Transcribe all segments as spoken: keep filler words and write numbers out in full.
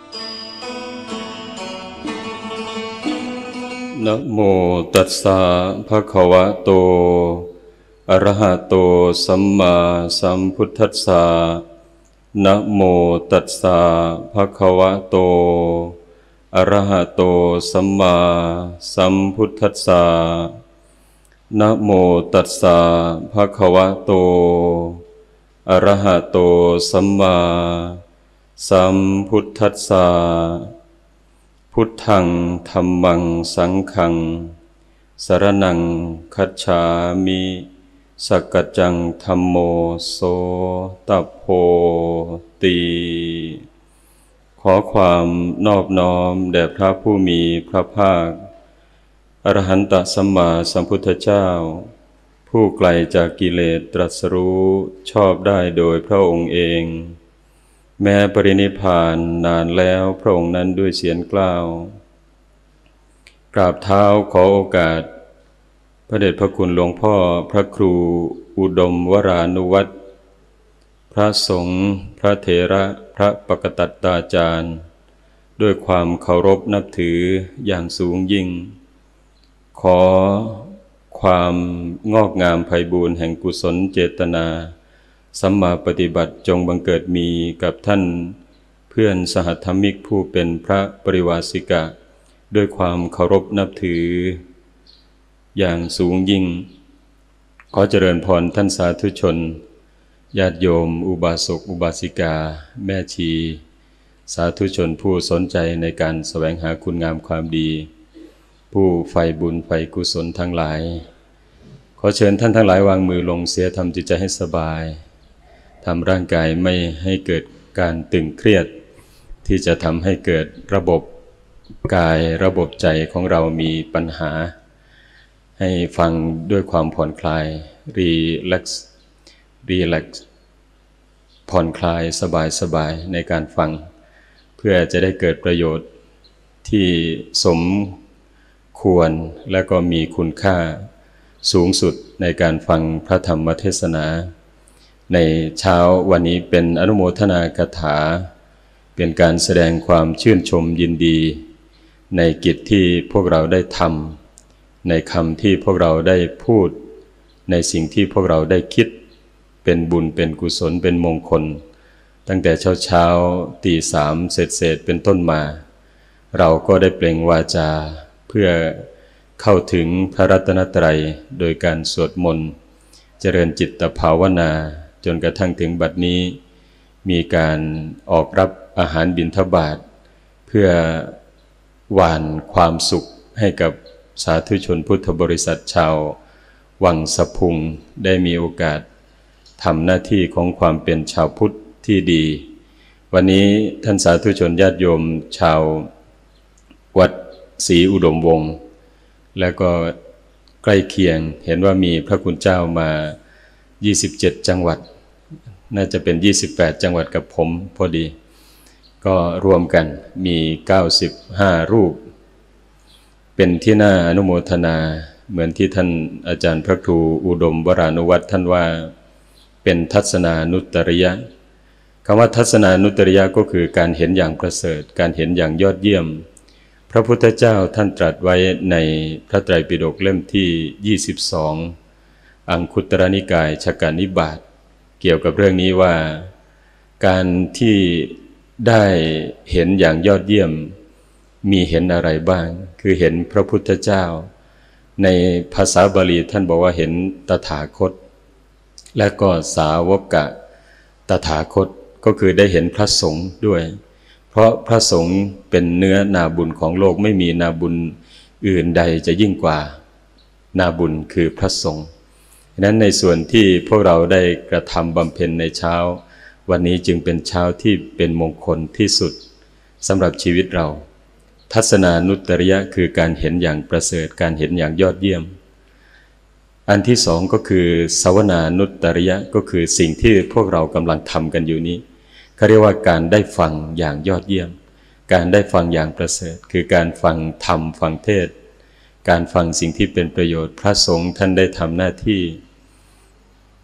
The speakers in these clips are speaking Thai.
นะโมตัสสะภะคะวะโตอะระหะโตสัมมาสัมพุทธัสสะนะโมตัสสะภะคะวะโตอะระหะโตสัมมาสัมพุทธัสสะนะโมตัสสะภะคะวะโตอะระหะโตสัมมาสัมพุทธัสสะพุทธังธัมมังสังฆังสรณังคัจฉามิสักกจังธัมโมโสตโพติขอความนอบน้อมแด่พระผู้มีพระภาคอรหันตสัมมาสัมพุทธเจ้าผู้ไกลจากกิเลสตรัสรู้ชอบได้โดยพระองค์เองแม้ปรินิพพานนานแล้วพระองค์นั้นด้วยเสียงกล้าวกราบเท้าขอโอกาสพระเดชพระคุณหลวงพ่อพระครูอุดมวรานุวัตรพระสงฆ์พระเถระพระปกตัตตาจารย์ด้วยความเคารพนับถืออย่างสูงยิ่งขอความงอกงามไพบูลย์แห่งกุศลเจตนาสัมมาปฏิบัติจงบังเกิดมีกับท่านเพื่อนสหธรรมิกผู้เป็นพระปริวาสิกะด้วยความเคารพนับถืออย่างสูงยิ่งขอเจริญพรท่านสาธุชนญาติโยมอุบาสกอุบาสิกาแม่ชีสาธุชนผู้สนใจในการแสวงหาคุณงามความดีผู้ใฝ่บุญใฝ่กุศลทั้งหลายขอเชิญท่านทั้งหลายวางมือลงเสียทำจิตใจให้สบายทำร่างกายไม่ให้เกิดการตึงเครียดที่จะทำให้เกิดระบบกายระบบใจของเรามีปัญหาให้ฟังด้วยความผ่อนคลายรีแลกซ์รีแลกซ์ผ่อนคลายสบายสบายในการฟังเพื่อจะได้เกิดประโยชน์ที่สมควรและก็มีคุณค่าสูงสุดในการฟังพระธรรมเทศนาในเช้าวันนี้เป็นอนุโมทนากถาเป็นการแสดงความชื่นชมยินดีในกิจที่พวกเราได้ทำในคำที่พวกเราได้พูดในสิ่งที่พวกเราได้คิดเป็นบุญเป็นกุศลเป็นมงคลตั้งแต่เช้าเช้าตีสามเศษเศษเป็นต้นมาเราก็ได้เปล่งวาจาเพื่อเข้าถึงพระรัตนตรัยโดยการสวดมนต์เจริญจิตภาวนาจนกระทั่งถึงบัดนี้มีการออกรับอาหารบิณฑบาตเพื่อหว่านความสุขให้กับสาธุชนพุทธบริษัทชาววังสะพุงได้มีโอกาสทำหน้าที่ของความเป็นชาวพุทธที่ดีวันนี้ท่านสาธุชนญาติโยมชาววัดศรีอุดมวงศ์และก็ใกล้เคียงเห็นว่ามีพระคุณเจ้ามายี่สิบเจ็ดจังหวัดน่าจะเป็นยี่สิบแปดจังหวัดกับผมพอดีก็รวมกันมีเก้าสิบห้ารูปเป็นที่น่าอนุโมทนาเหมือนที่ท่านอาจารย์พระครูอุดมวรานุวัตรท่านว่าเป็นทัศนานุตตริยะคำว่าทัศนานุตตริยะก็คือการเห็นอย่างประเสริฐการเห็นอย่างยอดเยี่ยมพระพุทธเจ้าท่านตรัสไว้ในพระไตรปิฎกเล่มที่ยี่สิบสองอังคุตรนิกายฉกนิบาตเกี่ยวกับเรื่องนี้ว่าการที่ได้เห็นอย่างยอดเยี่ยมมีเห็นอะไรบ้างคือเห็นพระพุทธเจ้าในภาษาบาลีท่านบอกว่าเห็นตถาคตและก็สาวกะตถาคตก็คือได้เห็นพระสงฆ์ด้วยเพราะพระสงฆ์เป็นเนื้อนาบุญของโลกไม่มีนาบุญอื่นใดจะยิ่งกว่านาบุญคือพระสงฆ์ฉะนั้นในส่วนที่พวกเราได้กระทำบำเพ็ญในเช้าวันนี้จึงเป็นเช้าที่เป็นมงคลที่สุดสำหรับชีวิตเราทัศนานุตตริยะคือการเห็นอย่างประเสริฐการเห็นอย่างยอดเยี่ยมอันที่สองก็คือสวนานุตตริยะก็คือสิ่งที่พวกเรากำลังทำกันอยู่นี้เขาเรียกว่าการได้ฟังอย่างยอดเยี่ยมการได้ฟังอย่างประเสริฐคือการฟังธรรมฟังเทศน์การฟังสิ่งที่เป็นประโยชน์พระสงฆ์ท่านได้ทำหน้าที่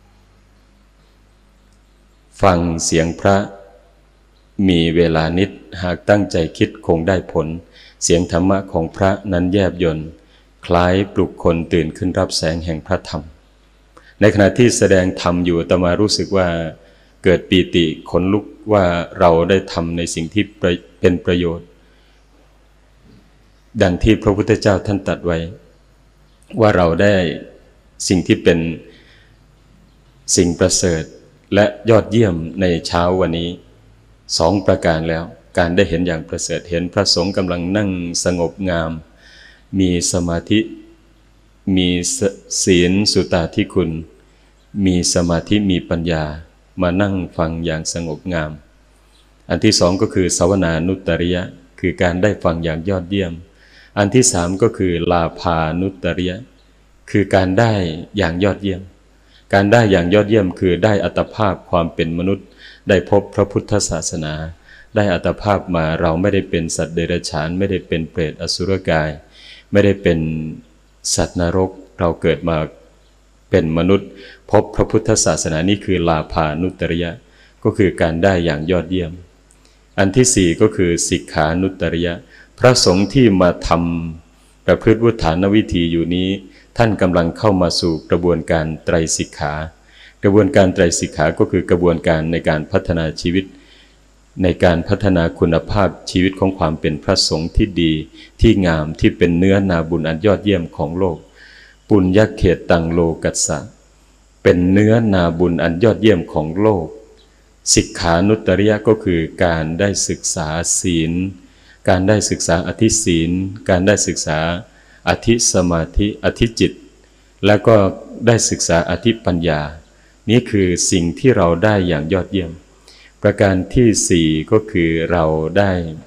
ฟังเสียงพระมีเวลานิดหากตั้งใจคิดคงได้ผลเสียงธรรมะของพระนั้นแยบยลคล้ายปลุกคนตื่นขึ้นรับแสงแห่งพระธรรมในขณะที่แสดงธรรมอยู่อาตมารู้สึกว่าเกิดปีติขนลุกว่าเราได้ทำในสิ่งที่เป็นประโยชน์ดังที่พระพุทธเจ้าท่านตรัสไว้ว่าเราได้สิ่งที่เป็นสิ่งประเสริฐและยอดเยี่ยมในเช้าวันนี้สองประการแล้วการได้เห็นอย่างประเสริฐเห็นพระสงฆ์กำลังนั่งสงบงามมีสมาธิมีศีลสุตตาธิคุณมีสมาธิมีปัญญามานั่งฟังอย่างสงบงามอันที่สองก็คือสวนานุตตริยะคือการได้ฟังอย่างยอดเยี่ยมอันที่สามก็คือลาภานุตตริยะคือการได้อย่างยอดเยี่ยมการได้อย่างยอดเยี่ยมคือได้อัตภาพความเป็นมนุษย์ได้พบพระพุทธศาสนาได้อัตภาพมาเราไม่ได้เป็นสัตว์เดรัจฉานไม่ได้เป็นเปรตอสุรกายไม่ได้เป็นสัตว์นรกเราเกิดมาเป็นมนุษย์พบพระพุทธศาสนานี่คือลาภานุตตริยะก็คือการได้อย่างยอดเยี่ยมอันที่สี่ก็คือสิกขานุตตริยะพระสงฆ์ที่มาทำประพฤติวุฒานวิธีอยู่นี้ท่านกำลังเข้ามาสู่กระบวนการไตรสิกขากระบวนการไตรสิกขาก็คือกระบวนการในการพัฒนาชีวิตในการพัฒนาคุณภาพชีวิตของความเป็นพระสงฆ์ที่ดีที่งามที่เป็นเนื้อนาบุญอันยอดเยี่ยมของโลกปุญญเขตตังโลกัสสะเป็นเนื้อนาบุญอันยอดเยี่ยมของโลกสิกขานุตตริยะก็คือการได้ศึกษาศีลการได้ศึกษาอธิศีลการได้ศึกษาอธิสมาธิอธิจิตแล้วก็ได้ศึกษาอธิปัญญานี่คือสิ่งที่เราได้อย่างยอดเยี่ยมประการที่สี่ก็คือเราได้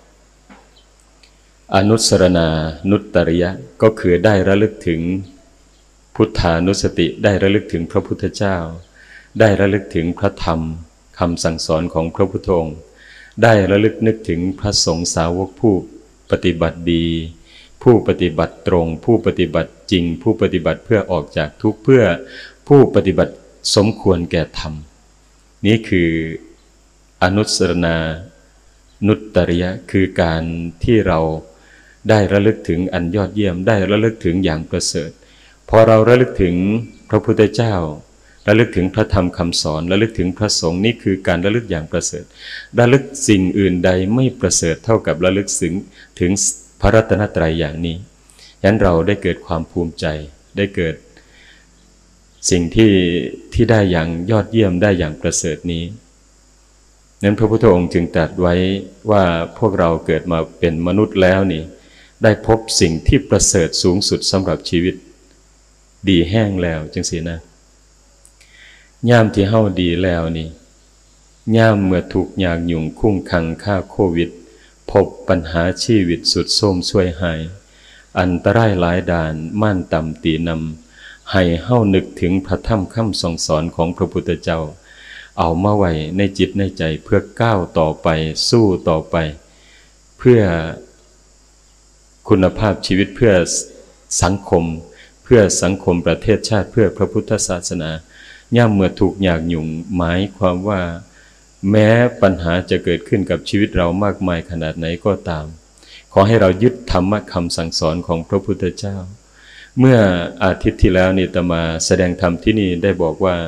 อนุสรณานุตตริยะก็คือได้ระลึกถึงพุทธานุสติได้ระลึกถึงพระพุทธเจ้าได้ระลึกถึงพระธรรมคำสั่งสอนของพระพุทธองค์ได้ระลึกนึกถึงพระสงฆ์สาวกผู้ปฏิบัติดีผู้ปฏิบัติตรงผู้ปฏิบัติจริงผู้ปฏิบัติเพื่อออกจากทุกข์เพื่อผู้ปฏิบัติสมควรแก่ธรรมนี้คืออนุสรณานุตตริยะคือการที่เราได้ระลึกถึงอันยอดเยี่ยมได้ระลึกถึงอย่างประเสริฐพอเราระลึกถึงพระพุทธเจ้าระลึกถึงพระธรรมคำสอนระลึกถึงพระสงฆ์นี่คือการระลึกอย่างประเสริฐระลึกสิ่งอื่นใดไม่ประเสริฐเท่ากับระลึกถึงถึงพระรัตนตรัยอย่างนี้ฉะนั้นเราได้เกิดความภูมิใจได้เกิดสิ่งที่ที่ได้อย่างยอดเยี่ยมได้อย่างประเสริฐนี้นั้นพระพุทธองค์จึงตรัสไว้ว่าพวกเราเกิดมาเป็นมนุษย์แล้วนี่ได้พบสิ่งที่ประเสริฐสูงสุดสำหรับชีวิตดีแห้งแล้วจังสินะย่ามที่เฮาดีแล้วนี่ย่ามเมื่อถูกยากยุ่งคุ้งคังค่าโควิดพบปัญหาชีวิตสุดโทรมช่วยหายอันตรายหลายด่านม่านต่ำตีนำให้เฮานึกถึงพระธรรมคำสั่งสอนของพระพุทธเจ้าเอามาไว้ในจิตในใจเพื่อก้าวต่อไปสู้ต่อไปเพื่อคุณภาพชีวิตเพื่อสังคมเพื่อสังคมประเทศชาติเพื่อพระพุทธศาสนาย่ามเมื่อถูกยากยุ่งหมายความว่าแม้ปัญหาจะเกิดขึ้นกับชีวิตเรามากมายขนาดไหนก็ตามขอให้เรายึดธรรมะคำสั่งสอนของพระพุทธเจ้าเมื่ออาทิตย์ที่แล้วนี่ตมาแสดงธรรมที่นี่ได้บอกว่า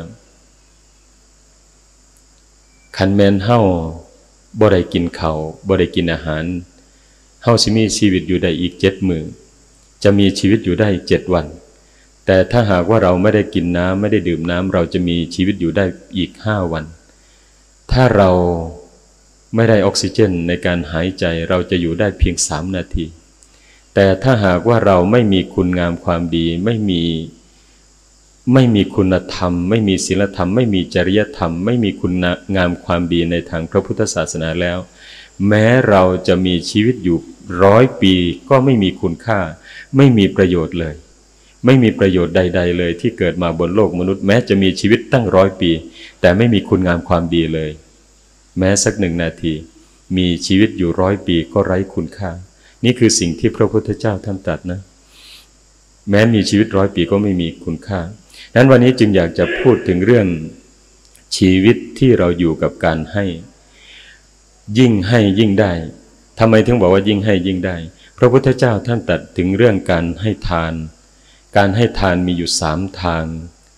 คันแมนเฮาบ่ได้กินข้าวบ่ได้กินอาหารเฮาสิมีชีวิตอยู่ได้อีกเจ็ดมื้อจะมีชีวิตอยู่ได้เจ็ดวันแต่ถ้าหากว่าเราไม่ได้กินน้ำไม่ได้ดื่มน้ำเราจะมีชีวิตอยู่ได้อีกห้าวันถ้าเราไม่ได้ออกซิเจนในการหายใจเราจะอยู่ได้เพียงสามนาทีแต่ถ้าหากว่าเราไม่มีคุณงามความดีไม่มีไม่มีคุณธรรมไม่มีศีลธรรมไม่มีจริยธรรมไม่มีคุณงามความดีในทางพระพุทธศาสนาแล้วแม้เราจะมีชีวิตอยู่ร้อยปีก็ไม่มีคุณค่าไม่มีประโยชน์เลยไม่มีประโยชน์ใดๆเลยที่เกิดมาบนโลกมนุษย์แม้จะมีชีวิตตั้งร้อยปีแต่ไม่มีคุณงามความดีเลยแม้สักหนึ่งนาทีมีชีวิตอยู่ร้อยปีก็ไร้คุณค่านี่คือสิ่งที่พระพุทธเจ้าท่านตรัสนะแม้มีชีวิตร้อยปีก็ไม่มีคุณค่านั้นวันนี้จึงอยากจะพูดถึงเรื่องชีวิตที่เราอยู่กับการให้ยิ่งให้ยิ่งได้ทำไมถึงบอกว่ายิ่งให้ยิ่งได้พระพุทธเจ้าท่านตรัสถึงเรื่องการให้ทานการให้ทานมีอยู่สามทาง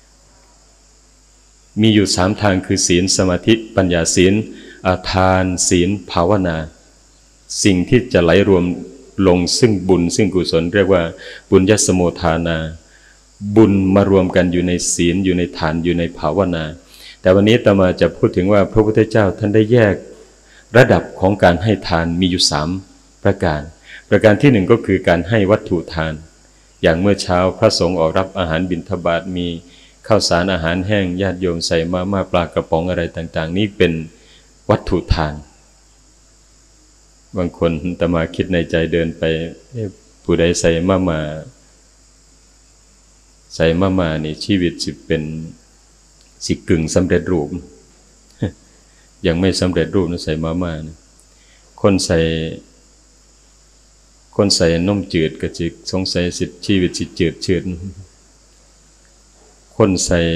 มีอยู่สามทางคือศีลสมาธิปัญญาศีลทานศีลภาวนาสิ่งที่จะไหลรวมลงซึ่งบุญซึ่งกุศลเรียกว่าบุญญสมุทานาบุญมารวมกันอยู่ในศีลอยู่ในทานอยู่ในภาวนาแต่วันนี้อาตมาจะพูดถึงว่าพระพุทธเจ้าท่านได้แยกระดับของการให้ทานมีอยู่สามประการประการที่หนึ่งก็คือการให้วัตถุทานอย่างเมื่อเช้าพระสงฆ์ออกรับอาหารบิณฑบาตมีข้าวสารอาหารแห้งญาติโยมใส่มาม่าปลากระป๋องอะไรต่างๆนี่เป็นวัตถุทานบางคนอาตมาคิดในใจเดินไปผู้ใดใส่มาม่าใส่มาม่านี่ชีวิตสิเป็นสิกึ่งสำเร็จรูปยังไม่สำเร็จรูปนะใส่มาม่านะคนใส่คนใส่นมจืดก็จิสงสัยสิชีวิตสิจืดชืดคนใส่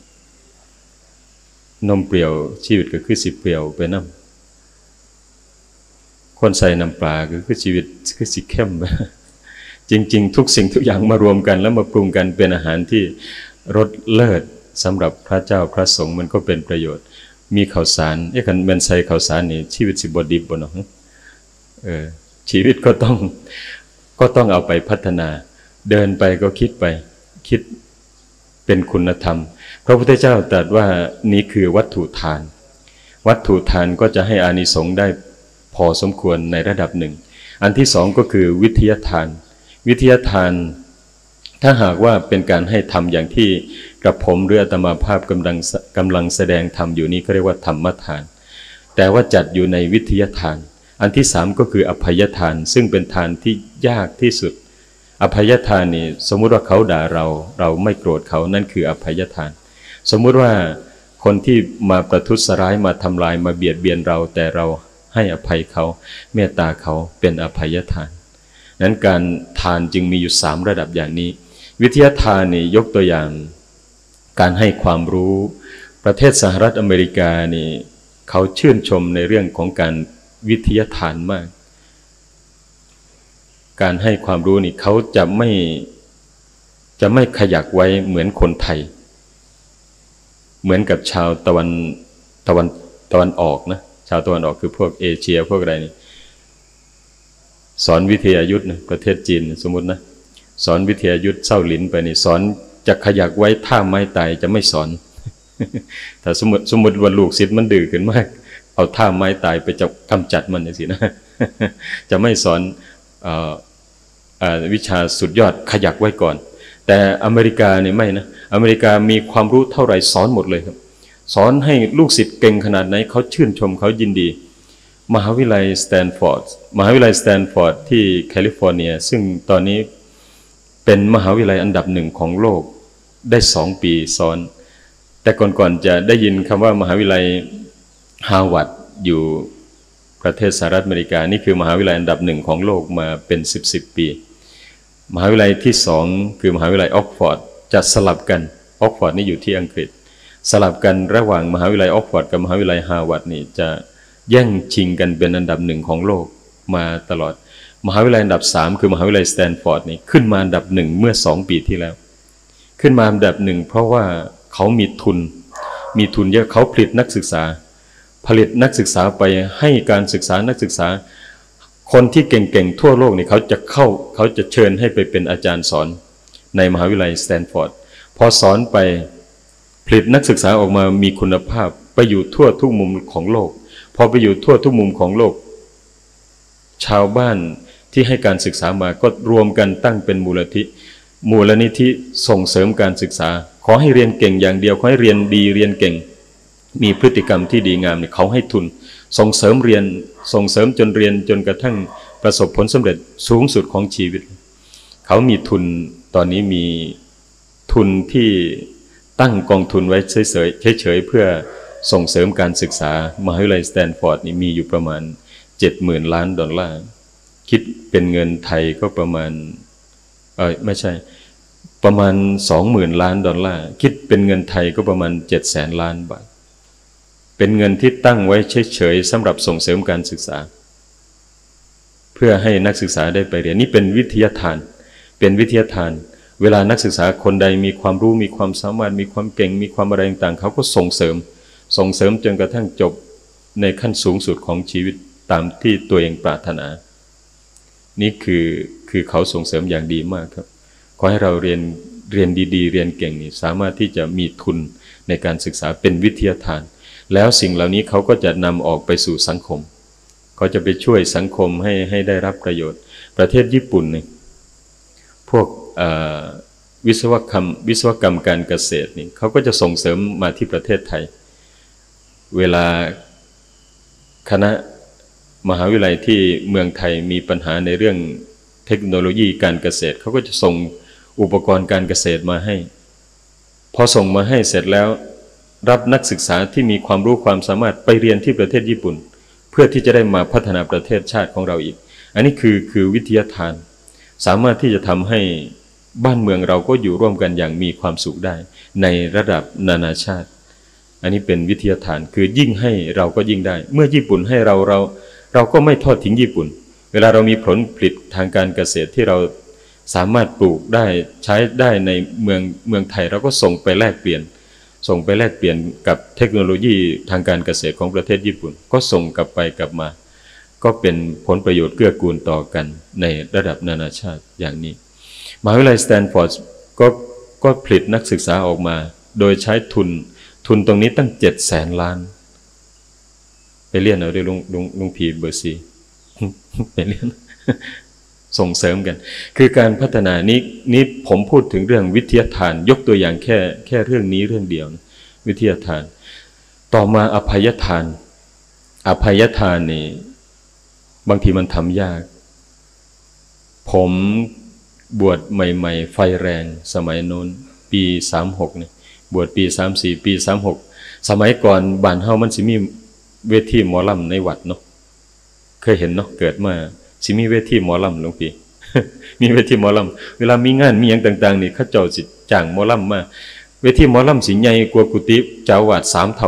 นมเปรี้ยวชีวิตก็คือสิเปรี้ยวไปน้ำคนใส่น้ำปลาก็คือชีวิตคือสิเข้มไปจริงๆทุกสิ่งทุกอย่างมารวมกันแล้วมาปรุงกันเป็นอาหารที่รสเลิศสำหรับพระเจ้าพระสงฆ์มันก็เป็นประโยชน์มีข้าวสารไอ้คันแม่นใส่ข้าวสารนี่ชีวิตสิบ่ดิบบ่เนาะเออชีวิตก็ต้องก็ต้องเอาไปพัฒนาเดินไปก็คิดไปคิดเป็นคุณธรรมพระพุทธเจ้าตรัสว่านี้คือวัตถุทานวัตถุทานก็จะให้อานิสงส์ได้พอสมควรในระดับหนึ่งอันที่สองก็คือวิทยาทานวิทยาทานถ้าหากว่าเป็นการให้ทำอย่างที่กระผมหรืออาตมาภาพกำลังกำลังแสดงธรรมอยู่นี้ก็เรียกว่าธรรมทานแต่ว่าจัดอยู่ในวิทยาทานอันที่สามก็คืออภัยทานซึ่งเป็นทานที่ยากที่สุดอภัยทานนี่สมมุติว่าเขาด่าเราเราไม่โกรธเขานั่นคืออภัยทานสมมุติว่าคนที่มาประทุษร้ายมาทำลายมาเบียดเบียนเราแต่เราให้อภัยเขาเมตตาเขาเป็นอภัยทานนั้นการทานจึงมีอยู่สามระดับอย่างนี้วิทยาทานนี่ยกตัวอย่างการให้ความรู้ประเทศสหรัฐอเมริกานี่เขาชื่นชมในเรื่องของการวิทยาทานมากการให้ความรู้นี่เขาจะไม่จะไม่ขยักไว้เหมือนคนไทยเหมือนกับชาวตะวันตะวันตะวันออกนะชาวตะวันออกคือพวกเอเชียพวกอะไรนี่สอนวิทยายุทธนะประเทศจีนสมมุตินะสอนวิทยายุทธเศร้าหลินไปนี่สอนจะขยักไว้ท่าไม้ตายจะไม่สอนแต่สมมติสมมติว่าลูกศิษย์มันดื้อขึ้นมากเอาท่าไม้ตายไปจะกำจัดมันสินะจะไม่สอนเอ่อเอ่อวิชาสุดยอดขยักไว้ก่อนแต่อเมริกาเนี่ยไม่นะอเมริกามีความรู้เท่าไหร่สอนหมดเลยครับสอนให้ลูกศิษย์เก่งขนาดไหนเขาชื่นชมเขายินดีมหาวิทยาลัยสแตนฟอร์ดมหาวิทยาลัยสแตนฟอร์ดที่แคลิฟอร์เนียซึ่งตอนนี้เป็นมหาวิทยาลัยอันดับหนึ่งของโลกได้สองปีซ้อนแต่ก่อนๆจะได้ยินคำว่ามหาวิทยาลัยฮาร์วาร์ดอยู่ประเทศสหรัฐอเมริกานี่คือมหาวิทยาลัยอันดับหนึ่งของโลกมาเป็นสิบสิบปีมหาวิทยาลัยที่สองคือมหาวิทยาลัยออกฟอร์ดจะสลับกันออกฟอร์ดนี่อยู่ที่อังกฤษสลับกันระหว่างมหาวิทยาลัยออกฟอร์ดกับมหาวิทยาลัยฮาร์วาร์ดนี่จะแย่งชิงกันเป็นอันดับหนึ่งของโลกมาตลอดมหาวิทยาลัยอันดับสามคือมหาวิทยาลัยสแตนฟอร์ดนี่ขึ้นมาอันดับหนึ่งเมื่อสองปีที่แล้วขึ้นมาอันดับหนึ่งเพราะว่าเขามีทุนมีทุนเยอะเขาผลิตนักศึกษาผลิตนักศึกษาไปให้การศึกษานักศึกษาคนที่เก่งๆทั่วโลกนี่เขาจะเข้าเขาจะเชิญให้ไปเป็นอาจารย์สอนในมหาวิทยาลัยสแตนฟอร์ดพอสอนไปผลิตนักศึกษาออกมามีคุณภาพไปอยู่ทั่วทุกมุมของโลกพอไปอยู่ทั่วทุกมุมของโลกชาวบ้านที่ให้การศึกษามาก็รวมกันตั้งเป็นมูลนิธิมูลนิธิส่งเสริมการศึกษาขอให้เรียนเก่งอย่างเดียวขอให้เรียนดีเรียนเก่งมีพฤติกรรมที่ดีงามเนี่ยเขาให้ทุนส่งเสริมเรียนส่งเสริมจนเรียนจนกระทั่งประสบผลสำเร็จสูงสุดของชีวิตเขามีทุนตอนนี้มีทุนที่ตั้งกองทุนไว้เฉยๆเฉยๆเพื่อส่งเสริมการศึกษามหาวิทยาลัยสแตนฟอร์ดนี่มีอยู่ประมาณ เจ็ดหมื่น ล้านดอลลาร์คิดเป็นเงินไทยก็ประมาณเออไม่ใช่ประมาณ สองหมื่น ล้านดอลลาร์คิดเป็นเงินไทยก็ประมาณ เจ็ดแสน ล้านบาทเป็นเงินที่ตั้งไว้เฉยๆสำหรับส่งเสริมการศึกษาเพื่อให้นักศึกษาได้ไปเรียนนี่เป็นวิทยาทานเป็นวิทยาทานเวลานักศึกษาคนใดมีความรู้มีความสามารถมีความเก่งมีความอะไรต่างๆเขาก็ส่งเสริมส่งเสริมจนกระทั่งจบในขั้นสูงสุดของชีวิตตามที่ตัวเองปรารถนานี่คือคือเขาส่งเสริมอย่างดีมากครับขอให้เราเรียนเรียนดีๆเรียนเก่งนี่สามารถที่จะมีทุนในการศึกษาเป็นวิทยาทานแล้วสิ่งเหล่านี้เขาก็จะนำออกไปสู่สังคมเขาจะไปช่วยสังคมให้ให้ได้รับประโยชน์ประเทศญี่ปุ่นนี่พวกวิศวกรรมวิศวกรรมการเกษตรนี่เขาก็จะส่งเสริมมาที่ประเทศไทยเวลาคณะมหาวิทยาลัยที่เมืองไทยมีปัญหาในเรื่องเทคโนโลยีการเกษตรเขาก็จะส่งอุปกรณ์การเกษตรมาให้พอส่งมาให้เสร็จแล้วรับนักศึกษาที่มีความรู้ความสามารถไปเรียนที่ประเทศญี่ปุ่นเพื่อที่จะได้มาพัฒนาประเทศชาติของเราอีกอันนี้คือคือวิทยาทานสามารถที่จะทำให้บ้านเมืองเราก็อยู่ร่วมกันอย่างมีความสุขได้ในระดับนานาชาติอันนี้เป็นวิทยาทานคือยิ่งให้เราก็ยิ่งได้เมื่อญี่ปุ่นให้เราเราเราก็ไม่ทอดทิ้งญี่ปุ่นเวลาเรามีผลผลิตทางการเกษตรที่เราสามารถปลูกได้ใช้ได้ในเมืองเมืองไทยเราก็ส่งไปแลกเปลี่ยนส่งไปแลกเปลี่ยนกับเทคโนโลยีทางการเกษตรของประเทศญี่ปุ่นก็ส่งกลับไปกลับมาก็เป็นผลประโยชน์เกื้อกูลต่อกันในระดับนานาชาติอย่างนี้มหาวิทยาลัยสแตนฟอร์ดก็ก็ผลิตนักศึกษาออกมาโดยใช้ทุนทุนตรงนี้ตั้งเจ็ดแสนล้านไปเรียนเอาด้วยลุงลุงลุงพีเบอร์ซีไปเรียนส่งเสริมกันคือการพัฒนานี้นี้ผมพูดถึงเรื่องวิทยาทานยกตัวอย่างแค่แค่เรื่องนี้เรื่องเดียวนะวิทยาทานต่อมาอภัยทานอภัยทานนี่บางทีมันทำยากผมบวชใหม่ๆไฟแรงสมัยโน้นปีสามหกเนี่ยบวชปีสามสี่ปีสามหกสมัยก่อนบ้านเฮามันสิมีเวทีหมอลำในวัดเนาะเคยเห็นเนาะเกิดมาสิมีเวทีหมอลำหลวงพี่ มีเวทีหมอลำเวลามีงานมีอย่างต่างๆนี่เขาเจ้าสิจ้างหมอลำมาเวทีหมอลำสิใหญ่กว่ากุฏิเจ้าวาดสามเท่า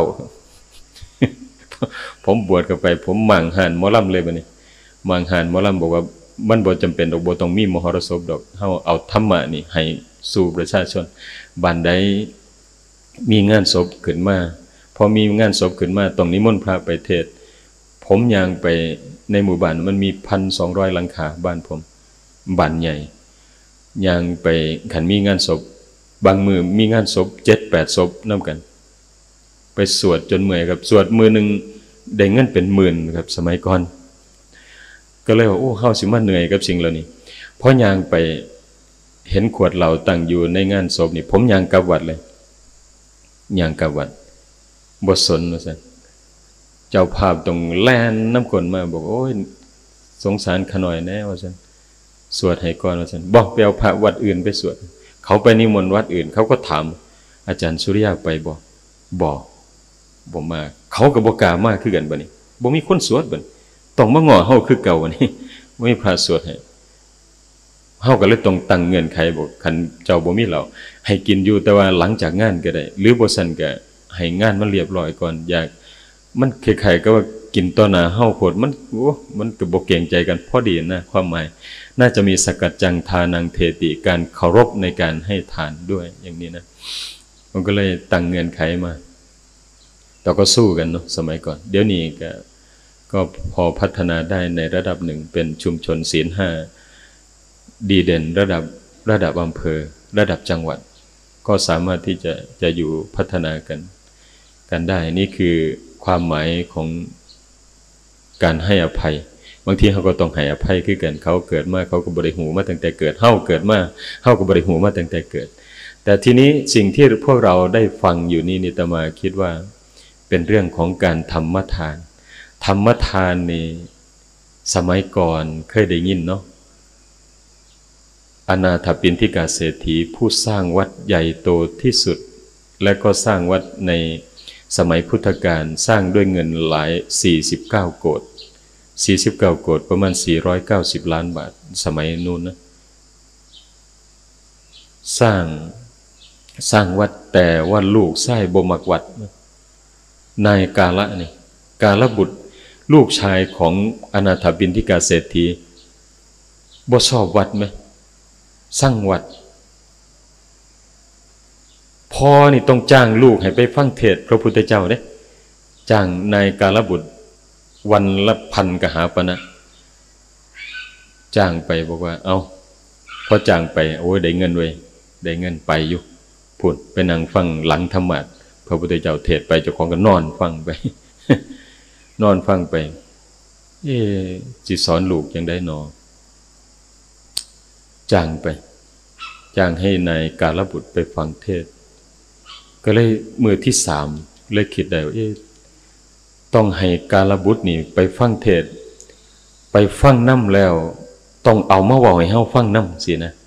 ผมบวชกันไปผมหมั่งหันหมอลำเลยบัดนี้หมั่งหันหมอลำบอกว่ามันบ่จำเป็นดอกบ่ต้องมีมหรสพดอกเฮาเอาธรรมะนี่ให้สู่ประชาชนบ้านใดมีงานศพขึ้นมาพอมีงานศพขึ้นมาต้องนิมนต์พระไปเทศน์ผมย่างไปในหมู่บ้านมันมี หนึ่งพันสองร้อย หลังคาบ้านผมบ้านใหญ่ย่างไปคันมีงานศพบางมือมีงานศพ เจ็ดแปด ศพนำกันไปสวดจนเมื่อยครับสวดมือนึงได้เงินเป็นหมื่นครับสมัยก่อนก็เลยว่าโอ้เฮาสิมาเหนื่อยกับสิ่งเหล่านี้พอย่างไปเห็นขวดเหล้าตั้งอยู่ในงานศพนี่ผมย่างกลับวัดเลยย่างกลับวัดบ่สนว่าซั่นเจ้าภาพต้องแล่นน้ำคนมาบอกโอ้ยสงสารขน่อยแน่ว่าซั่นสวดให้ก่อนว่าซั่นบอกไปเอาพระวัดอื่นไปสวดเขาไปนิมนต์วัดอื่นเขาก็ถามอาจารย์สุริยะไปบ่บ่บ่มาเขาก็บ่กล้ามาคือกันบัดนี้บ่มีคนสวดบัดต้องมาง้อเฮาคือเก่าบัดนี้บ่มีพระสวดให้เฮาก็เลยต้องตั้งเงื่อนไขบอกคันเจ้าบ่มีเหล้าให้กินอยู่แต่ว่าหลังจากงานก็ได้หรือบ่ซั่นก็ให้งานมันเรียบร้อยก่อนอยากมันคล้ายๆก็ว่ากินต่อหน้าเฮาโพดมันโอ้มันก็บ่เกรงใจกันพอดีนะความหมายน่าจะมีสักกัจจังทานังเทติการเคารพในการให้ทานด้วยอย่างนี้นะมันก็เลยตั้งเงื่อนไขมาเราก็สู้กันเนาะสมัยก่อนเดี๋ยวนี้ก็ก็พอพัฒนาได้ในระดับหนึ่งเป็นชุมชนศีลห้าดีเด่นระดับระดับอำเภอระดับจังหวัดก็สามารถที่จะจะอยู่พัฒนากันกันได้นี่คือความหมายของการให้อภัยบางทีเขาก็ต้องให้อภัยคือกันเขาเกิดมาเขาก็บริหูมาตั้งแต่เกิดเฮาเกิดมาเฮาก็บริหูมาตั้งแต่เกิดแต่ทีนี้สิ่งที่พวกเราได้ฟังอยู่นี่นิตมาคิดว่าเป็นเรื่องของการธรรมทานธรรมทานนี่สมัยก่อนเคยได้ยินเนาะอนาถปิณฑิกาเศรษฐีผู้สร้างวัดใหญ่โตที่สุดและก็สร้างวัดในสมัยพุทธกาลสร้างด้วยเงินหลายสี่สิบเก้าโกฏสี่สิบเก้าโกฏประมาณสี่ร้อยเก้าสิบล้านบาทสมัยนู้นนะสร้างสร้างวัดแต่ว่าลูกไส้บ่มักวัดนายกาละนี่กาลบุตรลูกชายของอนาถปิณฑิกาเศรษฐีบ่ชอบวัดไหมสร้างวัดพ่อนี่ต้องจ้างลูกให้ไปฟังเทศน์พระพุทธเจ้าเด้จ้างนายกาลบุตรวันละพันกหาปณะจ้างไปบอกว่าเอาพอจ้างไปโอ้ยได้เงินเว้ยได้เงินไปอยู่พูดไปนั่งฟังหลังธรรมะพระพุทธเจ้าเทศน์ไปเจ้าของก็นอนฟังไป นอนฟังไปเอ๊ะสิสอนลูกยังได้หนอจ้างไปจ้างให้นายกาลบุตรไปฟังเทศน์ก็เลยมือที่สามเลยคิดได้ว่าเอ๊ะต้องให้กาลบุตรนี่ไปฟังเทศน์ไปฟังนำแล้วต้องเอามาเว้าให้เฮาฟังนำสินะ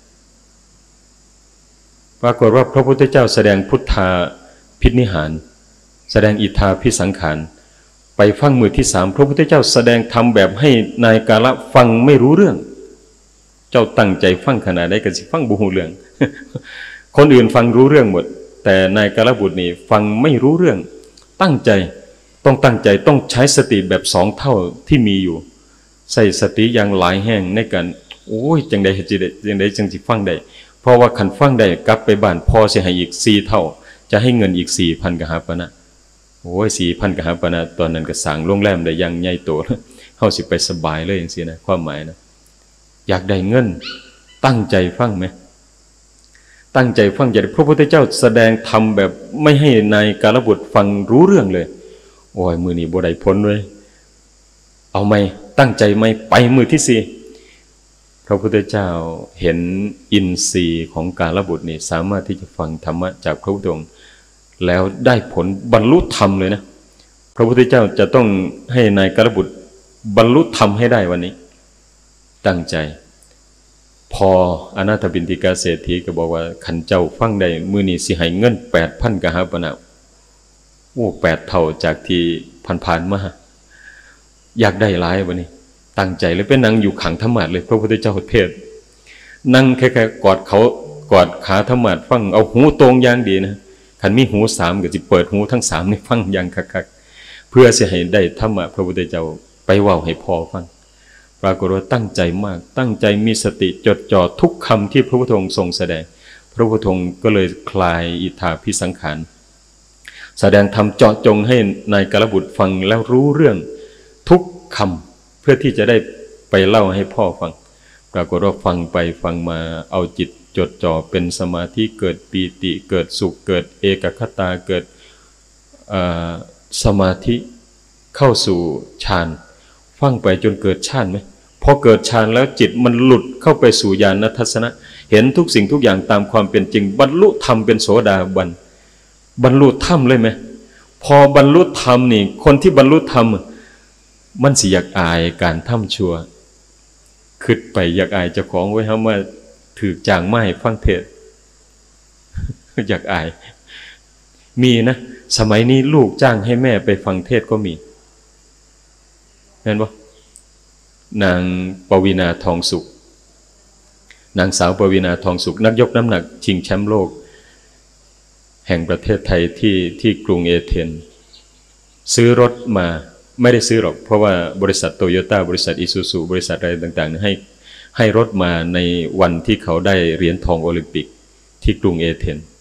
ปรากฏว่าพระพุทธเจ้าแสดงพุทธาพินิหารแสดงอิทธาภิสังขารไปฟังมือที่สามพระพุทธเจ้าแสดงธรรมแบบให้นายกาละฟังไม่รู้เรื่องเจ้าตั้งใจฟังขนาดใดก็สิฟังบ่ฮู้เรื่อง คนอื่นฟังรู้เรื่องหมดแต่นายกาลบุตรนี่ฟังไม่รู้เรื่องตั้งใจต้องตั้งใจต้องใช้สติแบบสองเท่าที่มีอยู่ใส่สติอย่างหลายแห่งในการโอ้ยจังใดเฮ็ดจิได้จังใดจังสิฟังได้เพราะว่าคันฟังได้กลับไปบ้านพ่อสิให้อีกสี่เท่าจะให้เงินอีก สี่พัน กหาปณะโอ้ย สี่พัน กหาปณะตอนนั้นก็สร้างโรงแรมได้อย่างใหญ่โตเฮาสิไปสบายเลยจังซี่นะความหมายนะอยากได้เงินตั้งใจฟังไหมตั้งใจฟังอย่าพระพุทธเจ้าแสดงธรรมแบบไม่ให้นายกาลบุตรฟังรู้เรื่องเลยโอ้ยมือนี้บ่ได้ผลเลยเอาไหมตั้งใจไหมไปมือที่สี่พระพุทธเจ้าเห็นอินทรีย์ของกาลบุตรนี่สามารถที่จะฟังธรรมะจากพระพุทธองค์แล้วได้ผลบรรลุธรรมเลยนะพระพุทธเจ้าจะต้องให้นายกาลบุตรบรรลุธรรมให้ได้วันนี้ตั้งใจพออนาถบิณฑิกาเศรษฐีก็บอกว่าขันเจ้าฟังได้มื้อนี้สิให้เงิน แปดพัน กหาปณะโอ้แปดเท่าจากที่ผ่านๆมาอยากได้หลายวันนี้ตั้งใจเลยเป็นนั่งอยู่ขังธรรมะเลยพระพุทธเจ้าเทศนั่งแค่ๆกอดเขากอดขาธรรมะฟังเอาหูตรงอย่างดีนะคันมีหูสามก็สิเปิดหูทั้งสามนี่ฟังอย่างคักๆเพื่อสิให้ได้ธรรมะพระพุทธเจ้าไปเว้าให้พอฟังปรากฏว่าตั้งใจมากตั้งใจมีสติจดจ่อทุกคำที่พระพุทธองค์ทรงแสดงพระพุทธองค์ก็เลยคลายอิทธาภิสังขารแสดงธรรมเจาะจงให้นายกาลบุตรฟังแล้วรู้เรื่องทุกคำเพื่อที่จะได้ไปเล่าให้พ่อฟังปรากฏว่าฟังไปฟังมาเอาจิตจดจ่อเป็นสมาธิเกิดปีติเกิดสุขเกิดเอกคตาเกิดสมาธิเข้าสู่ฌานฟังไปจนเกิดฌานไหมพอเกิดฌานแล้วจิตมันหลุดเข้าไปสู่ญาณทัศนะเห็นทุกสิ่งทุกอย่างตามความเป็นจริงบรรลุธรรมเป็นโสดาบันบรรลุธรรมเลยไหมพอบรรลุธรรมนี่คนที่บรรลุธรรมมันสิอยากอายการทำชั่วคิดไปอยากอายเจ้าของไว้เฮามาถือจ้างมาให้ฟังเทศน์อยากอายมีนะสมัยนี้ลูกจ้างให้แม่ไปฟังเทศน์ก็มีเห็นบ่นางปวีณาทองสุขนางสาวปวีณาทองสุขนักยกน้ำหนักชิงแชมป์โลกแห่งประเทศไทยที่ที่กรุงเอเธนส์ซื้อรถมาไม่ได้ซื้อหรอกเพราะว่าบริษัทโตโยต้าบริษัทอิซูซุบริษัทอะไรต่างๆให้ให้รถมาในวันที่เขาได้เหรียญทองโอลิมปิกที่กรุงเอเธนส์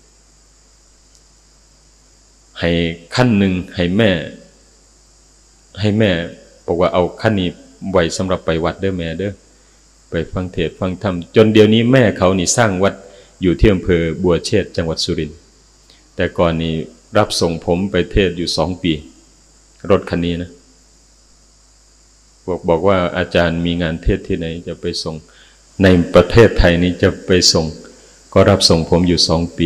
ให้ขั้นหนึ่งให้แม่ให้แม่บอกว่าเอาขั้นนี้ไว้สำหรับไปวัดเด้อแม่เด้อไปฟังเทศน์ฟังธรรมจนเดี๋ยวนี้แม่เขานี่สร้างวัดอยู่ที่อำเภอบัวเชษจังหวัดสุรินทร์แต่ก่อนนี้รับส่งผมไปเทศอยู่สองปีรถคันนี้นะบอกบอกว่าอาจารย์มีงานเทศที่ไหนจะไปส่งในประเทศไทยนี้จะไปส่งก็รับส่งผมอยู่สองปี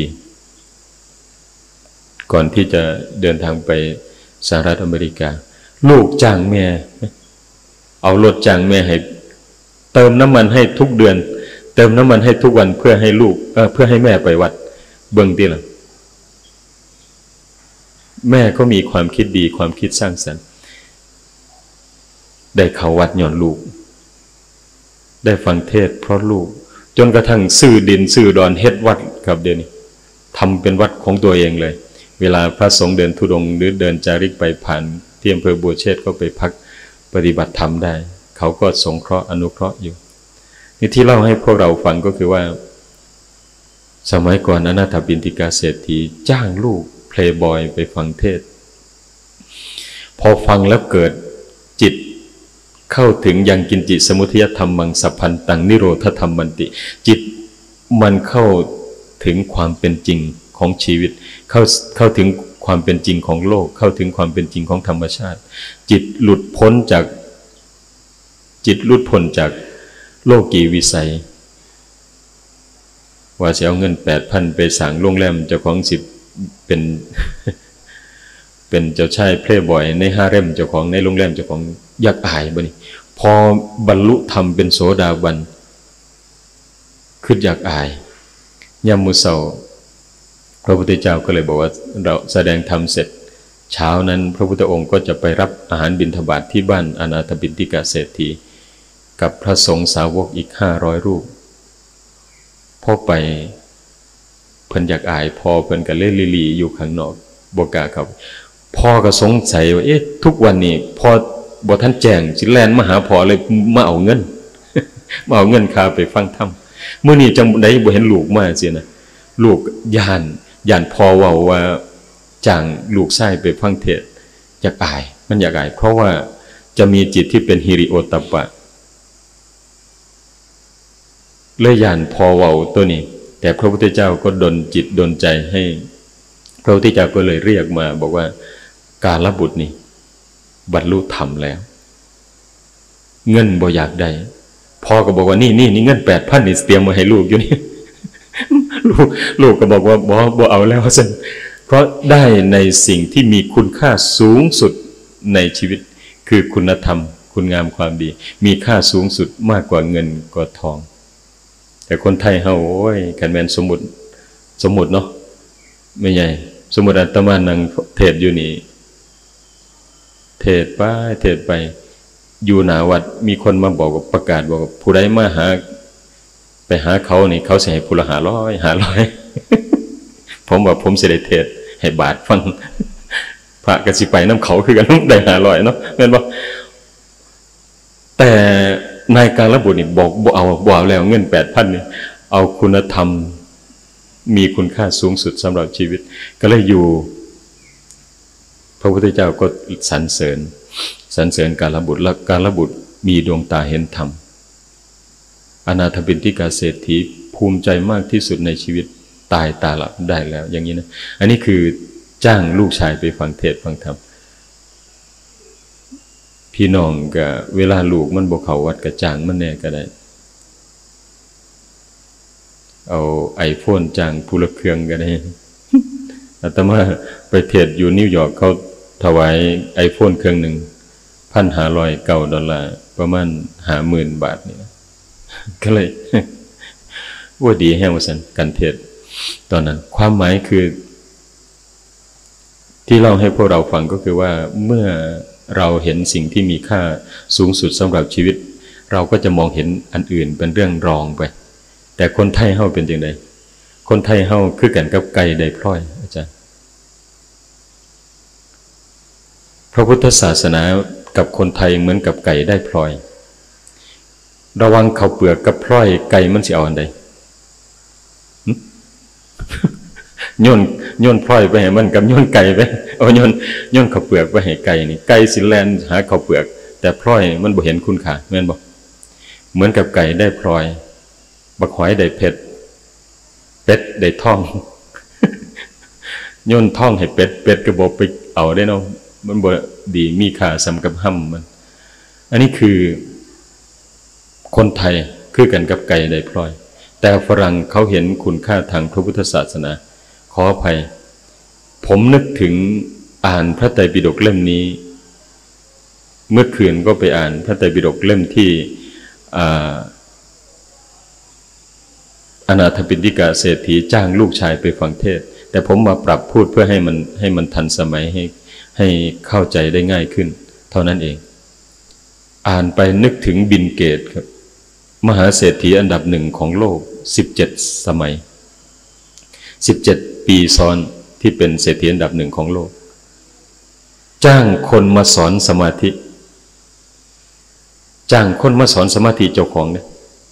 ก่อนที่จะเดินทางไปสหรัฐอเมริกาลูกจ้างแม่เอารถจ้างแม่ให้เติมน้ำมันให้ทุกเดือนเติมน้ำมันให้ทุกวันเพื่อให้ลูกเอ่อเพื่อให้แม่ไปวัดเบิ่งติล่ะแม่ก็มีความคิดดีความคิดสร้างสรรค์ได้เข้าวัดย้อนลูกได้ฟังเทศน์เพราะลูกจนกระทั่งซื้อดินซื้อดอนเฮ็ดวัดครับเดี๋ยวนี้ทำเป็นวัดของตัวเองเลยเวลาพระสงฆ์เดินธุดงค์หรือเดินจาริกไปผ่านที่อำเภอบัวเชษก็ไปพักปฏิบัติธรรมได้เขาก็สงเคราะห์อนุเคราะห์อยู่ที่เล่าให้พวกเราฟังก็คือว่าสมัยก่อนอนาถบิณฑิกาเศรษฐีจ้างลูกเพลย์บอยไปฟังเทศพอฟังแล้วเกิดจิตเข้าถึงยังกินจิสมุทยธรรมมังสัพพันตังนิโรธธรรมมันติจิตมันเข้าถึงความเป็นจริงของชีวิตเข้าเข้าถึงความเป็นจริงของโลกเข้าถึงความเป็นจริงของธรรมชาติจิตหลุดพ้นจากจิตหลุดพ้นจากโลกีวิสัยว่าจะเอาเงินแปดพันไปสั่งโรงแรมเจ้าของสิบเป็น เป็นเจ้าชายเพลย์บอยในฮาเร็มเจ้าของในโรงแรมเจ้าของอยากอายบ่นี่พอบรรลุธรรมเป็นโสดาบันคืออยากอายยามมื้อเช้าพระพุทธเจ้าก็เลยบอกว่าเราแสดงธรรมเสร็จเช้านั้นพระพุทธองค์ก็จะไปรับอาหารบิณฑบาตที่บ้านอนาถบิณฑิกาเศรษฐีกับพระสงฆ์สาวกอีกห้าร้อยรูปพอไปเพิ่นอยากอายพอเพิ่นก็เล่ลีลีอยู่ข้างนอกบ่กล้าเข้าพ่อก็สงสัยว่าเอ๊ะทุกวันนี้พอบ่ทันแจ้งสิแล่นมาหาพ่อเลยมาเอาเงิน มาเอาเงินค่าไปฟังธรรมมื้อนี้จังได๋บ่เห็นลูกมาสินะลูกย่านย่านพ่อเว้าว่าจ้างลูกชายไปฟังเทศน์อยากอายมันอยากอายเพราะว่าจะมีจิตที่เป็นหิริโอตตัปปะเลยย่านพ่อเว้าตัวนี้แต่พระพุทธเจ้าก็ดลจิตดลใจให้พระพุทธเจ้าก็เลยเรียกมาบอกว่ากาลบุตรนี่บรรลุธรรมแล้วเงินบ่อยากได้พ่อก็บอกว่านี่นี่นี่เงิน แปดพัน นี่เตรียมมาให้ลูกอยู่นี่ ลูกลูกก็บอกว่าบ่บ่เอาแล้วซั่นเพราะได้ในสิ่งที่มีคุณค่าสูงสุดในชีวิตคือคุณธรรมคุณงามความดีมีค่าสูงสุดมากกว่าเงินกว่าทองแต่คนไทยเฮาโอ้ยคันแม่นสมมุติสมมุติเนาะไม่ใหญ่สมมุติอาตมานั่งเทศอยู่นี่เทศไปเทศไปอยู่หน้าวัดมีคนมาบอกประกาศบอกผู้ใดมาหาไปหาเขานี่เขาสิให้ผู้ละห้าร้อย ห้าร้อย ผมว่าผมสิได้เทศให้บาทฟังพระก็สิไปนำเขาคือกันได้ห้าร้อยเนาะแม่นบ่แต่นายการระบุนี่บอกบ่เอาบ่เอาแล้วเงิน แปดพัน นี่เอาคุณธรรมมีคุณค่าสูงสุดสำหรับชีวิตก็เลยอยู่พระพุทธเจ้าก็สรรเสริญสรรเสริญการบุตรและการบุตรมีดวงตาเห็นธรรมอนาถบิณฑิกาเศรษฐีภูมิใจมากที่สุดในชีวิตตายตาหลับได้แล้วอย่างนี้นะอันนี้คือจ้างลูกชายไปฟังเทศฟังธรรมพี่น้องก็เวลาลูกมันบ่เข้าวัดก็จ้างมันแน่ก็ได้เอาไอโฟนจ้างผู้ละเครื่องก็ได้อาตมาไปเทศอยู่นิวยอร์กเขาถวายไอโฟนเครื่องหนึ่ง หนึ่งพันห้าร้อยเก้า ดอลลาร์ประมาณ ห้าหมื่น บาทนี่ก็เลยว่าดีแฮงว่าซั่นการเทศตอนนั้นความหมายคือที่เล่าให้พวกเราฟังก็คือว่าเมื่อเราเห็นสิ่งที่มีค่าสูงสุดสำหรับชีวิตเราก็จะมองเห็นอันอื่นเป็นเรื่องรองไปแต่คนไทยเฮาเป็นจังได๋คนไทยเฮาคือกันกับไก่ได้พลอยอาจารย์พระพุทธศาสนากับคนไทยเหมือนกับไก่ได้พลอยระวังข้าวเปลือกกับพลอยไก่มันสิเอาอันใดโยนโยนพลอยไปให้มันกับโยนไก่ไปเอาโยนโยนข้าวเปลือกไปให้ไก่นี่ไก่สิแล่นหาข้าวเปลือกแต่พลอยมันบ่เห็นคุณค่าแม่นบ่เหมือนกับไก่ได้พลอยบักหอยได้เผ็ดเป็ดได้ท่องโยนท่องให้เป็ดเป็ดก็บ่ไปเอาได้เนาะมันบ่ดีมีค่าสำกับห้ำมันอันนี้คือคนไทยคือกันกับไก่ได้พลอยแต่ฝรั่งเขาเห็นคุณค่าทางพระพุทธศาสนาขออภัยผมนึกถึงอ่านพระไตรปิฎกเล่มนี้เมื่อคืนก็ไปอ่านพระไตรปิฎกเล่มที่อ่าอนาถบิณฑิกาเศรษฐีจ้างลูกชายไปฟังเทศน์แต่ผมมาปรับพูดเพื่อให้มันให้มันทันสมัยให้ให้เข้าใจได้ง่ายขึ้นเท่านั้นเองอ่านไปนึกถึงบิลเกตส์ครับมหาเศรษฐีอันดับหนึ่งของโลกสิบเจ็ดสมัยสิบเจ็ดปีซ้อนที่เป็นเศรษฐีอันดับหนึ่งของโลกจ้างคนมาสอนสมาธิจ้างคนมาสอนสมาธิเจ้าของเนี่ย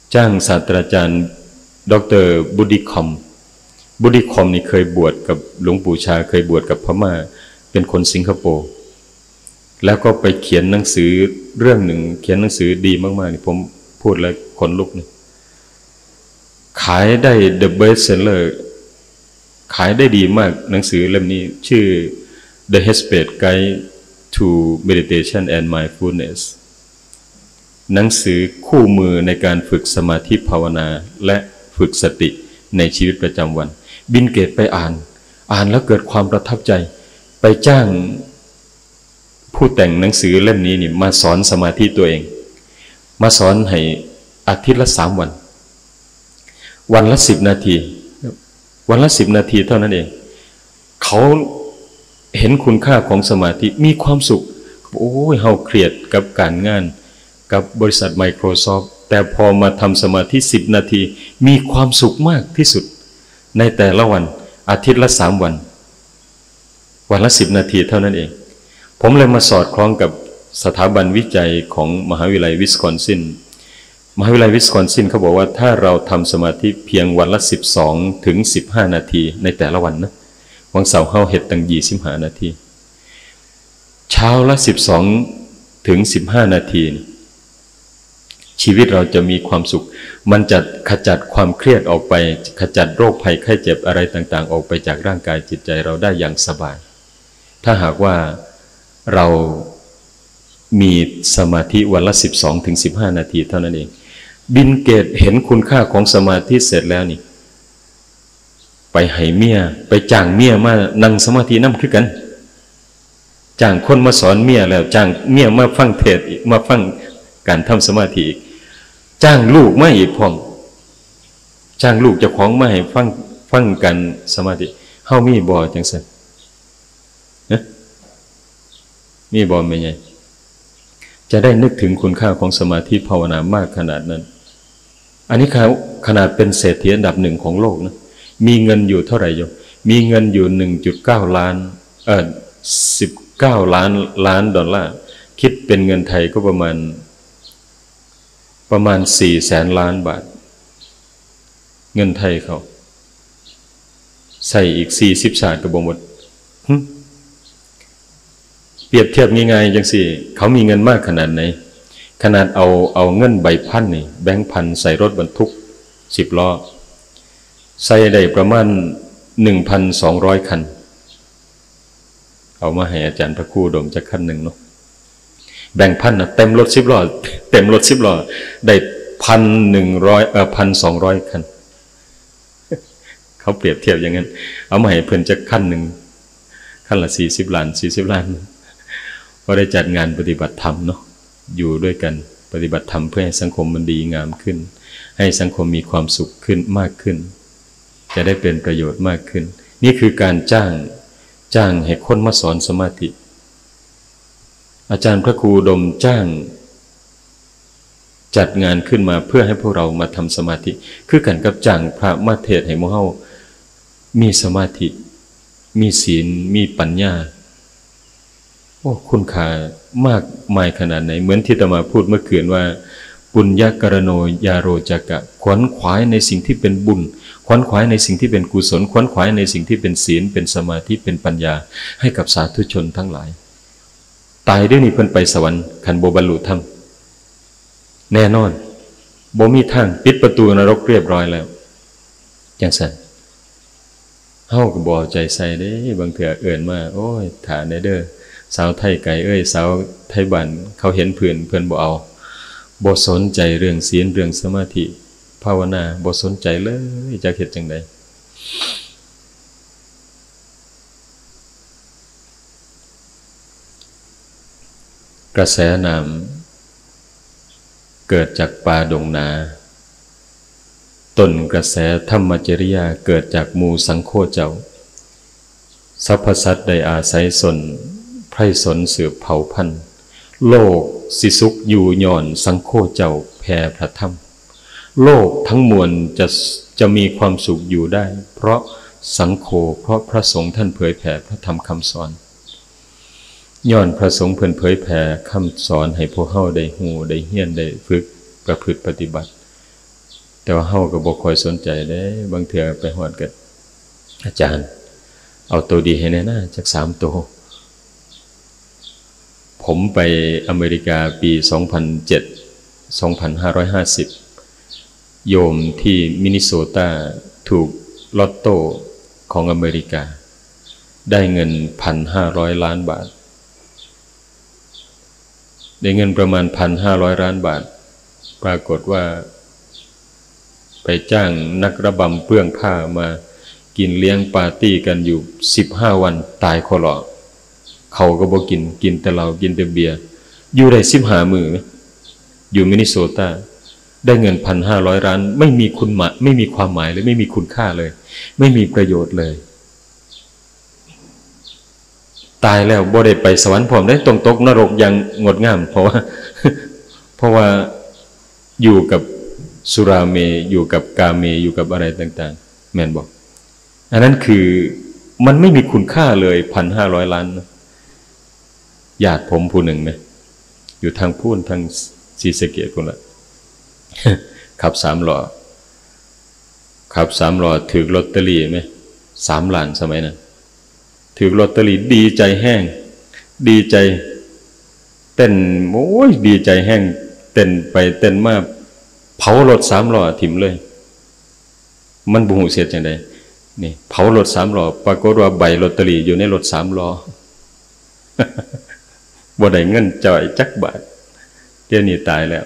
จ้างศาสตราจารย์ดรบุดิคอมบุดิคอมนี่เคยบวชกับหลวงปู่ชาเคยบวชกับพม่าเป็นคนสิงคโปร์แล้วก็ไปเขียนหนังสือเรื่องหนึ่งเขียนหนังสือดีมากๆนี่ผมพูดแล้วขนลุกนี่ขายได้ The Best Seller ขายได้ดีมากหนังสือเล่มนี้ชื่อ The Headspace Guide to Meditation and Mindfulness หนังสือคู่มือในการฝึกสมาธิภาวนาและฝึกสติในชีวิตประจำวันบิลเกตไปอ่านอ่านแล้วเกิดความประทับใจไปจ้างผู้แต่งหนังสือเล่มนี้นี่มาสอนสมาธิตัวเองมาสอนให้อาทิตย์ละสามวันวันละสิบนาทีวันละสิบนาทีเท่านั้นเองเขาเห็นคุณค่าของสมาธิมีความสุขโอ้ยเฮาเครียดกับการงานกับบริษัท Microsoft แต่พอมาทำสมาธิสิบนาทีมีความสุขมากที่สุดในแต่ละวันอาทิตย์ละสามวันวันละสิบนาทีเท่านั้นเองผมเลยมาสอดคล้องกับสถาบันวิจัยของมหาวิทยาลัยวิสคอนซินมหาวิทยาลัยวิสคอนซินเขาบอกว่าถ้าเราทำสมาธิเพียงวันละสิบสองถึงสิบห้านาทีในแต่ละวันนะวันเสาร์เฮาเฮ็ดตั้งยี่สิบห้านาทีเช้าละสิบสองถึงสิบห้านาทีชีวิตเราจะมีความสุขมันจะขจัดความเครียดออกไปขจัดโรคภัยไข้เจ็บอะไรต่างๆออกไปจากร่างกายจิตใจเราได้อย่างสบายถ้าหากว่าเรามีสมาธิวันละสิบสองถึงสิบห้านาทีเท่านั้นเองบิลเกตเห็นคุณค่าของสมาธิเสร็จแล้วนี่ไปให้เมียไปจ้างเมียมานั่งสมาธินำคือกันจ้างคนมาสอนเมียแล้วจ้างเมียมาฟังเทศน์อีกมาฟังการทำสมาธิอีกจ้างลูกมาอีกพ่องจ้างลูกเจ้าของมาให้ฟังฟังกันสมาธิเฮามีบ่จังซั่นนะมีบ่แม่ใหญ่จะได้นึกถึงคุณค่าของสมาธิภาวนามากขนาดนั้นอันนี้เขาขนาดเป็นเศรษฐีอันดับหนึ่งของโลกนะมีเงินอยู่เท่าไหร่โยมมีเงินอยู่ หนึ่งจุดเก้า ล้านเอ่อสิบเก้าล้านล้านดอลลาร์คิดเป็นเงินไทยก็ประมาณประมาณสี่แสนล้านบาทเงินไทยเขาใส่อีกสี่สิบศาสตร์ก็บ่หมดเปรียบเทียบง่ายๆจังสิเขามีเงินมากขนาดไหนขนาดเอาเอาเงินใบพันนี่แบงค์พันใส่รถบรรทุกสิบล้อใส่ได้ประมาณ หนึ่งพันสองร้อย คันเอามาให้อาจารย์พระครูดมจักคันหนึ่งเนาะแบ่งพันนะเต็มรถสิบล้อเต็มรถสิบล้อได้พันหนึ่งร้อยเออพันสองร้อยคันเขาเปรียบเทียบอย่างนั้นเอามาให้เพิ่นจักคันหนึ่งคันละสี่สิบล้านสี่สิบล้านก็ได้จัดงานปฏิบัติธรรมเนาะอยู่ด้วยกันปฏิบัติธรรมเพื่อให้สังคมมันดีงามขึ้นให้สังคมมีความสุขขึ้นมากขึ้นจะได้เป็นประโยชน์มากขึ้นนี่คือการจ้างจ้างให้คนมาสอนสมาธิอาจารย์พระครูดมจ้างจัดงานขึ้นมาเพื่อให้พวกเรามาทำสมาธิคือกันกับจ้างพระมาเทศน์ให้หมู่เฮามีสมาธิมีศีลมีปัญญาโอ้คุณค่ามากมายขนาดไหนเหมือนที่อาตมาพูดเมื่อคืนว่าปุญญกรโนยาโรจักะขวนขวายในสิ่งที่เป็นบุญขวนขวายในสิ่งที่เป็นกุศลขวนขวายในสิ่งที่เป็นศีลเป็นสมาธิเป็นปัญญาให้กับสาธุชนทั้งหลายตายด้วยนี่เพิ่นไปสวรรค์คันบ่บรรลุธรรมแน่นอนบ่มีทางปิดประตูนรกเรียบร้อยแล้วจังซั่นเฮาก็บ่ใจใส่เด้บางเทื่อเอิ้นมาโอ้ยถ่าแน่เด้อสาวไทยไก่เอ้ยสาวไทยบ้านเขาเห็นเพื่อนเพื่อนบ่เอาบ่สนใจเรื่องศีลเรื่องสมาธิภาวนาบ่สนใจเลยจะเฮ็ดจังได๋กระแสน้ำเกิดจากป่าดงนาต้นกระแสธรรมจริยาเกิดจากหมู่สังโฆเจ้าสรรพสัตว์ได้อาศัยสนไพร่สนสืบเผ่าพันธุ์โลกสิสุขอยู่ย่อนสังโฆเจ้าแผ่พระธรรมโลกทั้งมวลจะจะมีความสุขอยู่ได้เพราะสังโฆเพราะพระสงฆ์ท่านเผยแผ่พระธรรมคำสอนย้อนพระสงฆ์เพิ่นเผยแผ่คำสอนให้พวกเฮาได้ฮู้ได้เฮียนได้ฝึกประพฤติปฏิบัติแต่ว่าเฮาก็บ่ค่อยสนใจเด้บางเทื่อไปฮอดก็อาจารย์เอาตัวดีให้แน่นะจักสามตัวผมไปอเมริกาปีสองพันเจ็ด สองพันห้าร้อยห้าสิบโยมที่มินนิโซตาถูกลอตโต้ของอเมริกาได้เงิน หนึ่งพันห้าร้อย ล้านบาทได้เงินประมาณ หนึ่งพันห้าร้อย ล้านบาทปรากฏว่าไปจ้างนักระบำเปลื้องผ้ามากินเลี้ยงปาร์ตี้กันอยู่สิบห้าวันตายคอหลอเขาก็บ่กินกินแต่เหล้ากินแต่เบียร์อยู่ได้สิบห้ามื้ออยู่มินนิโซตาได้เงิน หนึ่งพันห้าร้อย ล้านไม่มีคุณหมายไม่มีความหมายเลยไม่มีคุณค่าเลยไม่มีประโยชน์เลยตายแล้วบ่ได้ไปสวรรค์พร้อมได้ต้องตกนรกอย่างงดงามเพราะว่าเพราะว่าอยู่กับสุราเมอยู่กับกาเมอยู่กับอะไรต่างๆแม่นบอกอันนั้นคือมันไม่มีคุณค่าเลย หนึ่งพันห้าร้อย ล้านญาติผมผู้หนึ่งนะอยู่ทางพูนทางศรีสะเกษพุ่นละขับสามล้อขับสามล้อถือลอตเตอรี่ไหมสามล้านสมัยนั้นถือลอตเตอรี่ดีใจแห้งดีใจเต้นโอ้ยดีใจแห้งเต้นไปเต้นมาเผารถสามล้อถิ่มเลยมันบุหูเสียจังใดนี่เผารถสามล้อปรากฏว่าใบลอตเตอรี่อยู่ในรถสามล้อบ่ได้เงินจ่อยจักบาทเดี๋ยวนี้ตายแล้ว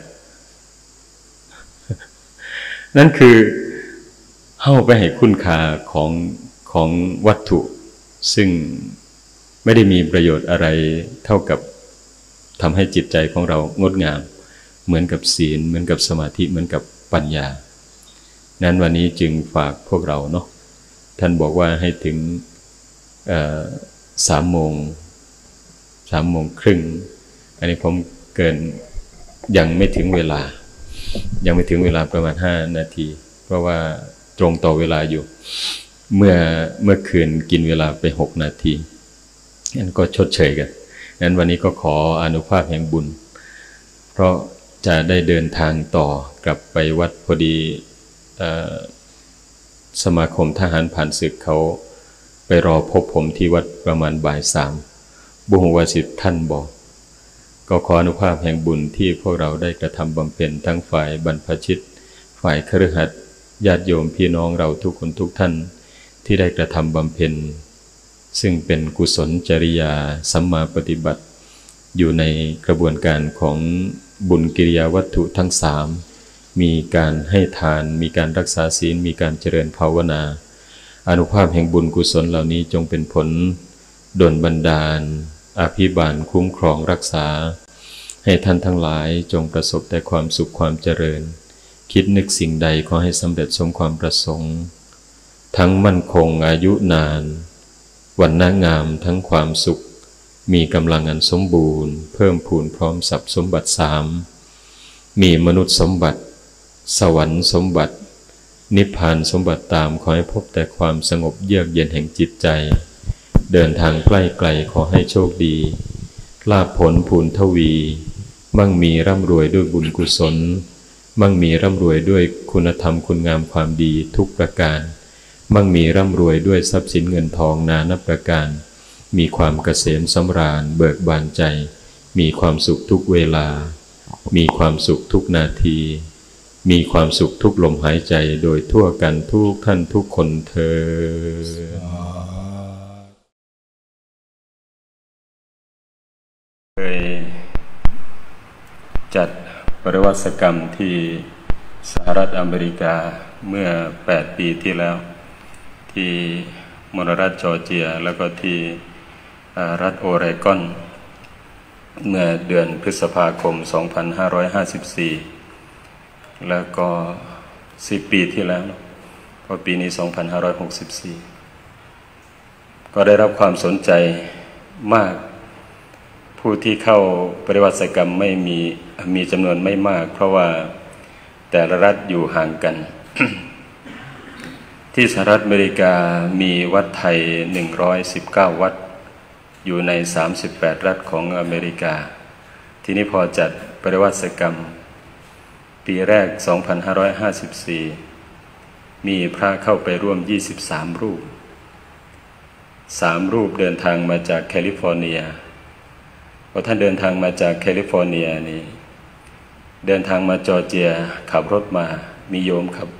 นั่นคือเฮาไปให้คุณค่าของของวัตถุซึ่งไม่ได้มีประโยชน์อะไรเท่ากับทำให้จิตใจของเรางดงามเหมือนกับศีลเหมือนกับสมาธิเหมือนกับปัญญานั้นวันนี้จึงฝากพวกเราเนาะท่านบอกว่าให้ถึงสามโมงสามโมงครึ่งอันนี้ผมเกินยังไม่ถึงเวลายังไม่ถึงเวลาประมาณห้านาทีเพราะว่าตรงต่อเวลาอยู่เมื่อเมื่อคืนกินเวลาไปหกนาทีงั้นก็ชดเชยกันงั้นวันนี้ก็ขออานุภาพแห่งบุญเพราะจะได้เดินทางต่อกลับไปวัดพอดีสมาคมทหารผ่านศึกเขาไปรอพบผมที่วัดประมาณบ่ายสามบุหวสิทธิ์ท่านบอกก็ขออนุภาพแห่งบุญที่พวกเราได้กระทำบำเพ็ญทั้งฝ่ายบรรพชิตฝ่ายคฤหัสถ์ญาติโยมพี่น้องเราทุกคนทุกท่านที่ได้กระทำบำเพ็ญซึ่งเป็นกุศลจริยาสัมมาปฏิบัติอยู่ในกระบวนการของบุญกิริยาวัตถุทั้งสามมีการให้ทานมีการรักษาศีลมีการเจริญภาวนาอานุภาพแห่งบุญกุศลเหล่านี้จงเป็นผลดลบันดาลอภิบาลคุ้มครองรักษาให้ท่านทั้งหลายจงประสบแต่ความสุขความเจริญคิดนึกสิ่งใดขอให้สำเร็จสมความประสงค์ทั้งมั่นคงอายุนานวรรณงามทั้งความสุขมีกำลังอันสมบูรณ์เพิ่มพูนพร้อมทรัพย์สมบัติสามมีมนุษย์สมบัติสวรรค์สมบัตินิพพานสมบัติตามขอให้พบแต่ความสงบเยือกเย็นแห่งจิตใจเดินทางใกล้ไกลขอให้โชคดีลาภผลภูนทวีมั่งมีร่ำรวยด้วยบุญกุศลมั่งมีร่ำรวยด้วยคุณธรรมคุณงามความดีทุกประการมั่งมีร่ำรวยด้วยทรัพย์สินเงินทองนานับประการมีความเกษมสำราญเบิกบานใจมีความสุขทุกเวลามีความสุขทุกนาทีมีความสุขทุกลมหายใจโดยทั่วกันทุกท่านทุกคนเทอญเคยจัดปริวัติกรรมที่สหรัฐอเมริกาเมื่อแปดปีที่แล้วที่มณฑลรัฐจอร์เจียแล้วก็ที่รัฐโอเรกอนเมื่อเดือนพฤษภาคมสองพันห้าร้อยห้าสิบสี่แล้วก็สิบปีที่แล้วพอปีนี้สองพันห้าร้อยหกสิบสี่ก็ได้รับความสนใจมากผู้ที่เข้าปฏิวัติกรรมไม่มีมีจำนวนไม่มากเพราะว่าแต่ละรัฐอยู่ห่างกัน ที่สหรัฐอเมริกามีวัดไทยหนึ่งร้อยสิบเก้าวัดอยู่ในสามสิบแปดรัฐของอเมริกาทีนี้พอจัดปฏิวัติกรรมปีแรก สองพันห้าร้อยห้าสิบสี่ มีพระเข้าไปร่วม ยี่สิบสาม รูป สาม รูปเดินทางมาจากแคลิฟอร์เนียพอท่านเดินทางมาจากแคลิฟอร์เนียนี่เดินทางมาจอร์เจียขับรถมามีโยมขับ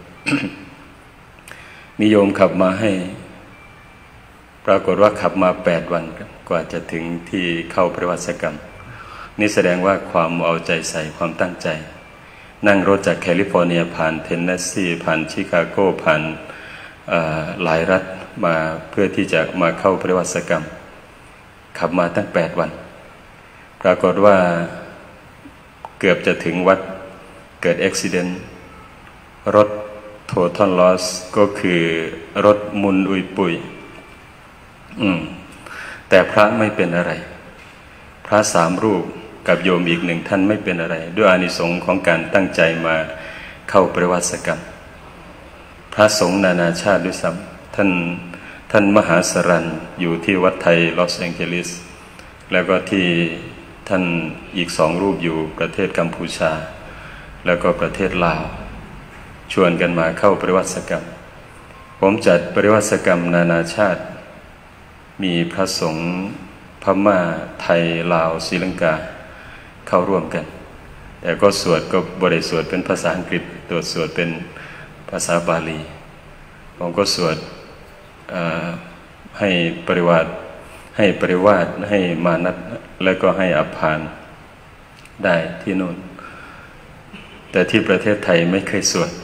มีโยมขับมาให้ปรากฏว่าขับมาแปดวันกว่าจะถึงที่เข้าปฏิวัติกรรมนี่แสดงว่าความเอาใจใส่ความตั้งใจนั่งรถจากแคลิฟอร์เนียผ่านเทนเนสซีผ่านชิคาโกผ่านหลายรัฐมาเพื่อที่จะมาเข้าปฏิวัติกรรมขับมาตั้งแปดวันปรากฏว่าเกือบจะถึงวัดเกิดอุบัติเหตุรถtotal loss ก็คือรถมุนอุยปุยอืมแต่พระไม่เป็นอะไรพระสามรูปกับโยมอีกหนึ่งท่านไม่เป็นอะไรด้วยอานิสงส์ของการตั้งใจมาเข้าปฏิวัติกรรมพระสงฆ์นานาชาติด้วยซ้ำท่านท่านมหาสรัญอยู่ที่วัดไทยลอสแองเจลิสแล้วก็ที่ท่านอีกสองรูปอยู่ประเทศกัมพูชาแล้วก็ประเทศลาวชวนกันมาเข้าปฏิวัติกรรมผมจัดปฏิวัติกรรมนานาชาติมีพระสงฆ์พม่าไทยลาวศรีลังกาเข้าร่วมกันแต่ก็สวดก็บริสวดเป็นภาษาอังกฤษตัวสวดเป็นภาษาบาลีผมก็สวดให้ปริวาสให้ปริวาสให้มานัตแล้วก็ให้อภานได้ที่โน่นแต่ที่ประเทศไทยไม่เคยสวด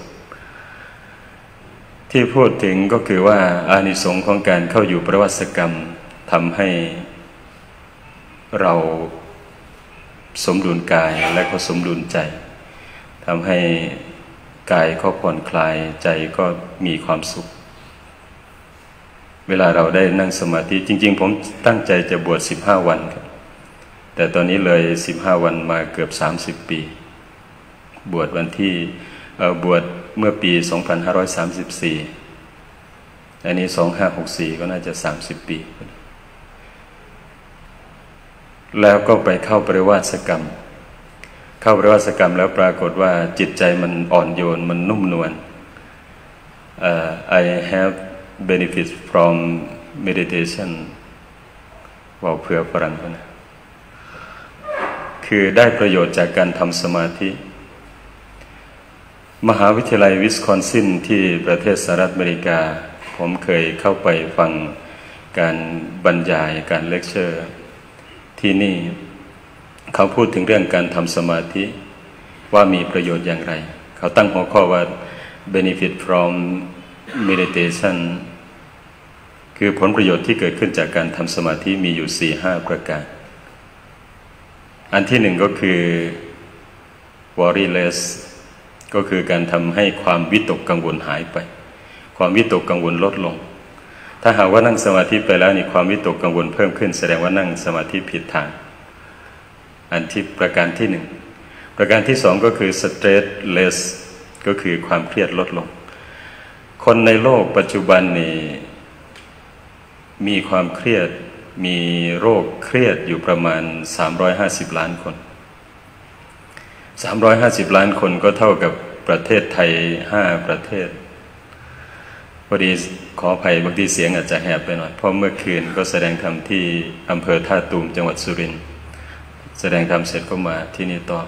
ที่พูดถึงก็คือว่าอานิสงส์ของการเข้าอยู่ปฏิวัติกรรมทำให้เราสมดุลกายและก็สมดุลใจทำให้กายก็ผ่อนคลายใจก็มีความสุขเวลาเราได้นั่งสมาธิจริงๆผมตั้งใจจะบวชสิบห้าวันครับแต่ตอนนี้เลยสิบห้าวันมาเกือบสามสิบปีบวชวันที่บวชเมื่อปีสองพันห้าร้อยสามสิบสี่อันนี้สองพันห้าร้อยหกสิบสี่ก็น่าจะสามสิบปีแล้วก็ไปเข้าปฏิวัติกรรมเข้าปฏิวัติกรรมแล้วปรากฏว่าจิตใจมันอ่อนโยนมันนุ่มนวล uh, I have benefits from meditation ว่าเพื่อฝรั่งคนนะคือได้ประโยชน์จากการทำสมาธิมหาวิทยาลัยวิสคอนซินที่ประเทศสหรัฐอเมริกาผมเคยเข้าไปฟังการบรรยายการเลคเชอร์ที่นี่เขาพูดถึงเรื่องการทำสมาธิว่ามีประโยชน์อย่างไรเขาตั้งหัวข้อว่า benefit from meditation คือผลประโยชน์ที่เกิดขึ้นจากการทำสมาธิมีอยู่ สี่ห้า ประการอันที่หนึ่งก็คือ worryless ก็คือการทำให้ความวิตกกังวลหายไปความวิตกกังวลลดลงถ้าหากว่านั่งสมาธิไปแล้วนี่ความวิตกกังวลเพิ่มขึ้นแสดงว่านั่งสมาธิผิดทางอันที่ประการที่หนึ่งประการที่สองก็คือ stressless ก็คือความเครียดลดลงคนในโลกปัจจุบันนี่มีความเครียดมีโรคเครียดอยู่ประมาณสามร้อยห้าสิบล้านคนสามร้อยห้าสิบล้านคนก็เท่ากับประเทศไทยห้าประเทศพอดีขออภัยบางทีเสียงอาจจะแหบไปหน่อยเพราะเมื่อคืนก็แสดงธรรมที่อำเภอท่าตูมจังหวัดสุรินทร์แสดงธรรมเสร็จก็มาที่นี่ต่อ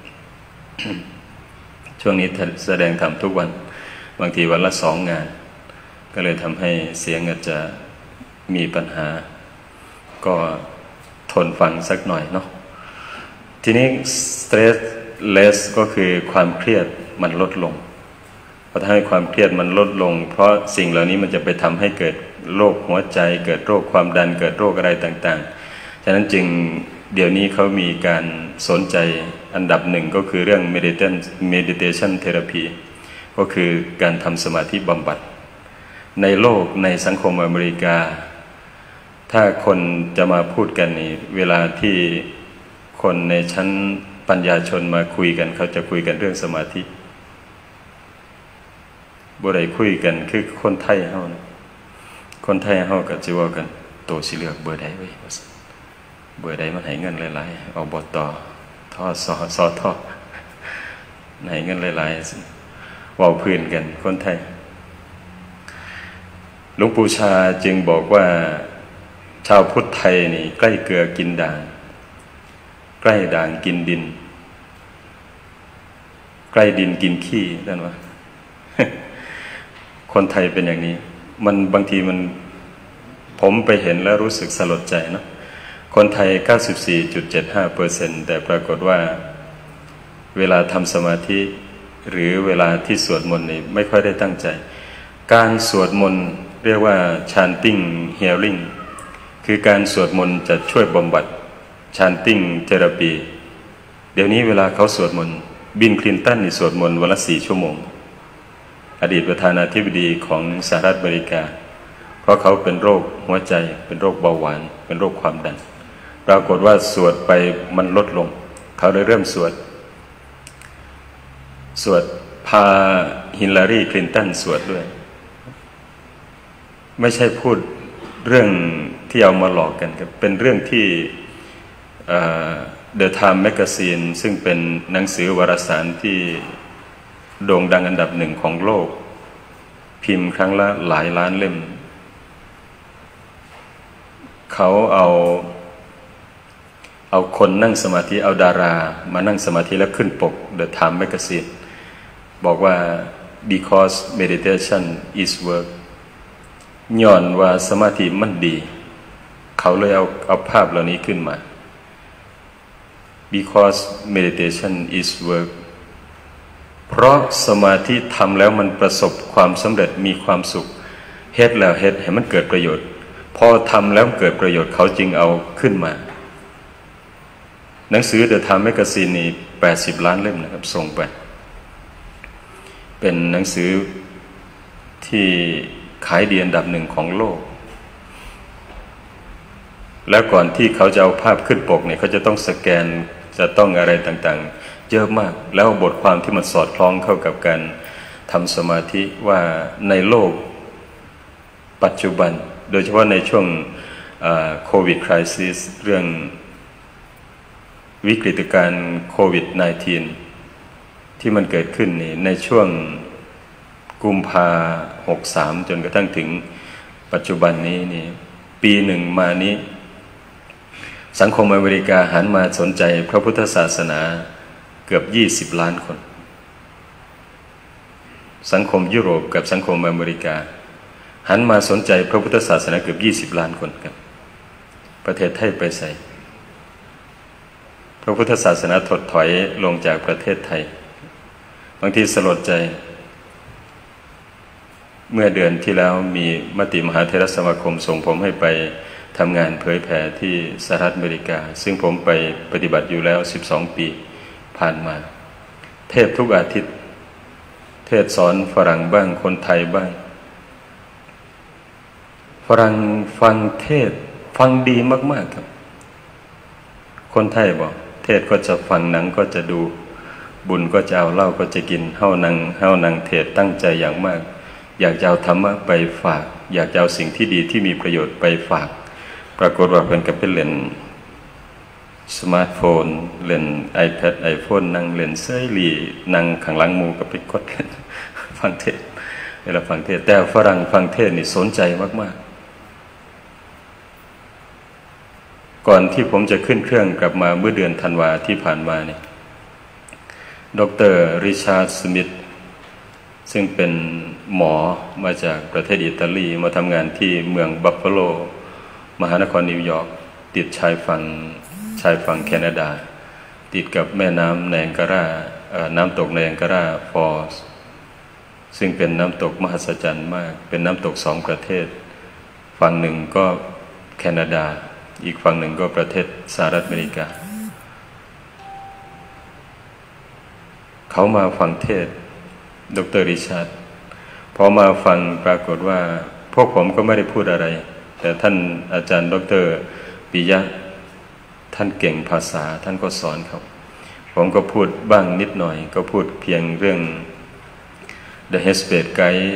ช่วงนี้แสดงธรรมทุกวันบางทีวันละสองงานก็เลยทำให้เสียงอาจจะมีปัญหาก็ทนฟังสักหน่อยเนาะทีนี้ stressless ก็คือความเครียดมันลดลงพอทำให้ความเครียดมันลดลงเพราะสิ่งเหล่านี้มันจะไปทำให้เกิดโรคหัวใจเกิดโรคความดันเกิดโรคอะไรต่างๆฉะนั้นจึงเดี๋ยวนี้เขามีการสนใจอันดับหนึ่งก็คือเรื่อง meditation meditation therapy ก็คือการทำสมาธิบำบัดในโลกในสังคมอเมริกาถ้าคนจะมาพูดกันนี่เวลาที่คนในชั้นปัญญาชนมาคุยกันเขาจะคุยกันเรื่องสมาธิบ่ได้คุยกันคือคนไทยเฮานะคนไทยเฮาก็สิว่ากันโตสิเลือกเบอร์ใดไว้เบอร์ใดมันให้เงินหลายๆเอาบ่ต่อทอสอสอทอให้เงินหลายๆเว้าพื้นกันคนไทยหลวงปู่ชาจึงบอกว่าชาวพุทธไทยนี่ใกล้เกลือกินด่างใกล้ด่างกินดินใกล้ดินกินขี้นั่นวะ คนไทยเป็นอย่างนี้มันบางทีมันผมไปเห็นแล้วรู้สึกสลดใจเนาะคนไทย เก้าสิบสี่จุดเจ็ดห้าเปอร์เซ็นต์ แต่ปรากฏว่าเวลาทำสมาธิหรือเวลาที่สวดมนต์นี่ไม่ค่อยได้ตั้งใจการสวดมนต์เรียกว่า chanting healing คือการสวดมนต์จะช่วยบำบัด chanting therapy เดี๋ยวนี้เวลาเขาสวดมนต์บิล คลินตันนี่สวดมนต์วันละสี่ชั่วโมงอดีตประธานาธิบดีของสหรัฐอเมริกาเพราะเขาเป็นโรคหัวใจเป็นโรคเบาหวานเป็นโรคความดันปรากฏว่าสวดไปมันลดลงเขาเลยเริ่มสวดสวดพาฮิลลารีคลินตันสวดด้วยไม่ใช่พูดเรื่องที่เอามาหลอกกันครับเป็นเรื่องที่The Time Magazine ซึ่งเป็นหนังสือวารสารที่โด่งดังอันดับหนึ่งของโลกพิมพ์ครั้งละหลายล้านเล่มเขาเอาเอาคนนั่งสมาธิเอาดารามานั่งสมาธิแล้วขึ้นปก The Time Magazine บอกว่า because meditation is work ย้อนว่าสมาธิมันดีเขาเลยเอาเอาภาพเหล่านี้ขึ้นมา because meditation is work เพราะสมาธิทำแล้วมันประสบความสำเร็จมีความสุขเฮ็ดแล้วเฮ็ดให้มันเกิดประโยชน์พอทำแล้วเกิดประโยชน์เขาจึงเอาขึ้นมาหนังสือ The Time Magazine นี่แปดสิบล้านเล่มนะครับส่งไปเป็นหนังสือที่ขายดีอันดับหนึ่งของโลกแล้วก่อนที่เขาจะเอาภาพขึ้นปกเนี่ยเขาจะต้องสแกนจะต้องอะไรต่างๆเยอะมากแล้วบทความที่มันสอดคล้องเข้ากับการทำสมาธิว่าในโลกปัจจุบันโดยเฉพาะในช่วงโควิดคริสิสเรื่องวิกฤตการณ์โควิด สิบเก้า ที่มันเกิดขึ้นนี่ในช่วงกุมภาหกสามจนกระทั่งถึงปัจจุบันนี้นี่ปีหนึ่งมานี้สังคมอเมริกาหันมาสนใจพระพุทธศาสนาเกือบยี่สิบล้านคนสังคมยุโรปกับสังคมอเมริกาหันมาสนใจพระพุทธศาสนาเกือบยี่สิบล้านคนครับประเทศไทยไปใส่พระพุทธศาสนาถดถอยลงจากประเทศไทยบางทีสลดใจเมื่อเดือนที่แล้วมีมติมหาเถรสมาคมส่งผมให้ไปทำงานเผยแผ่ที่สหรัฐอเมริกาซึ่งผมไปปฏิบัติอยู่แล้วสิบสองปีผ่านมาเทศทุกอาทิตย์เทศสอนฝรั่งบ้างคนไทยบ้างฝรั่งฟังเทศฟังดีมากๆครับคนไทยบอกเทศก็จะฟังหนังก็จะดูบุญก็จะเอาเหล้าก็จะกินเฮ้านังเฮ้านังเทศตั้งใจอย่างมากอยากจะเอาธรรมะไปฝากอยากจะเอาสิ่งที่ดีที่มีประโยชน์ไปฝากปรากฏว่าเพิ่นก็ไปเล่นสมาร์ทโฟนเล่น iPad iPhone นั่งเล่นเซยหลีนั่งข้างหลังหมู่ก็ไปกดเล่นฟังเทศเวลาฟังเทศแต่ฝรั่งฟังเทศนี่สนใจมากๆก่อนที่ผมจะขึ้นเครื่องกลับมาเมื่อเดือนธันวาที่ผ่านมานี่ดร.ริชาร์ด สมิธซึ่งเป็นหมอมาจากประเทศอิตาลีมาทำงานที่เมืองบัฟฟาโลมหานครนิวยอร์กติดชายฝั่งชายฝั่งแคนาดาติดกับแม่น้ำไนแองการาน้ำตกไนแองการาฟอลส์ซึ่งเป็นน้ำตกมหัศจรรย์มากเป็นน้ำตกสองประเทศฝั่งหนึ่งก็แคนาดาอีกฝั่งหนึ่งก็ประเทศสหรัฐอเมริกาเขามาฟังเทศดร.ริชาร์ดพอมาฟังปรากฏว่าพวกผมก็ไม่ได้พูดอะไรแต่ท่านอาจารย์ดร.ปิยะท่านเก่งภาษาท่านก็สอนเขาผมก็พูดบ้างนิดหน่อยก็พูดเพียงเรื่อง The Headspace Guide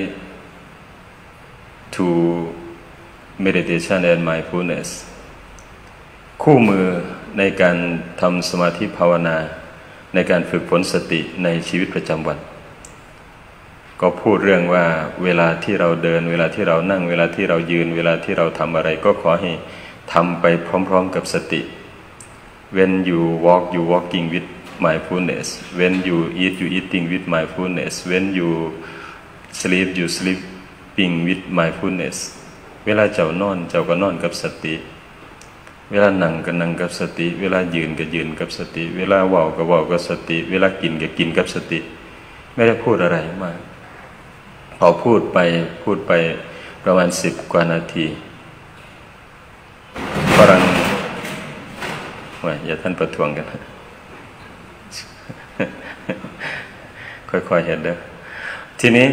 to Meditation and Mindfulness คู่มือในการทำสมาธิภาวนาในการฝึกฝนสติในชีวิตประจำวันก็พูดเรื่องว่าเวลาที่เราเดินเวลาที่เรานั่งเวลาที่เรายืนเวลาที่เราทำอะไรก็ขอให้ทำไปพร้อมๆกับสติ When you walk you walking with mindfulness When you eat you eating with mindfulness When you sleep you sleeping with mindfulness เวลาเจ้านอนเจ้าก็นอนกับสติเวลานั่งก็นั่งกับสติเวลายืนก็ยืนกับสติเวลาเว้าก็เว้ากับสติเวลากินก็กินกับสติไม่ได้พูดอะไรมากพอพูดไปพูดไปประมาณสิบกว่านาทีฝรั่งว่าอย่าท่านประท้วงกันค่อยๆเห็นเด้อทีนี้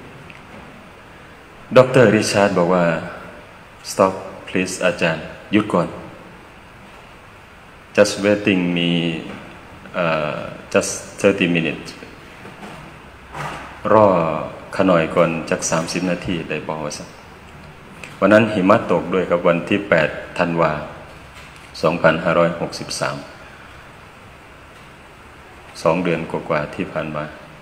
ดร.ริชาร์ดบอกว่า stop please อาจารย์หยุดก่อน just waiting me uh, just thirty minutes รอขน่อยก่อนจากสามสิบนาทีได้บอกว่าสักวันนั้นหิมะตกด้วยครับวันที่แปดธันวาสองพันห้าร้อยหกสิบสามสองเดือนกว่าๆที่ผ่านมา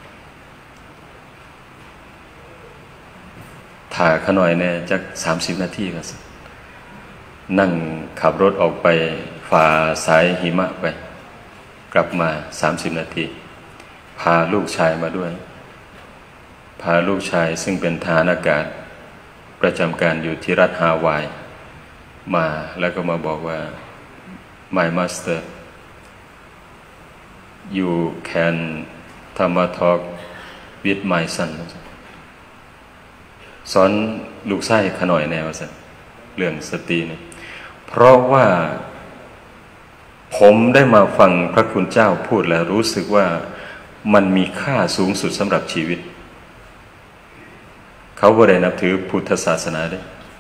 ถ่าขน่อยเนี่ยจากสามสิบนาทีก็สักนั่งขับรถออกไปฝ่าสายหิมะไปกลับมาสามสิบนาทีพาลูกชายมาด้วยพาลูกชายซึ่งเป็นทหารอากาศประจำการอยู่ที่รัฐฮาวายมาแล้วก็มาบอกว่า My master you can Dhamma talk with my son สอนลูกชายขน่อยแนวสัเรื่องสติเนี่ยเพราะว่าผมได้มาฟังพระคุณเจ้าพูดแล้วรู้สึกว่ามันมีค่าสูงสุดสำหรับชีวิตเขาบ่ได้นับถือพุทธศาสนาได้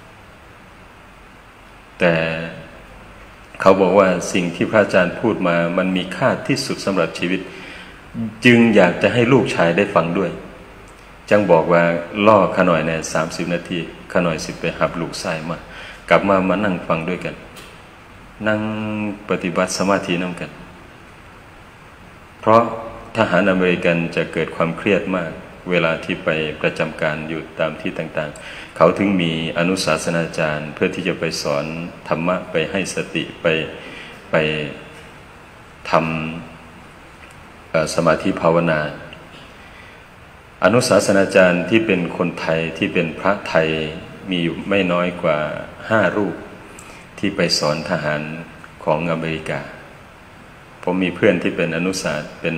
แต่เขาบอกว่าสิ่งที่พระอาจารย์พูดมามันมีค่าที่สุดสำหรับชีวิตจึงอยากจะให้ลูกชายได้ฟังด้วยจังบอกว่าล่อขน่อยในสามสิบนาทีขน่อยสิไปหับลูกชายมากลับมามานั่งฟังด้วยกันนั่งปฏิบัติสมาธินำกันเพราะทหารอเมริกันจะเกิดความเครียดมากเวลาที่ไปประจำการอยู่ตามที่ต่างๆเขาถึงมีอนุศาสนาจารย์เพื่อที่จะไปสอนธรรมะไปให้สติไปไปทำสมาธิภาวนาอนุศาสนาจารย์ที่เป็นคนไทยที่เป็นพระไทยมีอยู่ไม่น้อยกว่าห้ารูปที่ไปสอนทหารของอเมริกาผมมีเพื่อนที่เป็นอนุศาสตร์เป็น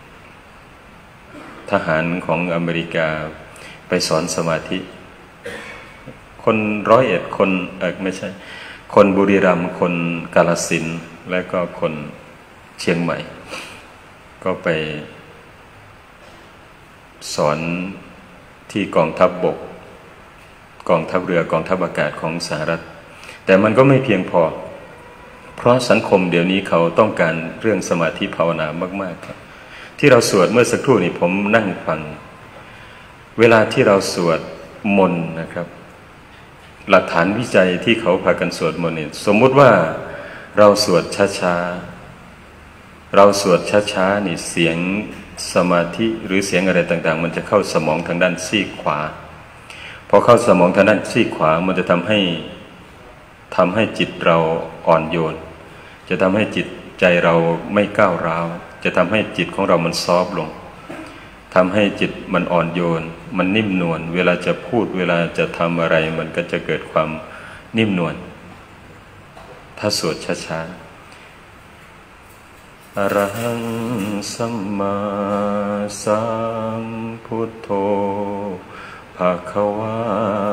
ทหารของอเมริกาไปสอนสมาธิคนร้อยเอ็ดคนเออไม่ใช่คนบุรีรัมย์คนกาฬสินธุ์และก็คนเชียงใหม่ก็ไปสอนที่กองทัพบกกองทัพเรือกองทัพอากาศของสหรัฐแต่มันก็ไม่เพียงพอเพราะสังคมเดี๋ยวนี้เขาต้องการเรื่องสมาธิภาวนามากๆครับที่เราสวดเมื่อสักครู่นี้ผมนั่งฟังเวลาที่เราสวดมนต์นะครับหลักฐานวิจัยที่เขาพากันสวดมนต์นี่สมมุติว่าเราสวดช้าๆเราสวดช้าๆนี่เสียงสมาธิหรือเสียงอะไรต่างๆมันจะเข้าสมองทางด้านซีกขวาพอเข้าสมองทางด้านซีกขวามันจะทำให้ทำให้จิตเราอ่อนโยนจะทำให้จิตใจเราไม่ก้าวร้าวจะทำให้จิตของเรามันซอฟลงทำให้จิตมันอ่อนโยนมันนิ่มนวลเวลาจะพูดเวลาจะทำอะไรมันก็จะเกิดความนิ่มนวลถ้าสวดช้าๆอะระหังสัมมาสัมพุทโธภะคะวา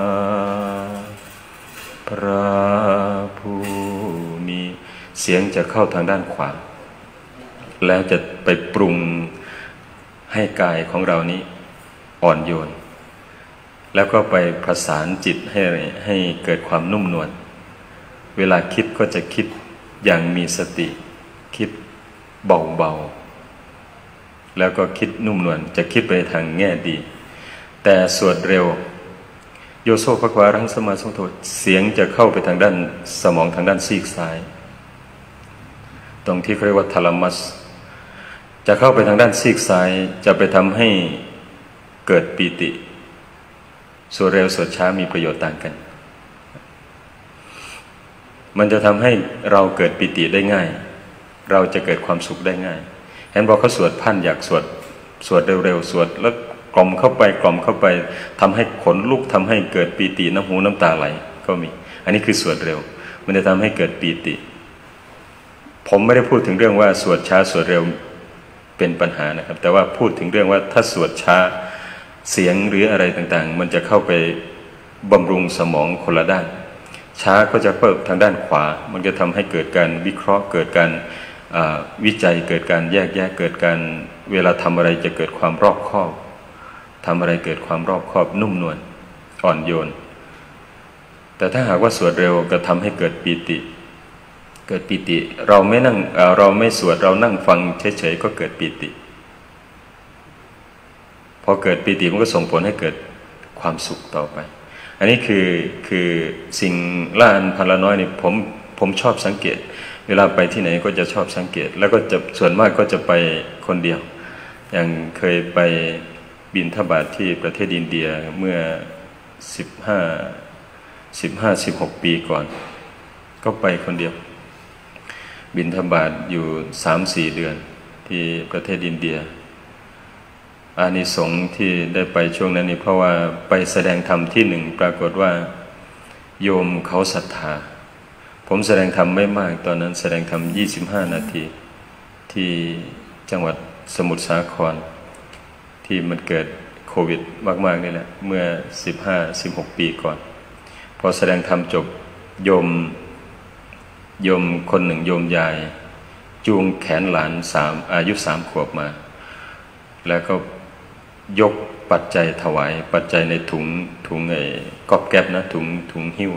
พระผู้มีเสียงจะเข้าทางด้านขวาแล้วจะไปปรุงให้กายของเรานี้อ่อนโยนแล้วก็ไปประสานจิตให้ให้เกิดความนุ่มนวลเวลาคิดก็จะคิดอย่างมีสติคิดเบาๆแล้วก็คิดนุ่มนวลจะคิดไปทางแง่ดีแต่สวดเร็วโยโซภควารังสมาสัมพุทโธเสียงจะเข้าไปทางด้านสมองทางด้านซีกซ้ายตรงที่เรียกว่าทาลามัสจะเข้าไปทางด้านซีกซ้ายจะไปทำให้เกิดปีติสวดเร็วสวดช้ามีประโยชน์ต่างกันมันจะทำให้เราเกิดปีติได้ง่ายเราจะเกิดความสุขได้ง่ายเห็นบอกเขาสวดพันอยากสวดสวดเร็วๆสวดแล้วกล่อมเข้าไปกล่อมเข้าไปทำให้ขนลุกทำให้เกิดปีติน้ำหูน้ำตาไหลก็มีอันนี้คือสวดเร็วมันจะทำให้เกิดปีติผมไม่ได้พูดถึงเรื่องว่าสวดช้าสวดเร็วเป็นปัญหานะครับแต่ว่าพูดถึงเรื่องว่าถ้าสวดช้าเสียงหรืออะไรต่างๆมันจะเข้าไปบำรุงสมองคนละด้านช้าก็จะเปิดทางด้านขวามันจะทำให้เกิดการวิเคราะห์เกิดการวิจัยเกิดการแยกแยะเกิดการเวลาทำอะไรจะเกิดความรอบคอบทำอะไรเกิดความรอบคอบนุ่มนวลอ่อนโยนแต่ถ้าหากว่าสวดเร็วก็ทำให้เกิดปีติเกิดปีติเราไม่นั่งเราไม่สวดเรานั่งฟังเฉยๆก็เกิดปีติพอเกิดปีติมันก็ส่งผลให้เกิดความสุขต่อไปอันนี้คือคือสิ่งล้านพันละน้อยนี่ผมผมชอบสังเกตเวลาไปที่ไหนก็จะชอบสังเกตแล้วก็จะส่วนมากก็จะไปคนเดียวอย่างเคยไปบิณฑบาตที่ประเทศอินเดียเมื่อสิบห้าสิบห้าสิบหกปีก่อนก็ไปคนเดียวบิณฑบาตอยู่สามสี่เดือนที่ประเทศอินเดียอานิสงส์ที่ได้ไปช่วงนั้นนี่เพราะว่าไปแสดงธรรมที่หนึ่งปรากฏว่าโยมเขาศรัทธาผมแสดงธรรมไม่มากตอนนั้นแสดงธรรมยี่สิบห้านาทีที่จังหวัดสมุทรสาครที่มันเกิดโควิดมากๆนี่แหละเมื่อสิบห้า สิบหกปีก่อนพอแสดงธรรมจบโยมโยมคนหนึ่งโยมยายจูงแขนหลานสามอายุสามขวบมาแล้วก็ยกปัจจัยถวายปัจจัยในถุงถุงไอ้ก๊อบแก๊บนะถุงถุงหิ้ว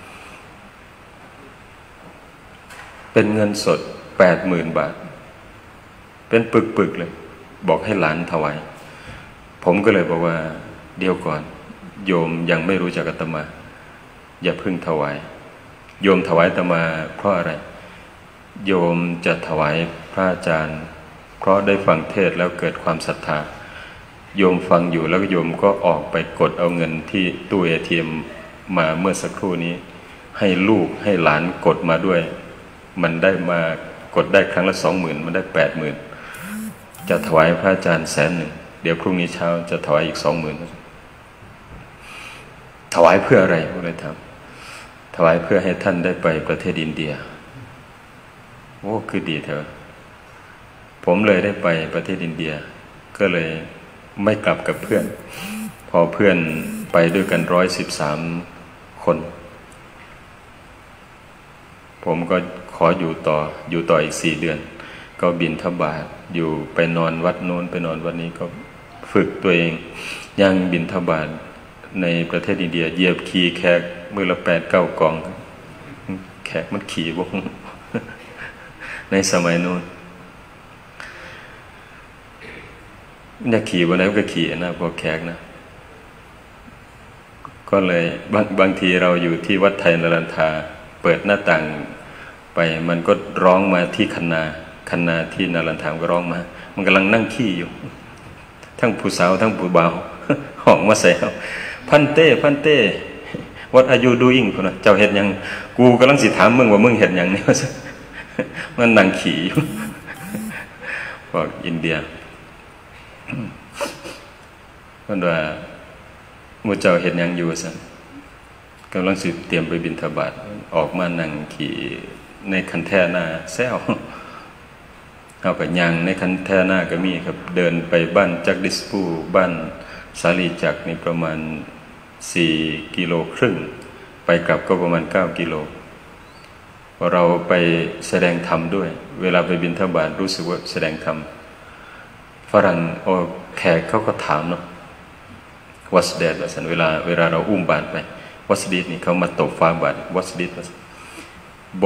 เป็นเงินสดแปดหมื่นบาทเป็นปึกๆเลยบอกให้หลานถวายผมก็เลยบอกว่าเดี๋ยวก่อนโยมยังไม่รู้จักอาตมาอย่าเพิ่งถวายโยมถวายอาตมาเพราะอะไรโยมจะถวายพระอาจารย์เพราะได้ฟังเทศแล้วเกิดความศรัทธาโยมฟังอยู่แล้วโยมก็ออกไปกดเอาเงินที่ตู้ เอ ที เอ็ม มาเมื่อสักครู่นี้ให้ลูกให้หลานกดมาด้วยมันได้มากดได้ครั้งละสองหมื่นมันได้แปดหมื่นจะถวายพระอาจารย์แสนหนึ่งเดี๋ยวพรุ่งนี้เช้าจะถวายอีกสองหมื่นถวายเพื่ออะไรพวกเราทำถวายเพื่อให้ท่านได้ไปประเทศอินเดียโอ้คือดีเถอะผมเลยได้ไปประเทศอินเดียก็เลยไม่กลับกับเพื่อนพอเพื่อนไปด้วยกันร้อยสิบสามคนผมก็ขออยู่ต่ออยู่ต่ออีกสี่เดือนก็บิณฑบาตอยู่ไปนอนวัดโน้นไปนอนวัดนี้ก็ฝึกตัวเองยังบิณฑบาตในประเทศอินเดียเหยียบขี่แขกมือละแปดเก้ากองแขกมันขี่วงในสมัยโน้นเนี่ยขี่วันไหนก็ขี่นะพวกแขกนะก็เลยบางบางทีเราอยู่ที่วัดไทยนรันทาเปิดหน้าต่างไปมันก็ร้องมาที่คันนาคันนาที่นรันทาก็ร้องมามันกำลังนั่งขี้อยู่ทั้งผู้สาวทั้งผู้บ่าวห้องมาแซวพันเต้พันเต้ What are you doing พุ่นน่ะเจ้าเฮ็ดหยังกูกำลังสิถามมึงว่ามึงเฮ็ดหยังนี่ว่าซั่นมันนั่งขี้อยู่พวกอินเดียเพิ่นว่าหมู่เจ้าเฮ็ดหยังอยู่ซั่นกำลังสิเตรียมไปบิณฑบาตออกมานั่งขี่ในคันแท่หน้าแซวเอาก็ย่างในคันแท่หน้าก็มีครับเดินไปบ้านจักดิสปูบ้านสาลีจักนี่ประมาณสี่กิโลครึ่งไปกลับก็ประมาณเก้ากิโลเราไปแสดงธรรมด้วยเวลาไปบิณฑบาตรู้สึกว่าแสดงธรรมฝรั่งโอแขกเขาก็ถามเนาะ What's that ว่าซั่นเวลาเวลาเราอุ้มบาตรไป What's this นี่เขามาตบฟ้าบาตร What's this ว่าซั่นโบ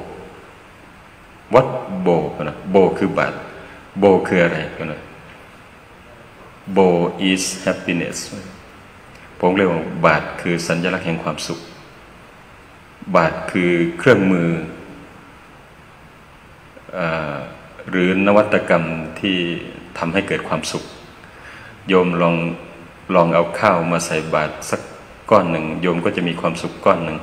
What โบนะโบคือบาตรโบคืออะไรกันนะ Bo is happiness ผมเรียกว่าบาตรคือสัญลักษณ์แห่งความสุขบาตรคือเครื่องมือหรือนวัตกรรมที่ที่ทำให้เกิดความสุขโยมลองลองเอาข้าวมาใส่บาตรสักก้อนหนึ่งโยมก็จะมีความสุขก้อนหนึ่ง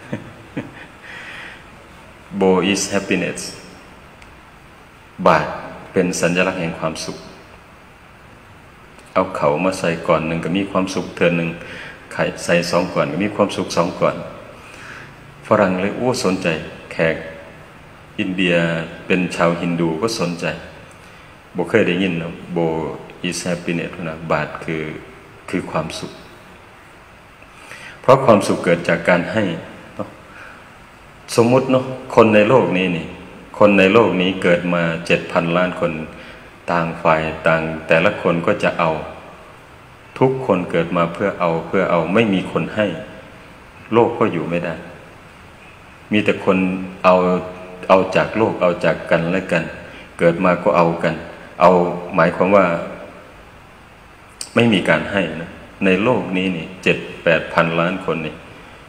Bowl is happiness บาตรเป็นสัญลักษณ์แห่งความสุขเอาเขามาใส่ก่อนหนึ่งก็มีความสุขเทือนหนึ่งไข่ใส่สองก่อนก็มีความสุขสองก่อนฝรั่งเลยโอ้สนใจแขกอินเดียเป็นชาวฮินดูก็สนใจบ่เคยได้ยินนะโบ is happiness นะบาตรคือคือความสุขเพราะความสุขเกิดจากการให้สมมุติเนาะคนในโลกนี้นี่คนในโลกนี้เกิดมาเจ็ดพันล้านคนต่างฝ่ายต่างแต่ละคนก็จะเอาทุกคนเกิดมาเพื่อเอาเพื่อเอาไม่มีคนให้โลกก็อยู่ไม่ได้มีแต่คนเอาเอาจากโลกเอาจากกันและกันเกิดมาก็เอากันเอาหมายความว่าไม่มีการให้นะในโลกนี้นี่เจ็ดแปดพันล้านคนนี่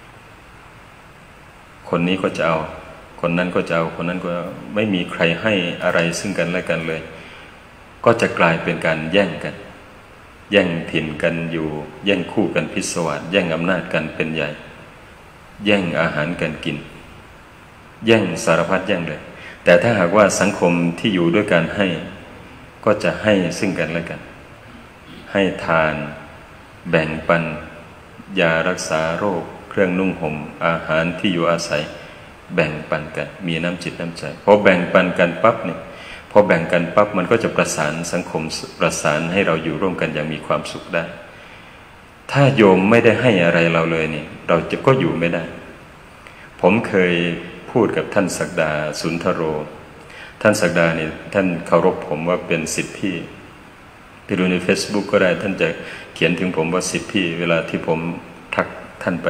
คนนี้ก็จะเอาคนนั้นก็จะเอาคนนั้นก็ไม่มีใครให้อะไรซึ่งกันและกันเลยก็จะกลายเป็นการแย่งกันแย่งถิ่นกันอยู่แย่งคู่กันพิศวาสแย่งอำนาจกันเป็นใหญ่แย่งอาหารกันกินแย่งสารพัดแย่งเลยแต่ถ้าหากว่าสังคมที่อยู่ด้วยการให้ก็จะให้ซึ่งกันและกันให้ทานแบ่งปันยารักษาโรคเครื่องนุ่งห่มอาหารที่อยู่อาศัยแบ่งปันกันมีน้ำจิตน้ำใจพอแบ่งปันกันปั๊บเนี่ยพอแบ่งกันปั๊บมันก็จะประสานสังคมประสานให้เราอยู่ร่วมกันอย่างมีความสุขได้ถ้าโยมไม่ได้ให้อะไรเราเลยนี่เราจะก็อยู่ไม่ได้ผมเคยพูดกับท่านศักดาสุนทโรท่านศักดานี่ท่านเคารพผมว่าเป็นศิษย์พี่ไปดูใน Facebook ก็ได้ท่านจะเขียนถึงผมว่าศิษย์พี่เวลาที่ผมทักท่านไป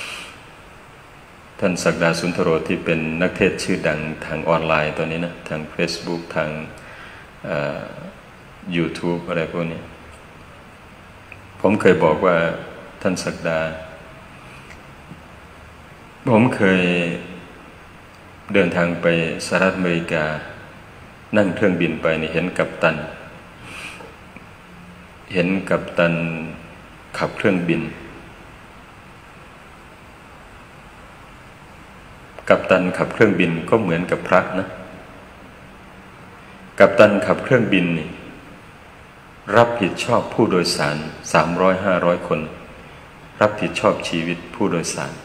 ท่านศักดาสุนทโรที่เป็นนักเทศชื่อดังทางออนไลน์ตอนนี้นะทาง Facebook ทาง YouTube อะไรพวกนี้ผมเคยบอกว่าท่านศักดาผมเคยเดินทางไปสหรัฐอเมริกานั่งเครื่องบินไปนี่เห็นกัปตันเห็นกัปตันขับเครื่องบินกัปตันขับเครื่องบินก็เหมือนกับพระนะกัปตันขับเครื่องบินนี่รับผิดชอบผู้โดยสารสามร้อยห้าร้อยคนรับผิดชอบชีวิตผู้โดยสาร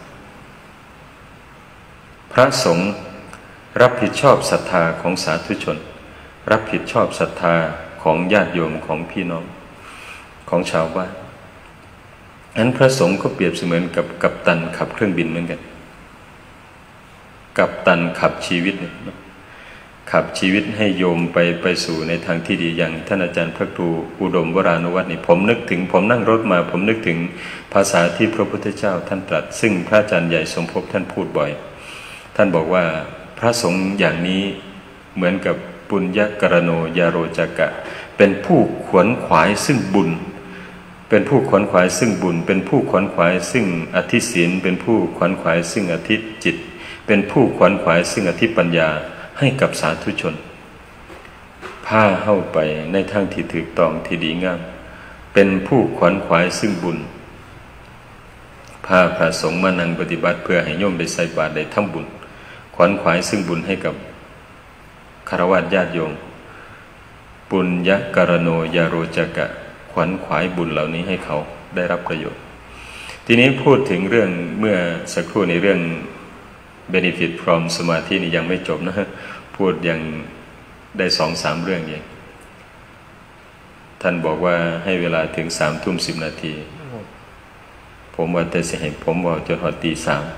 พระสงฆ์รับผิดชอบศรัทธาของสาธุชนรับผิดชอบศรัทธาของญาติโยมของพี่น้องของชาวบ้านงั้นพระสงฆ์ก็เปรียบเสมือนกับกัปตันขับเครื่องบินเหมือนกันกัปตันขับชีวิตเนี่ยขับชีวิตให้โยมไปไปสู่ในทางที่ดีอย่างท่านอาจารย์พระครูอุดมวรานุวัฒน์นี่ผมนึกถึงผมนั่งรถมาผมนึกถึงภาษาที่พระพุทธเจ้าท่านตรัสซึ่งพระอาจารย์ใหญ่สมภพท่านพูดบ่อยท่านบอกว่าพระสงฆ์อย่างนี้เหมือนกับปุญญกรโนยาโรจักะเป็นผู้ขวนขวายซึ่งบุญเป็นผู้ขวนขวายซึ่งบุญเป็นผู้ขวนขวายซึ่งอธิศีลเป็นผู้ขวนขวายซึ่งอธิจิตเป็นผู้ขวนขวายซึ่งอธิปัญญาให้กับสาธุชนพาเข้าไปในทางที่ถูกต้องที่ดีงามเป็นผู้ขวนขวายซึ่งบุญพาพระสงฆ์มานั่งปฏิบัติเพื่อให้โยมได้ใส่บาตรได้ทำบุญขวนขวายซึ่งบุญให้กับฆราวาสญาติโยมปุญญกรโนยาโรจักะขวนขวายบุญเหล่านี้ให้เขาได้รับประโยชน์ทีนี้พูดถึงเรื่องเมื่อสักครู่ในเรื่อง benefit from สมาธินี่ยังไม่จบนะพูดยังได้สองสามเรื่องอย่างท่านบอกว่าให้เวลาถึงสามทุ่มสิบนาทีผมว่าแต่สิให้ผมบอกจนหอดตีสาม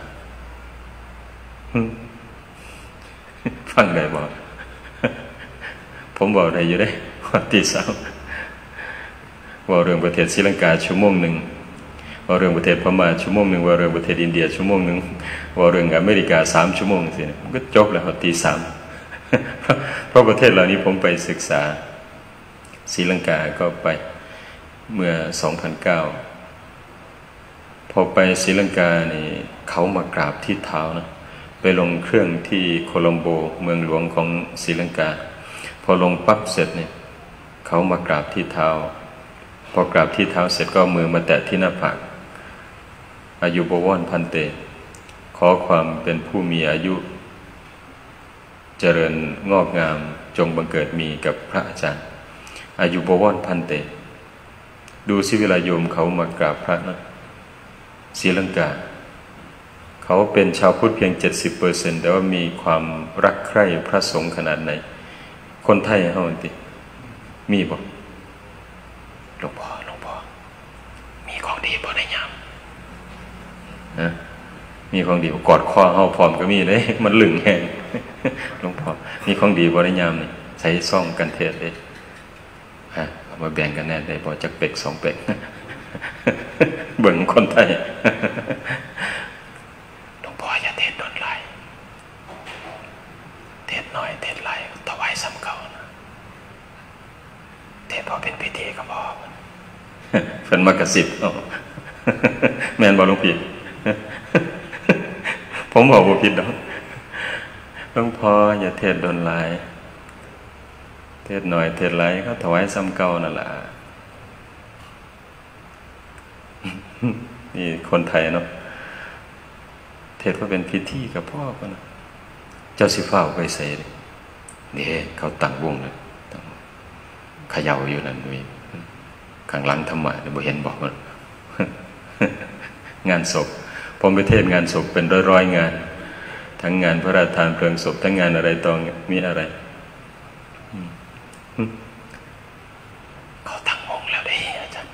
ฟังได้บอกผมบอกได้อยู่ได้หอดตีสามว่าเรื่องประเทศศรีลังกาชั่วโมงหนึ่งว่าเรื่องประเทศพม่าชั่วโมงหนึ่งว่าเรื่องประเทศอินเดียชั่วโมงหนึ่งว่าเรื่องอเมริกาสามชั่วโมงสิมันก็จบแล้วตีสามเพราะประเทศเหล่านี้ผมไปศึกษาศรีลังกาก็ไปเมื่อสองพันเก้าพอไปศรีลังกานี่เขามากราบที่เท้านะไปลงเครื่องที่โคลัมโบเมืองหลวงของศรีลังกาพอลงปั๊บเสร็จเนี่ยเขามากราบที่เท้าพอกราบที่เท้าเสร็จก็มือมาแตะที่หน้าผากอายุบวรพันเตขอความเป็นผู้มีอายุเจริญงอกงามจงบังเกิดมีกับพระอาจารย์อายุบวรพันเตดูสิเวลาโยมเขามากราบพระนะศรีลังกาเขาเป็นชาวพุทธเพียง เจ็ดสิบเปอร์เซ็นต์ แต่ว่ามีความรักใคร่พระสงฆ์ขนาดไหนคนไทยเฮาติมีบ่หลวงพ่อหลวงพ่อมีของดีบ่ในยามนะมีของดีกอดคอเฮาพร้อมก็มีเด้มันลึงแฮงหลวงพ่อมีของดีบ่ในยามนี่ใช้ซ่อมกันเทศเด้ฮะเอามาแบ่งกันแน่ได้บ่จักเป็กสองเป็กเบิ่งคนไทยหลวงพ่ออย่าเทศโดนหลายเทศน้อยเทศหลายถวายซ้ำเก่านะเทศพอเป็นพิธีก็พอเพิ่นมากระซิบแม่นบ่หลวงพี่ผมบอกบ่ผิดดอกหลวงพ่ออย่าเทศโดนหลายเทศน้อยเทศหลายก็ถวายซ้ำเก่านั่นล่ะนี่คนไทยเนาะเทศว่าเป็นพิธีกับพ่อก็นะเจ้าสิฟ้าไปใส่นี่เขาตั้งวงเลยเขย่าอยู่นั่นมีข้างหลังธรรมะบ่เห็นบอกมันงานศพผมไปเทศงานศพเป็นร้อยๆงานทั้งงานพระราชทานเพลิงศพทั้งงานอะไรตองมีอะไรเขาตั้งวงแล้วดิอาจารย์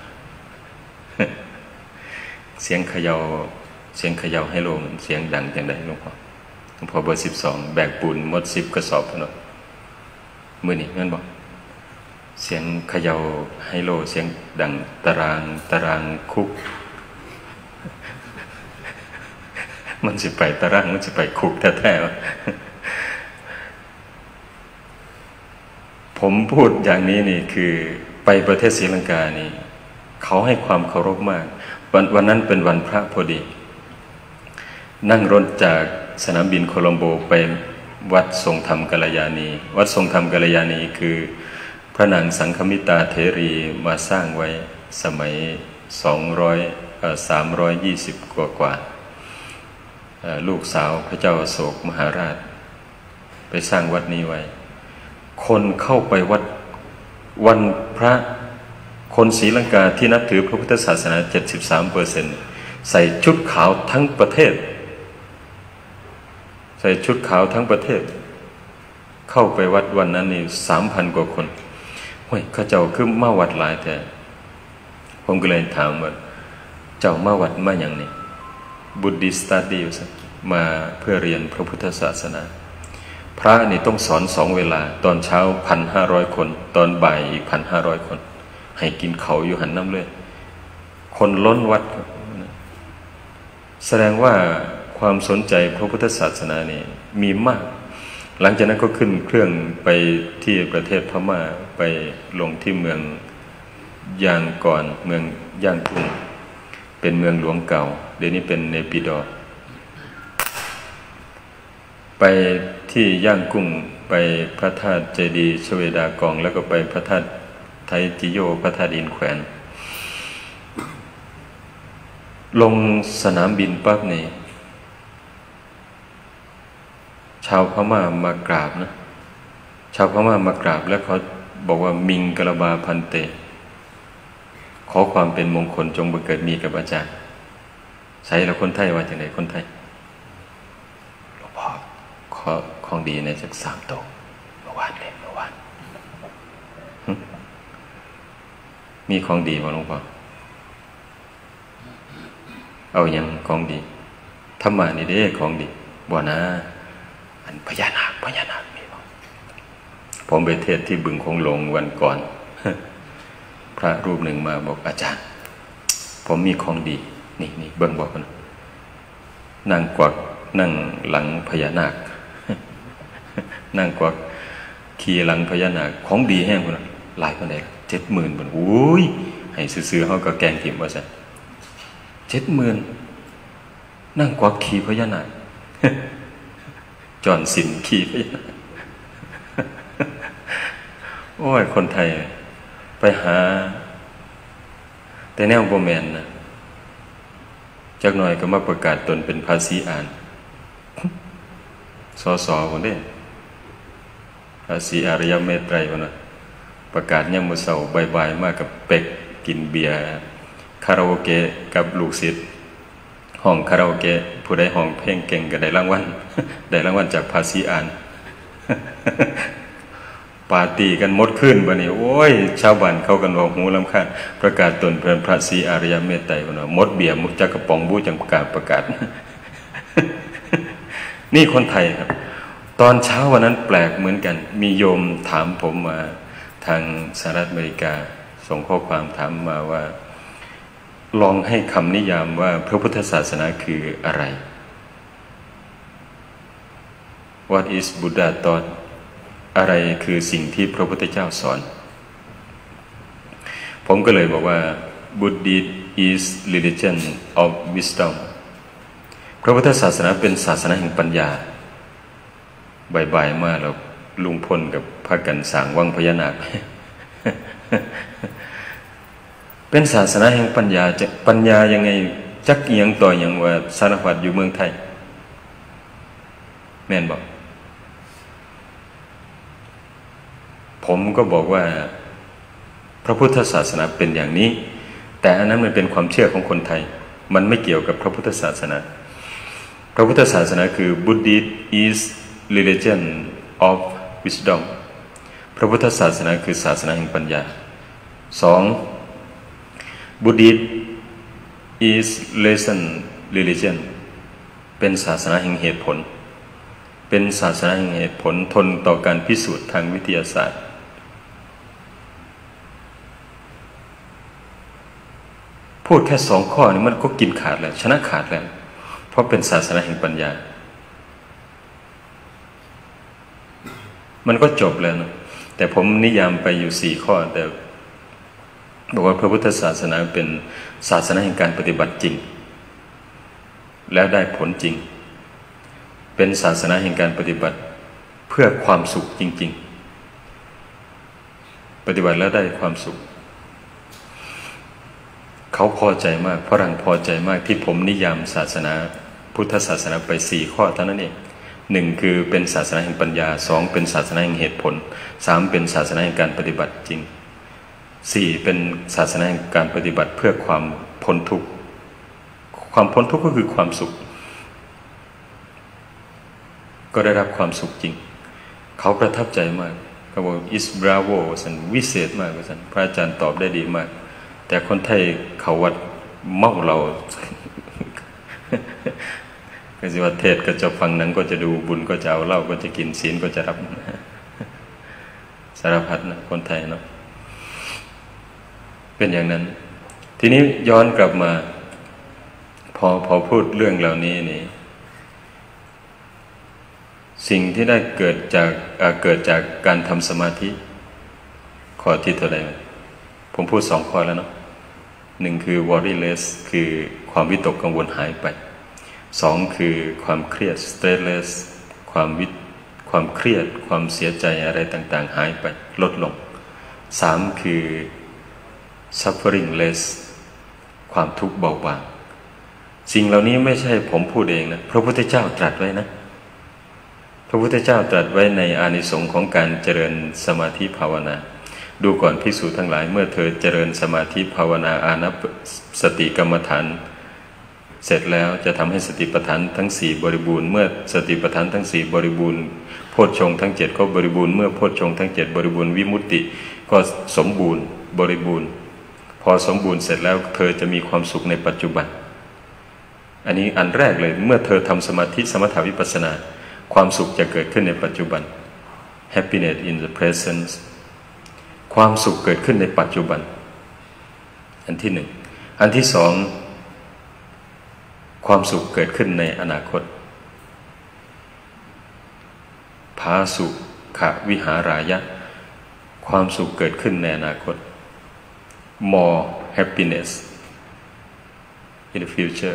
เสียงเขย่าเสียงเขย่าให้โลมเสียงดังจังได๋หลวงพ่อหลวงพ่อเบอร์สิบสองแบกปูนหมดสิบกระสอบพุ่นเนาะมื้อนี้แม่นบ่เสียงเขย่าให้โลเสียงดังตารางตารางคุกมันสิไปตารางมันสิไปคุกแท้ๆผมพูดอย่างนี้นี่คือไปประเทศศรีลังกานี่เขาให้ความเคารพมากวันวันนั้นเป็นวันพระพอดีนั่งรถจากสนามบินโคลัมโบไปวัดทรงธรรมกัลยาณีวัดทรงธรรมกัลยาณีคือพระนางสังฆมิตาเถรีมาสร้างไว้สมัยสองร้อยเอ่อสามร้อยยี่สิบกว่ากว่าลูกสาวพระเจ้าอโศกมหาราชไปสร้างวัดนี้ไว้คนเข้าไปวัดวันพระคนศรีลังกาที่นับถือพระพุทธศาสนา เจ็ดสิบสามเปอร์เซ็นต์ ใส่ชุดขาวทั้งประเทศใส่ชุดขาวทั้งประเทศเข้าไปวัดวันนั้นนี่ สามพัน กว่าคนเฮ้ยเขาเจ้าคือมาวัดหลายแท้ผมก็เลยถามว่าเจ้ามาวัดมาหยังนี่บุดดิสต์สตัดดี้มาเพื่อเรียนพระพุทธศาสนาพระนี่ต้องสอนสองเวลาตอนเช้า หนึ่งพันห้าร้อย คนตอนบ่ายอีก หนึ่งพันห้าร้อย คนให้กินเขาอยู่หันน้ำเลยคนล้นวัดแสดงว่าความสนใจพระพุทธศาสนานี่มีมากหลังจากนั้นก็ขึ้นเครื่องไปที่ประเทศพม่าไปลงที่เมืองยางก่อนเมืองย่างกุ้งเป็นเมืองหลวงเก่าเดี๋ยวนี้เป็นเนปิดอร์ไปที่ย่างกุ้งไปพระธาตุเจดีย์ชเวดากองแล้วก็ไปพระธาตุไทจิโยพระธาตุอินแขวนลงสนามบินปั๊บนี่ชาวพม่ามากราบนะชาวพม่ามากราบแล้วเขาบอกว่ามิงกะลบาพันเตขอความเป็นมงคลจงบังเกิดมีกับอาจารย์ใช่แล้วคนไทยว่าจังได๋คนไทยหลวงพ่อขอของดีในสักสามโตเมื่อวานเลยเมื่อวานมีของดีบ่หลวงพ่อเอาหยังของดีธรรมะนี่เด้ของดีบ่นะอันพญานาคพญานาคมีบ่ผมไปเทศน์ที่บึงคงหลงวันก่อนพระรูปหนึ่งมาบอกอาจารย์ผมมีของดีนี่นี่เบิ่งบอกนะนั่งกวักนั่งหลังพญานาคนั่งกวักขี่หลังพญานาคของดีแห้งพุ่นน่ะหลายปานใด เจ็ดหมื่น พุ่นโอ้ยให้ซื่อๆเฮาก็แกล้งถิ่มว่าซั่น เจ็ดหมื่น นั่งกวักขี่พญานาคจอนสินขี่พญานาคโอ้ยคนไทยไปหาแต่แนวบ่แม่นนะจักหน่อยก็มาประกาศตนเป็นภาษีอ่านสอสอคนเด้ภาษีอารยเมตไตรคนน่ะประกาศยามมื้อเช้าบ่ายๆมากับเป็กกินเบียร์คาราโอเกะกับลูกศิษย์ห้องคาราโอเกะผู้ใดห้องเพลงเก่งก็ได้รางวัลได้รางวัลจากภาษีอ่านปาร์ตี้กันหมดขึ้นบัดนี้โอ้ยชาวบ้านเขากันว่าหูรำคาญประกาศตนเป็นพระศรีอริยเมตไตรพุ่นว่าหมดเบียร์มุกจักกระป๋องบูจังประกาศประกาศ นี่คนไทยครับตอนเช้าวันนั้นแปลกเหมือนกันมีโยมถามผมมาทางสหรัฐอเมริกาส่งข้อความถามมาว่าลองให้คำนิยามว่าพระพุทธศาสนาคืออะไร What is Buddha taught อะไรคือสิ่งที่พระพุทธเจ้าสอนผมก็เลยบอกว่า Buddhism is religion of wisdom พระพุทธศาสนาเป็นศาสนาแห่งปัญญาบ่ายๆมาแล้วลุงพลกับพากันสร้างวังพญานาค เป็นศาสนาแห่งปัญญาจะปัญญายังไงจักเอียงต่ออย่างว่าสารพัดอยู่เมืองไทยแม่นบอกผมก็บอกว่าพระพุทธศาสนาเป็นอย่างนี้แต่อันนั้นมันเป็นความเชื่อของคนไทยมันไม่เกี่ยวกับพระพุทธศาสนาพระพุทธศาสนาคือ Buddhism is religion of wisdom พระพุทธศาสนาคือศาสนาแห่งปัญญาสอง Buddhism is reason religion เป็นศาสนาแห่งเหตุผลเป็นศาสนาแห่งเหตุผลทนต่อการพิสูจน์ทางวิทยาศาสตร์พูดแค่สองข้อนี้มันก็กินขาดแล้วชนะขาดแล้วเพราะเป็นศาสนาแห่งปัญญามันก็จบแล้วนะแต่ผมนิยามไปอยู่สี่ข้อแต่บอกว่าพระพุทธศาสนาเป็นศาสนาแห่งการปฏิบัติจริงแล้วได้ผลจริงเป็นศาสนาแห่งการปฏิบัติเพื่อความสุขจริงๆปฏิบัติแล้วได้ความสุขเขาพอใจมากฝรั่งพอใจมากที่ผมนิยามศาสนาพุทธศาสนาไปสี่ข้อเท่านั้นเองหนึ่งคือเป็นศาสนาแห่งปัญญาสองเป็นศาสนาแห่งเหตุผลสามเป็นศาสนาแห่งการปฏิบัติจริงสี่เป็นศาสนาแห่งการปฏิบัติเพื่อความพ้นทุกข์ความพ้นทุกข์ก็คือความสุขก็ได้รับความสุขจริงเขาประทับใจมากเขาบอก is bravo สันวิเศษมากสันพระอาจารย์ตอบได้ดีมากแต่คนไทยเขาวัดเมาเราก็สิว่าเทศก็จะฟังหนังก็จะดูบุญก็จะเอาเหล้าก็จะกินศีลก็จะรับสารพัดนะคนไทยเนาะเป็นอย่างนั้นทีนี้ย้อนกลับมาพอพอพูดเรื่องเหล่านี้นี่สิ่งที่ได้เกิดจากเกิดจากการทำสมาธิข้อที่เท่าไหร่ผมพูดสองข้อแล้วเนาะหนึ่งคือ worryless คือความวิตกกังวลหายไปสองคือความเครียด stressless ความวิความเครียดความเสียใจอะไรต่างๆหายไปลดลงสามคือ suffering less ความทุกข์เบาบางสิ่งเหล่านี้ไม่ใช่ผมพูดเองนะพระพุทธเจ้าตรัสไว้นะพระพุทธเจ้าตรัสไว้ในอานิสงส์ของการเจริญสมาธิภาวนาดูก่อนภิกษุทั้งหลายเมื่อเธอเจริญสมาธิภาวนาอานาปสติกรรมฐานเสร็จแล้วจะทำให้สติปัฏฐานทั้งสี่บริบูรณ์เมื่อสติปัฏฐานทั้งสี่บริบูรณ์โพชฌงค์ทั้งเจ็ดก็บริบูรณ์เมื่อโพชฌงค์ทั้งเจ็ดบริบูรณ์วิมุตติก็สมบูรณ์บริบูรณ์พอสมบูรณ์เสร็จแล้วเธอจะมีความสุขในปัจจุบันอันนี้อันแรกเลยเมื่อเธอทำสมาธิสมถะวิปัสสนาความสุขจะเกิดขึ้นในปัจจุบัน happiness in the present ความสุขเกิดขึ้นในปัจจุบันอันที่หนึ่งอันที่สองความสุขเกิดขึ้นในอนาคตภาสุขวิหารายะความสุขเกิดขึ้นในอนาคต more happiness in the future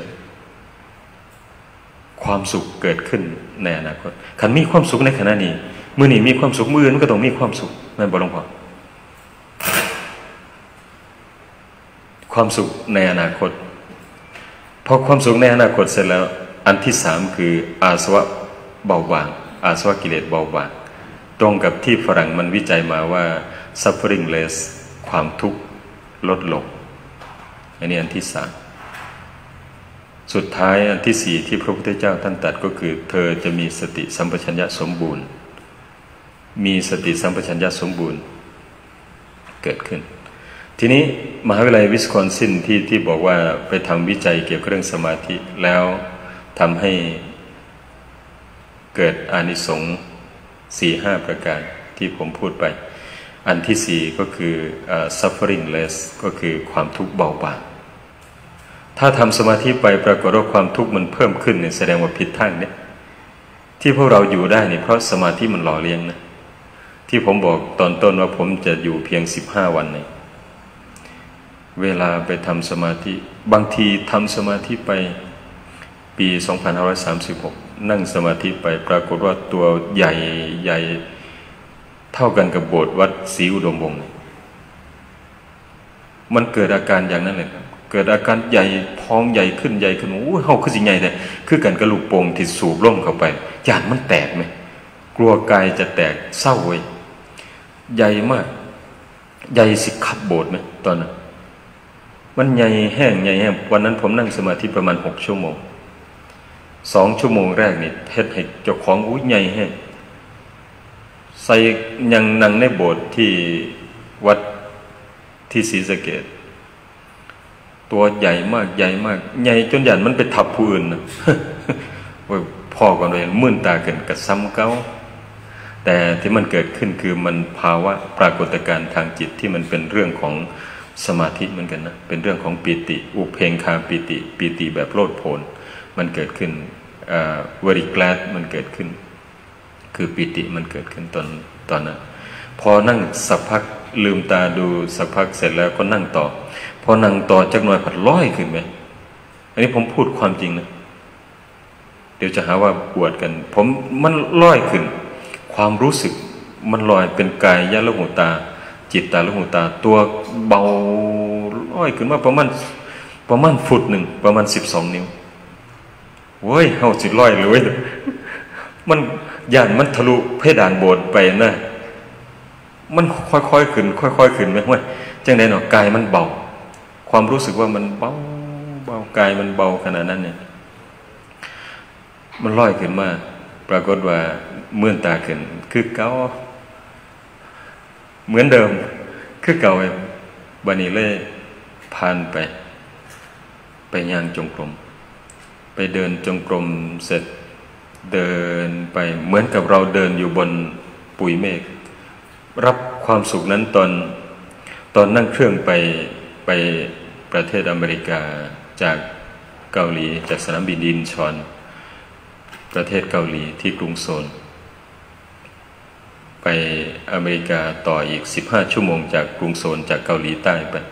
ความสุขเกิดขึ้นในอนาคตคันมีความสุขในขณะนี้มื้อนี้มีความสุขมื้ออื่นมันก็ต้องมีความสุขแม่นบ่หลวงพ่อความสุขในอนาคตพอความสุขในอนาคตเสร็จแล้วอันที่สามคืออาสวะเบาบางอาสวะกิเลสเบาบางตรงกับที่ฝรั่งมันวิจัยมาว่า suffering less ความทุกข์ลดลงอันนี้อันที่สามสุดท้ายอันที่สี่ที่พระพุทธเจ้าท่านตรัสก็คือเธอจะมีสติสัมปชัญญะสมบูรณ์มีสติสัมปชัญญะสมบูรณ์เกิดขึ้นทีนี้มหาวิทยาลัยวิสคอนซินที่ที่บอกว่าไปทำวิจัยเกี่ยวกับเรื่องสมาธิแล้วทำให้เกิดอานิสงส์สี่ห้าประการที่ผมพูดไปอันที่สี่ก็คือ uh, suffering less ก็คือความทุกข์เบาบางถ้าทำสมาธิไปปรากฏว่าความทุกข์มันเพิ่มขึ้นเนี่ยแสดงว่าผิดทางเนี่ยที่พวกเราอยู่ได้เนี่ยเพราะสมาธิมันหล่อเลี้ยงนะที่ผมบอกตอนต้นว่าผมจะอยู่เพียงสิบห้าวันเนี่ยเวลาไปทำสมาธิบางทีทำสมาธิไปปีสองพันห้าร้อยสามสิบหกนั่งสมาธิไปปรากฏว่าตัวใหญ่ใหญ่เท่ากันกับโบสถ์วัดศรีอุดมวงศ์มันเกิดอาการอย่างนั้นเลยครับเกิดอาการใหญ่พองใหญ่ขึ้นใหญ่ขึ้นโอ้เฮาคือสิใหญ่แต่คือกันกระลูกโป่งที่สูบลมเข้าไปญาติมันแตกไหมกลัวกายจะแตกเศร้าเว้ยใหญ่มากใหญ่สิขับโบสถ์ไหมตอนนั้นมันใหญ่แห้งใหญ่แห้งวันนั้นผมนั่งสมาธิประมาณหกชั่วโมงสองชั่วโมงแรกนี่เฮ็ดให้เจ้าของอุ้ยใหญ่แห้งใส่ยังนั่งในโบสถ์ที่วัดที่ศรีสะเกษตัวใหญ่มากใหญ่มากใหญ่จนหยันมันไปทับผู้อื่นนะว่าพ่อก่อนเลยมื่นตาเกินกับซ้ำเก้าแต่ที่มันเกิดขึ้นคือมันภาวะปรากฏการณ์ทางจิตที่มันเป็นเรื่องของสมาธิเหมือนกันนะเป็นเรื่องของปีติอุเพงคาปีติปีติแบบโลดโผนมันเกิดขึ้นวริกลาดมันเกิดขึ้นคือปีติมันเกิดขึ้นตอนตอนนั้นพอนั่งสักพักลืมตาดูสักพักเสร็จแล้วก็นั่งต่อพอนั่งต่อจักหน่อยผัดร้อยขึ้นไหมอันนี้ผมพูดความจริงนะเดี๋ยวจะหาว่าปวดกันผมมันร้อยขึ้นความรู้สึกมันลอยเป็นกายยะละหูตาจิตตาละหูตาตัวเบาร้อยขึ้นมาประมาณประมาณฟุตหนึ่งประมาณสิบสองนิ้วเว้ยเฮาสิร้อยเลยมันย่านมันทะลุเพดานโบสถ์ไปนะมันค่อยๆขึ้นค่อยๆขึ้นไหมเว้ยจังได๋เนาะกายมันเบาความรู้สึกว่ามันเบาเบากายมันเบาขนาดนั้นเนี่ยมันลอยขึ้นมาปรากฏว่าเมื่อตาขึ้นคือเก่าเหมือนเดิมคือเก่าบัดนี้เลยผ่านไปไปย่างจงกรมไปเดินจงกรมเสร็จเดินไปเหมือนกับเราเดินอยู่บนปุยเมฆรับความสุขนั้นตอนตอนนั่งเครื่องไปไปประเทศอเมริกาจากเกาหลีจากสนามบินอินชอนประเทศเกาหลีที่กรุงโซลไปอเมริกาต่ออีกสิบห้าชั่วโมงจากกรุงโซลจากเกาหลีใต้ไป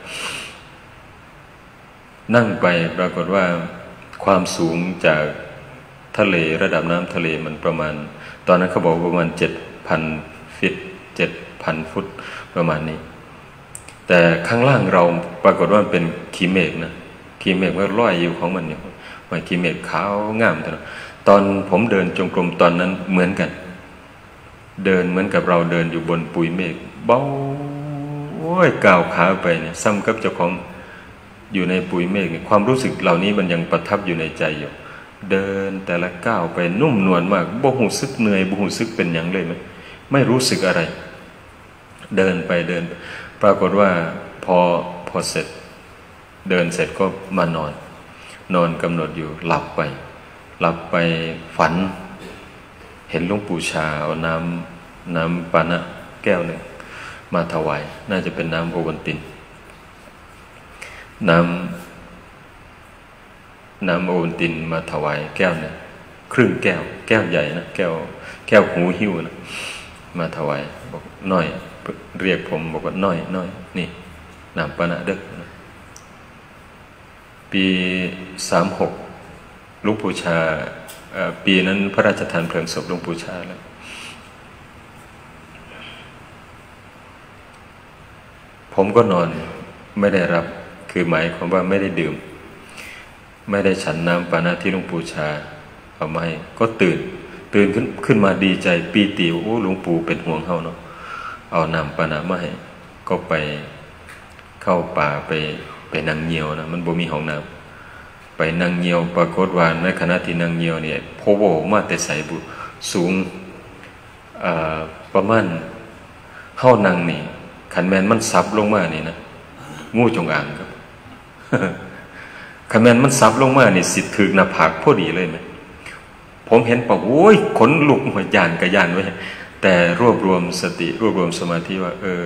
นั่งไปปรากฏว่าความสูงจากทะเลระดับน้ำทะเลมันประมาณตอนนั้นเขาบอกประมาณ เจ็ดพัน ฟิต เจ็ดพัน ฟุตประมาณนี้แต่ข้างล่างเราปรากฏว่ามันเป็นขีเมฆนะขีเมฆมันลอยอยู่ของมันอยู่มันขีเมฆขาวงามตอนตอนผมเดินจงกรมตอนนั้นเหมือนกันเดินเหมือนกับเราเดินอยู่บนปุยเมฆเบาโอ้ยก้าวขาไปเนี่ยซ้ำกับเจ้าของอยู่ในปุยเมฆเนี่ยความรู้สึกเหล่านี้มันยังประทับอยู่ในใจอยู่เดินแต่ละก้าวไปนุ่มนวลมากบ่หูสึกเหนื่อยบ่หูสึกเป็นอย่างเลยไหมไม่รู้สึกอะไรเดินไปเดินปรากฏว่าพอพอเสร็จเดินเสร็จก็มานอนนอนกำหนดอยู่หลับไปหลับไปฝันเห็นหลวงปู่ชาเอาน้ำน้ำปานะแก้วหนึ่งมาถวายน่าจะเป็นน้ำโอวัลตินน้ำน้ำโอวัลตินมาถวายแก้วหนึ่งครึ่งแก้วแก้วใหญ่นะแก้วแก้วหูหิ้วนะมาถวายบอกน้อยเรียกผมบอกว่าน้อยน้อยนี่น้ำปานะเด้อปีสามหกหลวงปู่ชาปีนั้นพระราชทานเพลิงศพหลวงปู่ชาแล้วผมก็นอนไม่ได้รับคือหมายความว่าไม่ได้ดื่มไม่ได้ฉันน้ำปานะที่หลวงปู่ชาเอามาให้ก็ตื่นตื่นขึ้นขึ้นมาดีใจปีติโอ้หลวงปู่เป็นห่วงเฮาเนาะเอาน้ำปานะมาให้ก็ไปเข้าป่าไปไปนั่งเงียวนะมันบ่มีห้องน้ำไปนั่งเงียวปรากฏว่าในขณะที่นั่งเงียวเนี่ยโพโวมาแต่ใสบุสูงประมาณเฮานั่งนี่ขันแมนมันซับลงมานี่นะงูจงอางครับขันแมนมันซับลงมานี่สิถึกหน้าผากพอดีเลยไหมผมเห็นปะโอ้ยขนลุกหัวยานกระยานไว้แต่รวบรวมสติรวบรวมสมาธิว่าเออ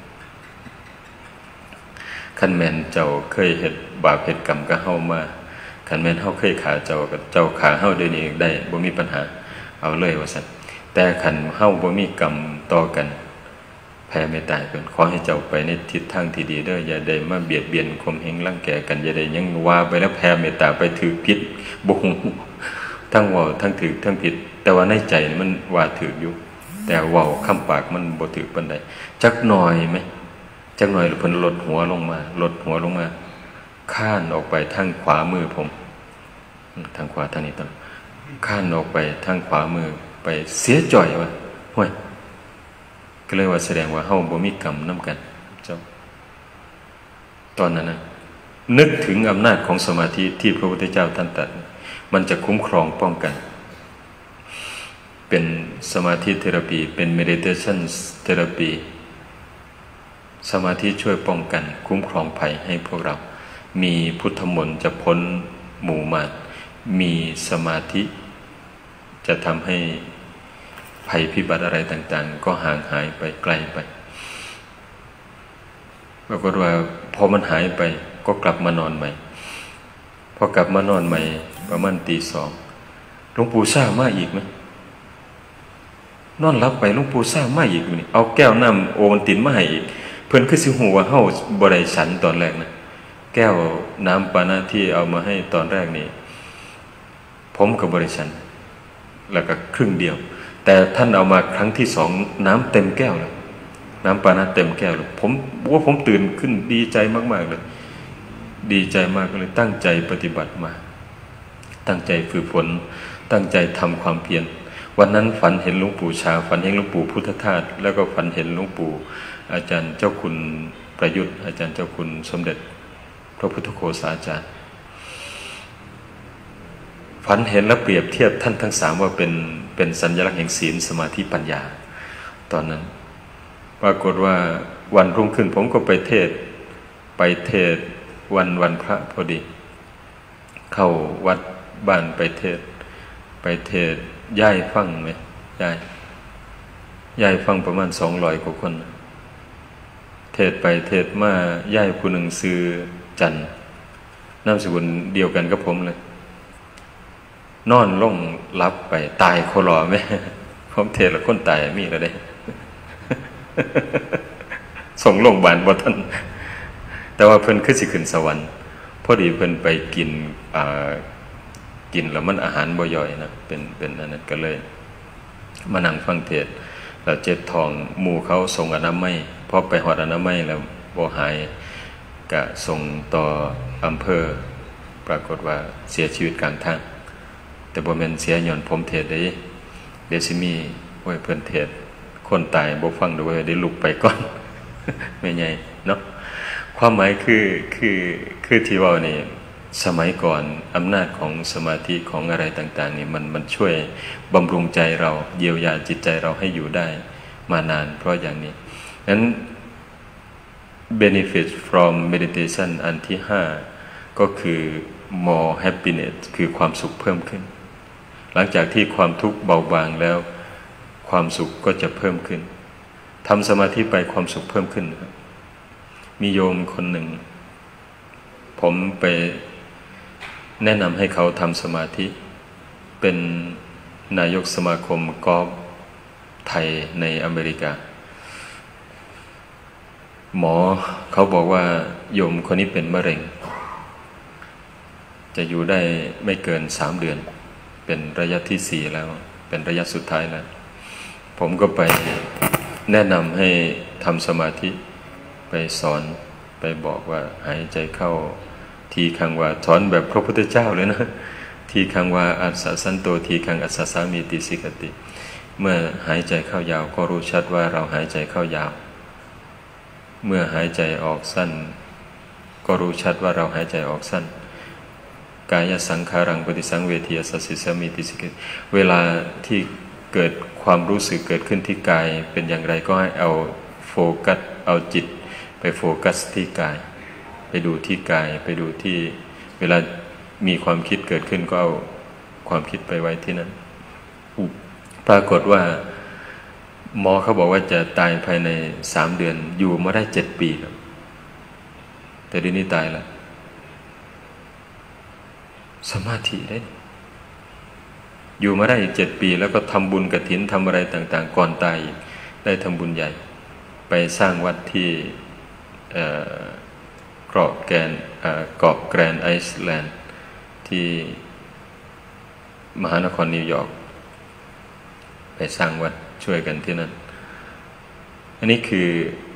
ขันแมนเจ้าเคยเฮ็ดบาปเฮ็ดกรรมกับเฮามาขันแมนเฮาเคยขาเจ้ากับเจ้าขาเฮาเดี๋ยวนี้ได้บ่มีปัญหาเอาเลยว่าซั่นแต่ขันเฮาบ่มีกรรมต่อกันแผ่เมตตาเพิ่นขอให้เจ้าไปในทิศทางที่ดีเด้ออย่าได้มาเบียดเบียนข่มเหงรังแกกันอย่าได้ยังว่าไปแล้วแผ่เมตตาไปถือผิดบ่ฮู้ทั้งเว้าทั้งถือทั้งผิดแต่ว่าในใจมันว่าถืออยู่แต่เว้าคำปากมันบ่ถือปานใดจักหน่อยมั้ยจักหน่อยเพิ่นลดหัวลงมาลดหัวลงมาข้านออกไปทางขวามือผมทางขวาทางนี้ต้องข้านออกไปทางขวามือไปเสียจ่อยว่าห้วยก็เลยว่าแสดงว่าเฮาบ่มีกรรมนำกันเจ้าตอนนั้นนะนึกถึงอำนาจของสมาธิที่พระพุทธเจ้าท่านตรัสมันจะคุ้มครองป้องกันเป็นสมาธิเทอราปีเป็น meditation therapy สมาธิช่วยป้องกันคุ้มครองภัยให้พวกเรามีพุทธมนต์จะพ้นหมู่มารมีสมาธิจะทำให้ภัยพิบัติอะไรต่างๆก็ห่างหายไปไกลไปปรากฏว่าพอมันหายไปก็กลับมานอนใหม่พอกลับมานอนใหม่ประมาณตีสองหลวงปู่ซ่ามาอีกไหมนอนรับไปหลวงปู่ซ่ามาอีกนี่เอาแก้วน้ำโอวัลตินมาให้อีกเพิ่นคือสิฮู้ว่าเฮาบ่ได้ฉันตอนแรกนะแก้วน้ำปานะที่เอามาให้ตอนแรกนี่ผมก็บ่ได้ฉันแล้วก็ครึ่งเดียวแต่ท่านเอามาครั้งที่สองน้ำเต็มแก้วแล้วน้ำปานะเต็มแก้วเลยผมว่าผมตื่นขึ้นดีใจมากๆเลยดีใจมากเลยตั้งใจปฏิบัติมาตั้งใจฝึกฝนตั้งใจทำความเพียรวันนั้นฝันเห็นหลวงปู่ชาฝันเห็นหลวงปู่พุทธทาสแล้วก็ฝันเห็นหลวงปู่อาจารย์เจ้าคุณประยุทธ์อาจารย์เจ้าคุณสมเด็จพระพุทธโฆษาจารย์ฝันเห็นและเปรียบเทียบท่านทั้งสามว่าเป็นเป็นสัญลักษณ์แห่งศีลสมาธิปัญญาตอนนั้นปรากฏว่าวันรุ่งขึ้นผมก็ไปเทศไปเทศวันวันพระพอดีเข้าวัดบ้านไปเทศไปเทศย่ายฟังไหมย่ายย่ายฟังประมาณสองร้อยกว่าคนเทศไปเทศมาย่ายผู้หนึ่งซื้อจันนามสกุลเดียวกันกับผมเลยนอนลงรับไปตายโคลอไหมผมเทศแล้วคนตายมีแล้วได้ ส่งโรงพยาบาลบ่ทันแต่ว่าเพิ่นคือสิขึ้นสวรรค์พอดีเพิ่นไปกินอ่ากินแล้วมันอาหารบ่ย่อยนะเป็นเป็นอันนั้นก็เลยมานั่งฟังเทศแล้วเจ็บท้องหมู่เขาส่งอนามัยพอไปฮอดอนามัยแล้วบ่หายก็ส่งต่ออำเภอปรากฏว่าเสียชีวิตกลางทางแต่บ่แม่นเสียย้อนผมเทศได้เดี๋ยวสิมีโอ้ยเพิ่นเทศคนตายบ่ฟังด้วยได้ลุกไปก่อนไม่ใหญ่เนาะความหมายคือคือคือที่ว่านี่สมัยก่อนอำนาจของสมาธิของอะไรต่างๆนี่มันมันช่วยบำรุงใจเราเยียวยาจิตใจเราให้อยู่ได้มานานเพราะอย่างนี้นั้น benefit from meditation อันที่ห้าก็คือ more happiness คือความสุขเพิ่มขึ้นหลังจากที่ความทุกข์เบาบางแล้วความสุขก็จะเพิ่มขึ้นทำสมาธิไปความสุขเพิ่มขึ้นครับมีโยมคนหนึ่งผมไปแนะนำให้เขาทำสมาธิเป็นนายกสมาคมกอล์ฟไทยในอเมริกาหมอเขาบอกว่าโยมคนนี้เป็นมะเร็งจะอยู่ได้ไม่เกินสามเดือนเป็นระยะที่สี่แล้วเป็นระยะสุดท้ายแล้วผมก็ไปแนะนำให้ทำสมาธิไปสอนไปบอกว่าหายใจเข้าทีคังวาสอนแบบพระพุทธเจ้าเลยนะทีคังวาอัสสะสันโตทีคังอัสสะสามีติสิกติเมื่อหายใจเข้ายาวก็รู้ชัดว่าเราหายใจเข้ายาวเมื่อหายใจออกสั้นก็รู้ชัดว่าเราหายใจออกสั้นกายสังขารังปฏิสังเวทีสัสสิสามีติสิกติเวลาที่เกิดความรู้สึกเกิดขึ้นที่กายเป็นอย่างไรก็ให้เอาโฟกัสเอาจิตไปโฟกัสที่กายไปดูที่กายไปดูที่เวลามีความคิดเกิดขึ้นก็เอาความคิดไปไว้ที่นั้นปรากฏว่าหมอเขาบอกว่าจะตายภายในสามเดือนอยู่มาได้เจ็ดปีครับแต่เดี๋ยวนี้ตายแล้วสมาธิได้อยู่มาได้อีกเจ็ดปีแล้วก็ทำบุญกฐินทำอะไรต่างๆก่อนตายได้ทำบุญใหญ่ไปสร้างวัดที่เกาะแกรนเกาะแกรนไอซ์แลนด์ที่มหานครนิวยอร์กไปสร้างวัดช่วยกันที่นั่นอันนี้คือ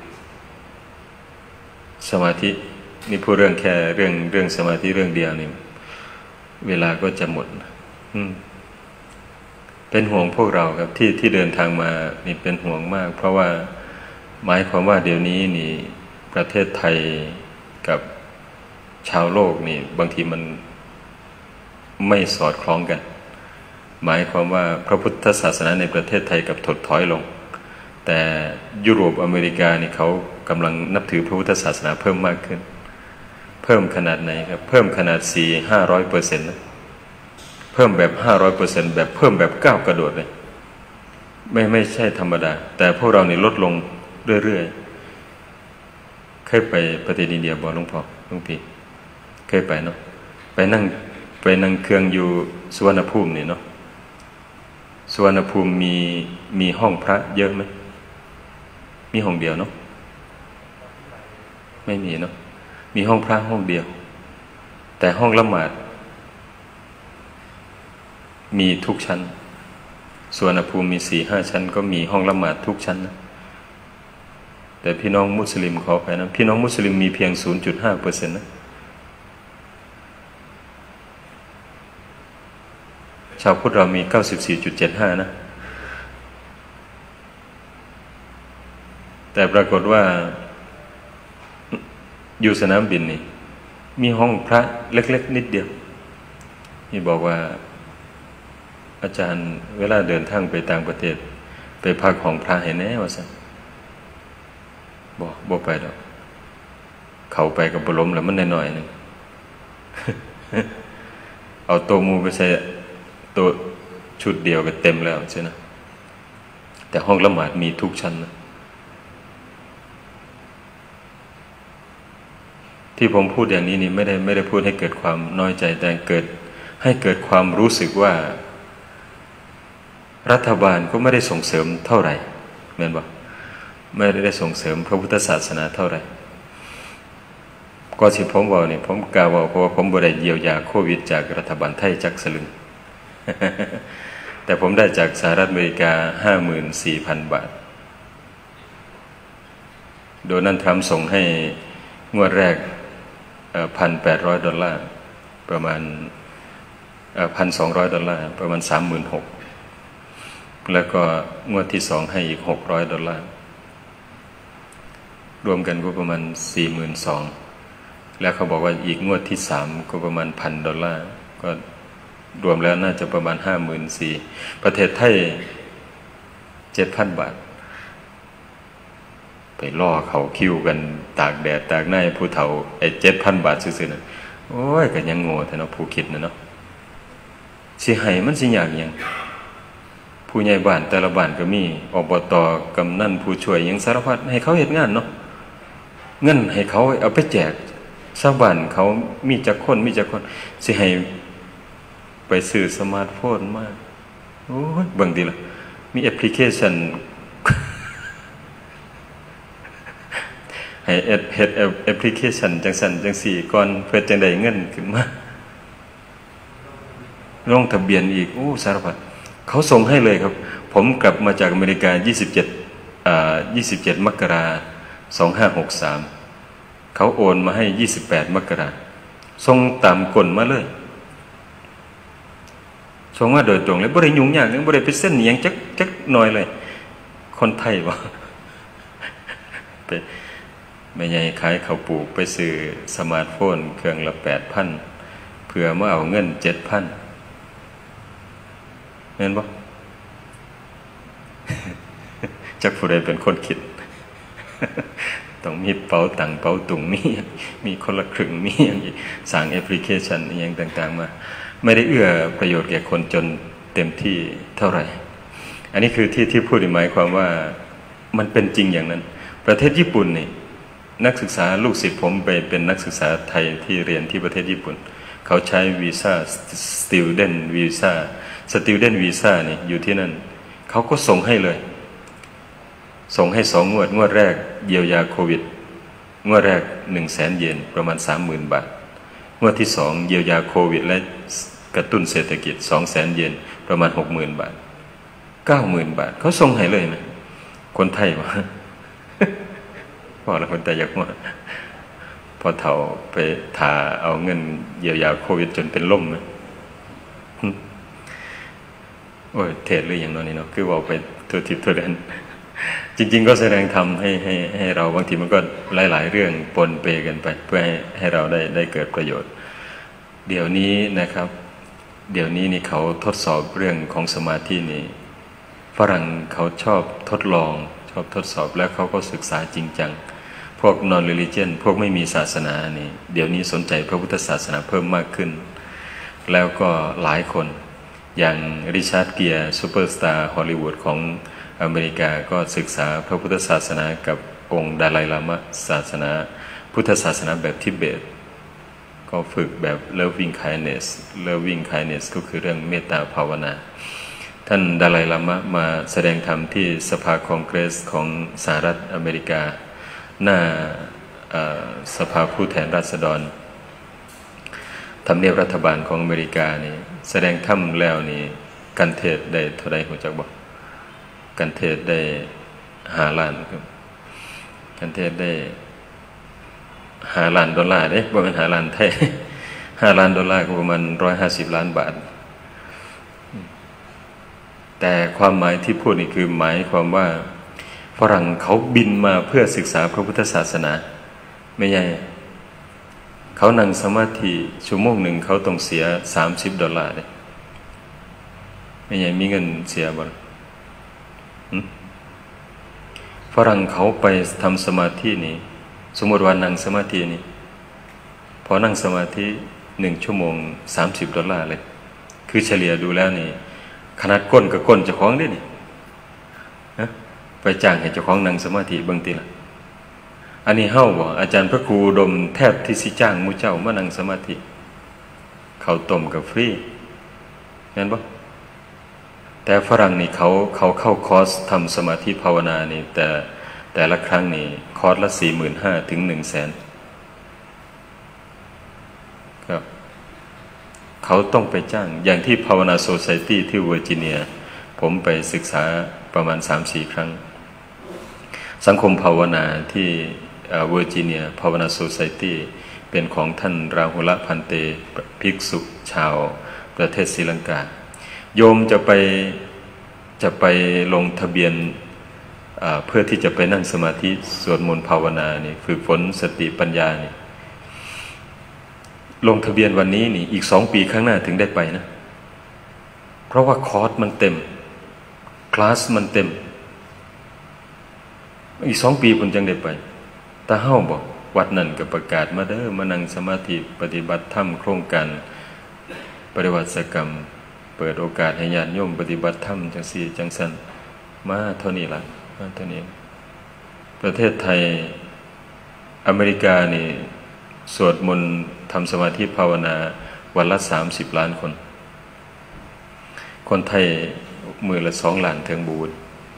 สมาธินี่พูดเรื่องแค่เรื่องเรื่องสมาธิเรื่องเดียวนี่เวลาก็จะหมดเป็นห่วงพวกเราครับที่ที่เดินทางมานี่เป็นห่วงมากเพราะว่าหมายความว่าเดี๋ยวนี้นี่ประเทศไทยกับชาวโลกนี่บางทีมันไม่สอดคล้องกันหมายความว่าพระพุทธศาสนาในประเทศไทยกับถดถอยลงแต่ยุโรปอเมริกานี่เขากำลังนับถือพระพุทธศาสนาเพิ่มมากขึ้นเพิ่มขนาดไหนครับเพิ่มขนาดสี่ห้าร้อยเปอร์เซ็นต์นะเพิ่มแบบห้าร้อยเปอร์เซ็นต์แบบเพิ่มแบบก้าวกระโดดเลยไม่ไม่ใช่ธรรมดาแต่พวกเรานี่ลดลงเรื่อยๆเคยไปประเทศอินเดียบ่หลวงพ่อหลวงพี่เคยไปเนาะไปนั่งไปนั่งเครื่องอยู่สุวรรณภูมินี่เนาะสุวรรณภูมิมีมีห้องพระเยอะไหมมีห้องเดียวเนาะไม่มีเนาะมีห้องพระห้องเดียวแต่ห้องละหมาดมีทุกชั้นสุวรรณภูมิมีสี่ห้าชั้นก็มีห้องละหมาดทุกชั้นนะแต่พี่น้องมุสลิมขอไปนะพี่น้องมุสลิมมีเพียง ศูนย์จุดห้าเปอร์เซ็นต์ นะชาวพุทธเรามี เก้าสิบสี่จุดเจ็ดห้า นะแต่ปรากฏว่าอยู่สนามบินนี่มีห้องพระเล็กๆนิดเดียวนี่บอกว่าอาจารย์เวลาเดินทางไปต่างประเทศไปพักห้องพระให้แน่ว่าซั่นบ่บ่ไปดอกเข้าไปก็บ่ล้มแล้วมันน้อยๆนึง เอาโต๊ะหมู่ไปใส่โต๊ะชุดเดียวก็เต็มแล้วใช่นะแต่ห้องละหมาดมีทุกชั้นนะที่ผมพูดอย่างนี้นี่ไม่ได้ไม่ได้พูดให้เกิดความน้อยใจแต่เกิดให้เกิดความรู้สึกว่ารัฐบาลก็ไม่ได้ส่งเสริมเท่าไหร่เหมือนบ่ไม่ได้ส่งเสริมพระพุทธศาสนาเท่าไหร่ก็สิผมบอกนี่ผมกล่าวว่าเพราะว่าผมบ่ได้เยียวยาโควิดจากรัฐบาลไทยจักสลึง แต่ผมได้จากสหรัฐอเมริกา ห้าหมื่นสี่พัน บาทโดนัลด์ทรัมป์ส่งให้งวดแรกเอ่อ หนึ่งพันแปดร้อย ดอลลาร์ประมาณเอ่อ หนึ่งพันสองร้อย ดอลลาร์ประมาณ สามหมื่นหกพัน แล้วก็งวดที่สองให้อีกหกร้อยดอลลาร์รวมกันก็ประมาณ สี่หมื่นสองพัน แล้วเขาบอกว่าอีกงวดที่สามก็ประมาณ หนึ่งพัน ดอลลาร์ก็รวมแล้วน่าจะประมาณ ห้าหมื่นสี่พัน ประเทศไทย เจ็ดพัน บาทไปล่อเขาคิวกันตากแดดตากหน้าผู้เฒ่าไอ้ เจ็ดพัน บาทซื่อๆน่ะโอ้ยก็ยังโง่แต่เนาะผู้คิดน่ะเนาะสิให้มันสิยากหยังผู้ใหญ่บ้านแต่ละบ้านก็มีอบต.กำนันผู้ช่วยหยังสารพัดให้เขาเฮ็ดงานเนาะเงินให้เขาเอาไปแจกชาวบ้านเขามีจักคนมีจักคนสิให้ไปซื้อสมาร์ทโฟนมาโอ้ยบางทีล่ะมีแอปพลิเคชันให้เฮ็ดเฮ็ดแอปพลิเคชันจังซั่นจังซี่ก่อนเพื่อจังได้เงินขึ้นมาลงทะเบียนอีกโอ้สารพัดเขาส่งให้เลยครับผมกลับมาจากอเมริกายี่สิบเจ็ดอ่ายี่สิบเจ็ดมกราคมสองพันห้าร้อยหกสิบสามเขาโอนมาให้ยี่สิบแปดมกราคมส่งตามกลมาเลยส่งมาโดยตรงเลยบ่ได้ยุ่งยากเลยบ่ได้ไปเส้นหยังจักจักหน่อยเลยคนไทยบ่ไปแม่ใหญ่ขายข้าวปลูกไปซื้อสมาร์ทโฟนเครื่องละ แปดพัน เพื่อมาเอาเงิน เจ็ดพัน แม่นบ่จักผู้ใดเป็นคนคิดต้องมีเป๋าตังเป๋าตุงมีมีคนละครึ่งมีอย่างนี้สร้างแอปพลิเคชันอย่างต่างๆมาไม่ได้เอื้อประโยชน์แก่คนจนเต็มที่เท่าไหร่อันนี้คือที่ที่พูดหมายความว่ามันเป็นจริงอย่างนั้นประเทศญี่ปุ่นนี่นักศึกษาลูกศิษย์ผมไปเป็นนักศึกษาไทยที่เรียนที่ประเทศญี่ปุ่นเขาใช้วีซ่า student visa student visa นี่อยู่ที่นั่นเขาก็ส่งให้เลยส่งให้สองงวดงวดแรกเยียวยาโควิดงวดแรก หนึ่งแสน เยนประมาณ สามหมื่น บาทงวดที่สองเยียวยาโควิดและกระตุ้นเศรษฐกิจ สองแสน เยนประมาณ หกหมื่น บาท เก้าหมื่น บาทเขาส่งให้เลยนะคนไทยวะ พอแล้วคนไทยอยากว่าพอเฒ่าไปทาเอาเงินเยียวยาโควิดจนเป็นล่มนะโอ้ยเทศหรืออย่างนั้นนี่เนาะคือว่าไปตัวทิพย์ตัวเด่นจริงๆก็แสดงธรรมให้ให้ให้เราบางทีมันก็หลายๆเรื่องปนเปกันไปเพื่อให้ให้เราได้ได้เกิดประโยชน์เดี๋ยวนี้นะครับเดี๋ยวนี้นี่เขาทดสอบเรื่องของสมาธินี่ฝรั่งเขาชอบทดลองชอบทดสอบแล้วเขาก็ศึกษาจริงจังพวก non religion พวกไม่มีศาสนานี่เดี๋ยวนี้สนใจพระพุทธศาสนาเพิ่มมากขึ้นแล้วก็หลายคนอย่างริชาร์ดเกียร์ซูเปอร์สตาร์ฮอลลีวูดของอเมริกาก็ศึกษาพระพุทธศาสนากับองค์ดาไลลามะศาสนาพุทธศาสนาแบบทิเบตก็ฝึกแบบ loving kindness loving kindness ก็คือเรื่องเมตตาภาวนาท่านดาไลลามะมาแสดงธรรมที่สภาคองเกรสของสหรัฐอเมริกาหน้าสภาผู้แทนราษฎรทำเนียบรัฐบาลของอเมริกานี่แสดงธรรมแล้วนี่กันเทศได้เท่าใดหัวจักบอกกันเทศได้ห้าล้านครับกันเทศได้ห้าล้านดอลลาร์เด้บ่แม่นห้าล้านไทยห้าล้านดอลลาร์ก็ประมาณหนึ่งร้อยห้าสิบล้านบาทแต่ความหมายที่พูดนี่คือหมายความว่าฝรั่งเขาบินมาเพื่อศึกษาพระพุทธศาสนาไม่ใช่เขานั่งสมาธิชั่วโมงหนึ่งเขาต้องเสียสามสิบดอลลาร์เด้ไม่ใช่มีเงินเสียบ่ฝรั่งเขาไปทำสมาธินี่สมมติว่านั่งสมาธินี่พอนั่งสมาธิหนึ่งชั่วโมงสามสิบดอลลาร์เลยคือเฉลี่ยดูแล้วนี่ขนาดก้นกับก้นเจ้าของได้นี่นะไปจ้างให้เจ้าของนั่งสมาธิบางทีละอันนี้เฮ้าบ่อาจารย์พระครูดมแทบที่สิจ้างมูเจ้ามานั่งสมาธิเขาต้มกับฟรีเห็นบ่แต่ฝรั่งนี่เขาเขาเข้าคอร์สทำสมาธิภาวนานี่แต่แต่ละครั้งนี่คอร์สละ สี่หมื่นห้าพัน ถึง หนึ่งแสน ครับเขาต้องไปจ้างอย่างที่ภาวนาโซไซตี้ที่เวอร์จิเนียผมไปศึกษาประมาณ สามสี่ ครั้งสังคมภาวนาที่เวอร์จิเนียภาวนาโซไซตี้เป็นของท่านราหุลพันเตภิกษุชาวประเทศศรีลังกาโยมจะไปจะไปลงทะเบียนเพื่อที่จะไปนั่งสมาธิสวดมนต์ภาวนานี่ฝึกฝนสติปัญญานี่ลงทะเบียนวันนี้นี่อีกสองปีข้างหน้าถึงได้ไปนะเพราะว่าคอร์สมันเต็มคลาสมันเต็มอีกสองปีผมจึงได้ไปตาเฮ้าบอกวัดนั่นก็ประกาศมาเด้อมานั่งสมาธิปฏิบัติธรรมโครงการปฏิวัติกรรมเปิดโอกาสให้ญาติโยมปฏิบัติธรรมจังซี่จังซั่นมาเท่านี้ล่ะมาเท่านี้ประเทศไทยอเมริกานี่สวดมนต์ทำสมาธิภาวนาวันละสามสิบล้านคนคนไทยมือละสองล้านถึงบูร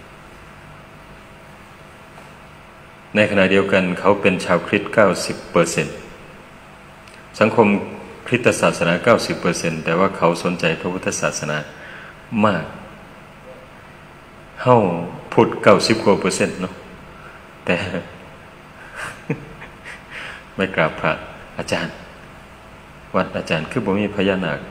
ในขณะเดียวกันเขาเป็นชาวคริสต์ เก้าสิบเปอร์เซ็นต์ สังคมคริสตศาสนา เก้าสิบเปอร์เซ็นต์ แต่ว่าเขาสนใจพระพุทธศาสนามากเฮาพุทธเก้าสิบกว่าเปอร์เซ็นต์เนาะแต่ไม่กราบพระอาจารย์วัดอาจารย์คือบ่มีพญานาค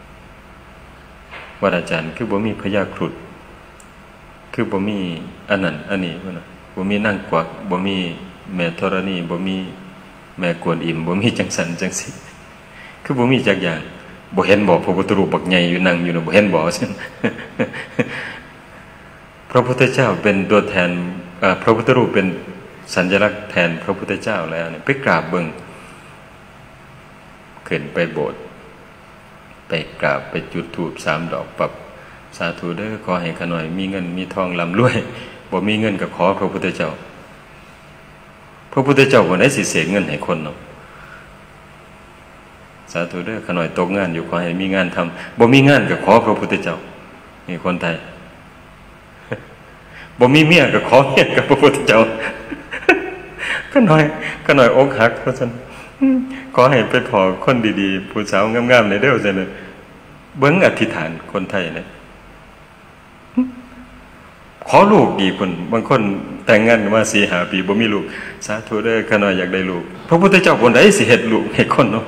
วัดอาจารย์คือบ่มีพญาครุฑคือบ่มีอันนั้นอันนี้ว่านะบ่มีนางกวักบ่มีแม่ธรณีบ่มีแม่กวนอิมบ่มีจังสันจังสิคือบ่มีจักอย่างบ่เห็นบ่พระพุทธรูปบักใหญ่อยู่นั่งอยู่น่ะบ่เห็นบ่ซั่นพระพุทธเจ้าเป็นตัวแทนเอ่อพระพุทธรูปเป็นสัญลักษณ์แทนพระพุทธเจ้าแล้วเนี่ยไปกราบเบิ่งขึ้นไปโบสถ์ไปกราบไปจุดธูปสามดอกปับสาธุเด้อขอให้ข้าน้อยมีเงินมีทองร่ำรวยบ่มีเงินก็ขอพระพุทธเจ้าพระพุทธเจ้าบ่ได้สิเสกเงินให้คนเนาะสาธุเด้อข้าน้อยตกงานอยู่ขอให้มีงานทำบ่มีงานก็ขอพระพุทธเจ้านี่คนไทยบ่มีเมียก็ขอเมียกับพระพุทธเจ้าข้าน้อยข้าน้อยอกหักเพราะฉะนั้นขอให้ไปพอคนดีๆผู้สาวงามๆในเด้อซั่นน่ะเบิ่งอธิษฐานคนไทยเนี่ยขอลูกดีพุ่นบางคนแต่งงานกันมา สี่ห้า ปีบ่มีลูกสาธุเด้อข้าน้อยอยากได้ลูกพระพุทธเจ้าคนใดสิเฮ็ดลูกให้คนเนาะ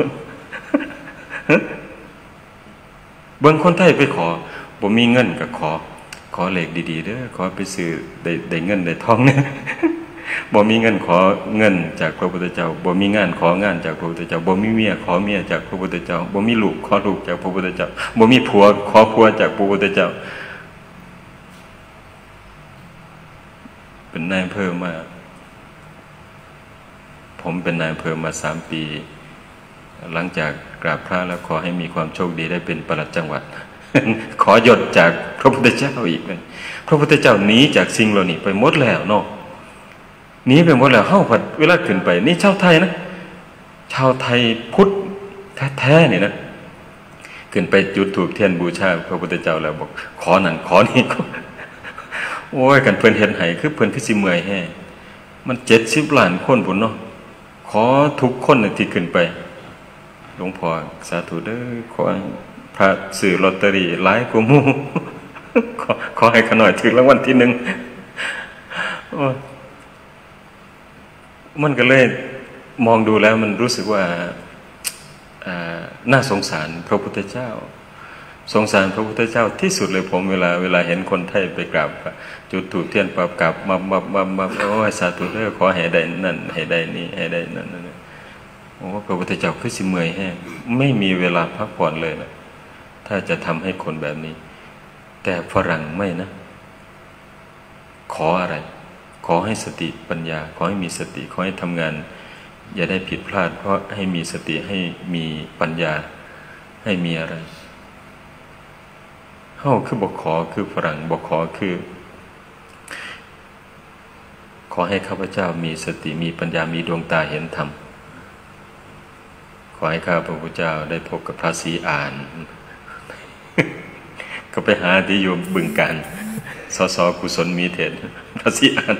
บางคนไทยไปขอบ่มีเงินก็ขอขอเลขดีๆเด้อขอไปซื้อได้ได้เงินได้ทองเนี่ยบ่มีเงินขอเงินจากพระพุทธเจ้าบ่มีงานของานจากพระพุทธเจ้าบ่มีเมียขอเมียจากพระพุทธเจ้าบ่มีลูกขอลูกจากพระพุทธเจ้าบ่มีผัวขอผัวจากพระพุทธเจ้าเป็นนายอำเภอมาผมเป็นนายอำเภอมาสามปีหลังจากกราบพระแล้วขอให้มีความโชคดีได้เป็นปลัดจังหวัดขอยศจากพระพุทธเจ้าอีกเลยพระพุทธเจ้าหนีจากสิ่งเหล่านี้ไปหมดแล้วเนาะหนีไปหมดแล้วเฮาผัดเวลาขึ้นไปนี่ชาวไทยนะชาวไทยพุทธแท้ๆนี่นะขึ้นไปจุดธูปเทียนบูชาพระพุทธเจ้าแล้วบอกขอนั่นขอนี่โอ้ยกันเพิ่นเฮ็ดให้คือเพิ่นคือสิเมื่อยแฮมันเจ็ดสิบล้านคนพุ่นเนาะขอทุกคนที่ขึ้นไปหลวงพ่อสาธุเด้อขอพระซื้อลอตเตอรี่หลายกว่าหมู่ขอขอให้ข้าน้อยถึงรางวัลที่หนึ่งโอ้มันก็เลยมองดูแล้วมันรู้สึกว่าน่าสงสารพระพุทธเจ้าสงสารพระพุทธเจ้าที่สุดเลยผมเวลาเวลาเห็นคนไทยไปกราบจุดธูปเทียนปับกราบมามามามาโอ้ยสาธุเด้อขอให้ได้นั่นให้ได้นี่ให้ได้นั่นนั่นโอ้พระพุทธเจ้าคือสิเมื่อยแห้งไม่มีเวลาพักผ่อนเลยนะถ้าจะทำให้คนแบบนี้แต่ฝรั่งไม่นะขออะไรขอให้สติปัญญาขอให้มีสติขอให้ทำงานอย่าได้ผิดพลาดเพราะให้มีสติให้มีปัญญาให้มีอะไรเฮาคือบอกขอคือฝรั่งบอกขอคือขอให้ข้าพเจ้ามีสติมีปัญญามีดวงตาเห็นธรรมขอให้ข้าพระพุทธเจ้าได้พบกับพระศรีอานก็ไปหาที่โยมบึงการสสกุศลมีเทศพระศรีอาน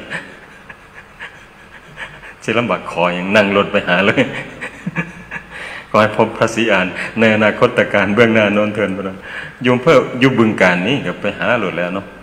สิลำบากขออย่างนั่งรถไปหาเลยขอให้พบพระศรีอานในอนาคตการเบื้องหน้าโน้นเทินไปแล้วโยมเพื่ออยู่บึงการนี้ก็ไปหาหลดแล้วเนาะ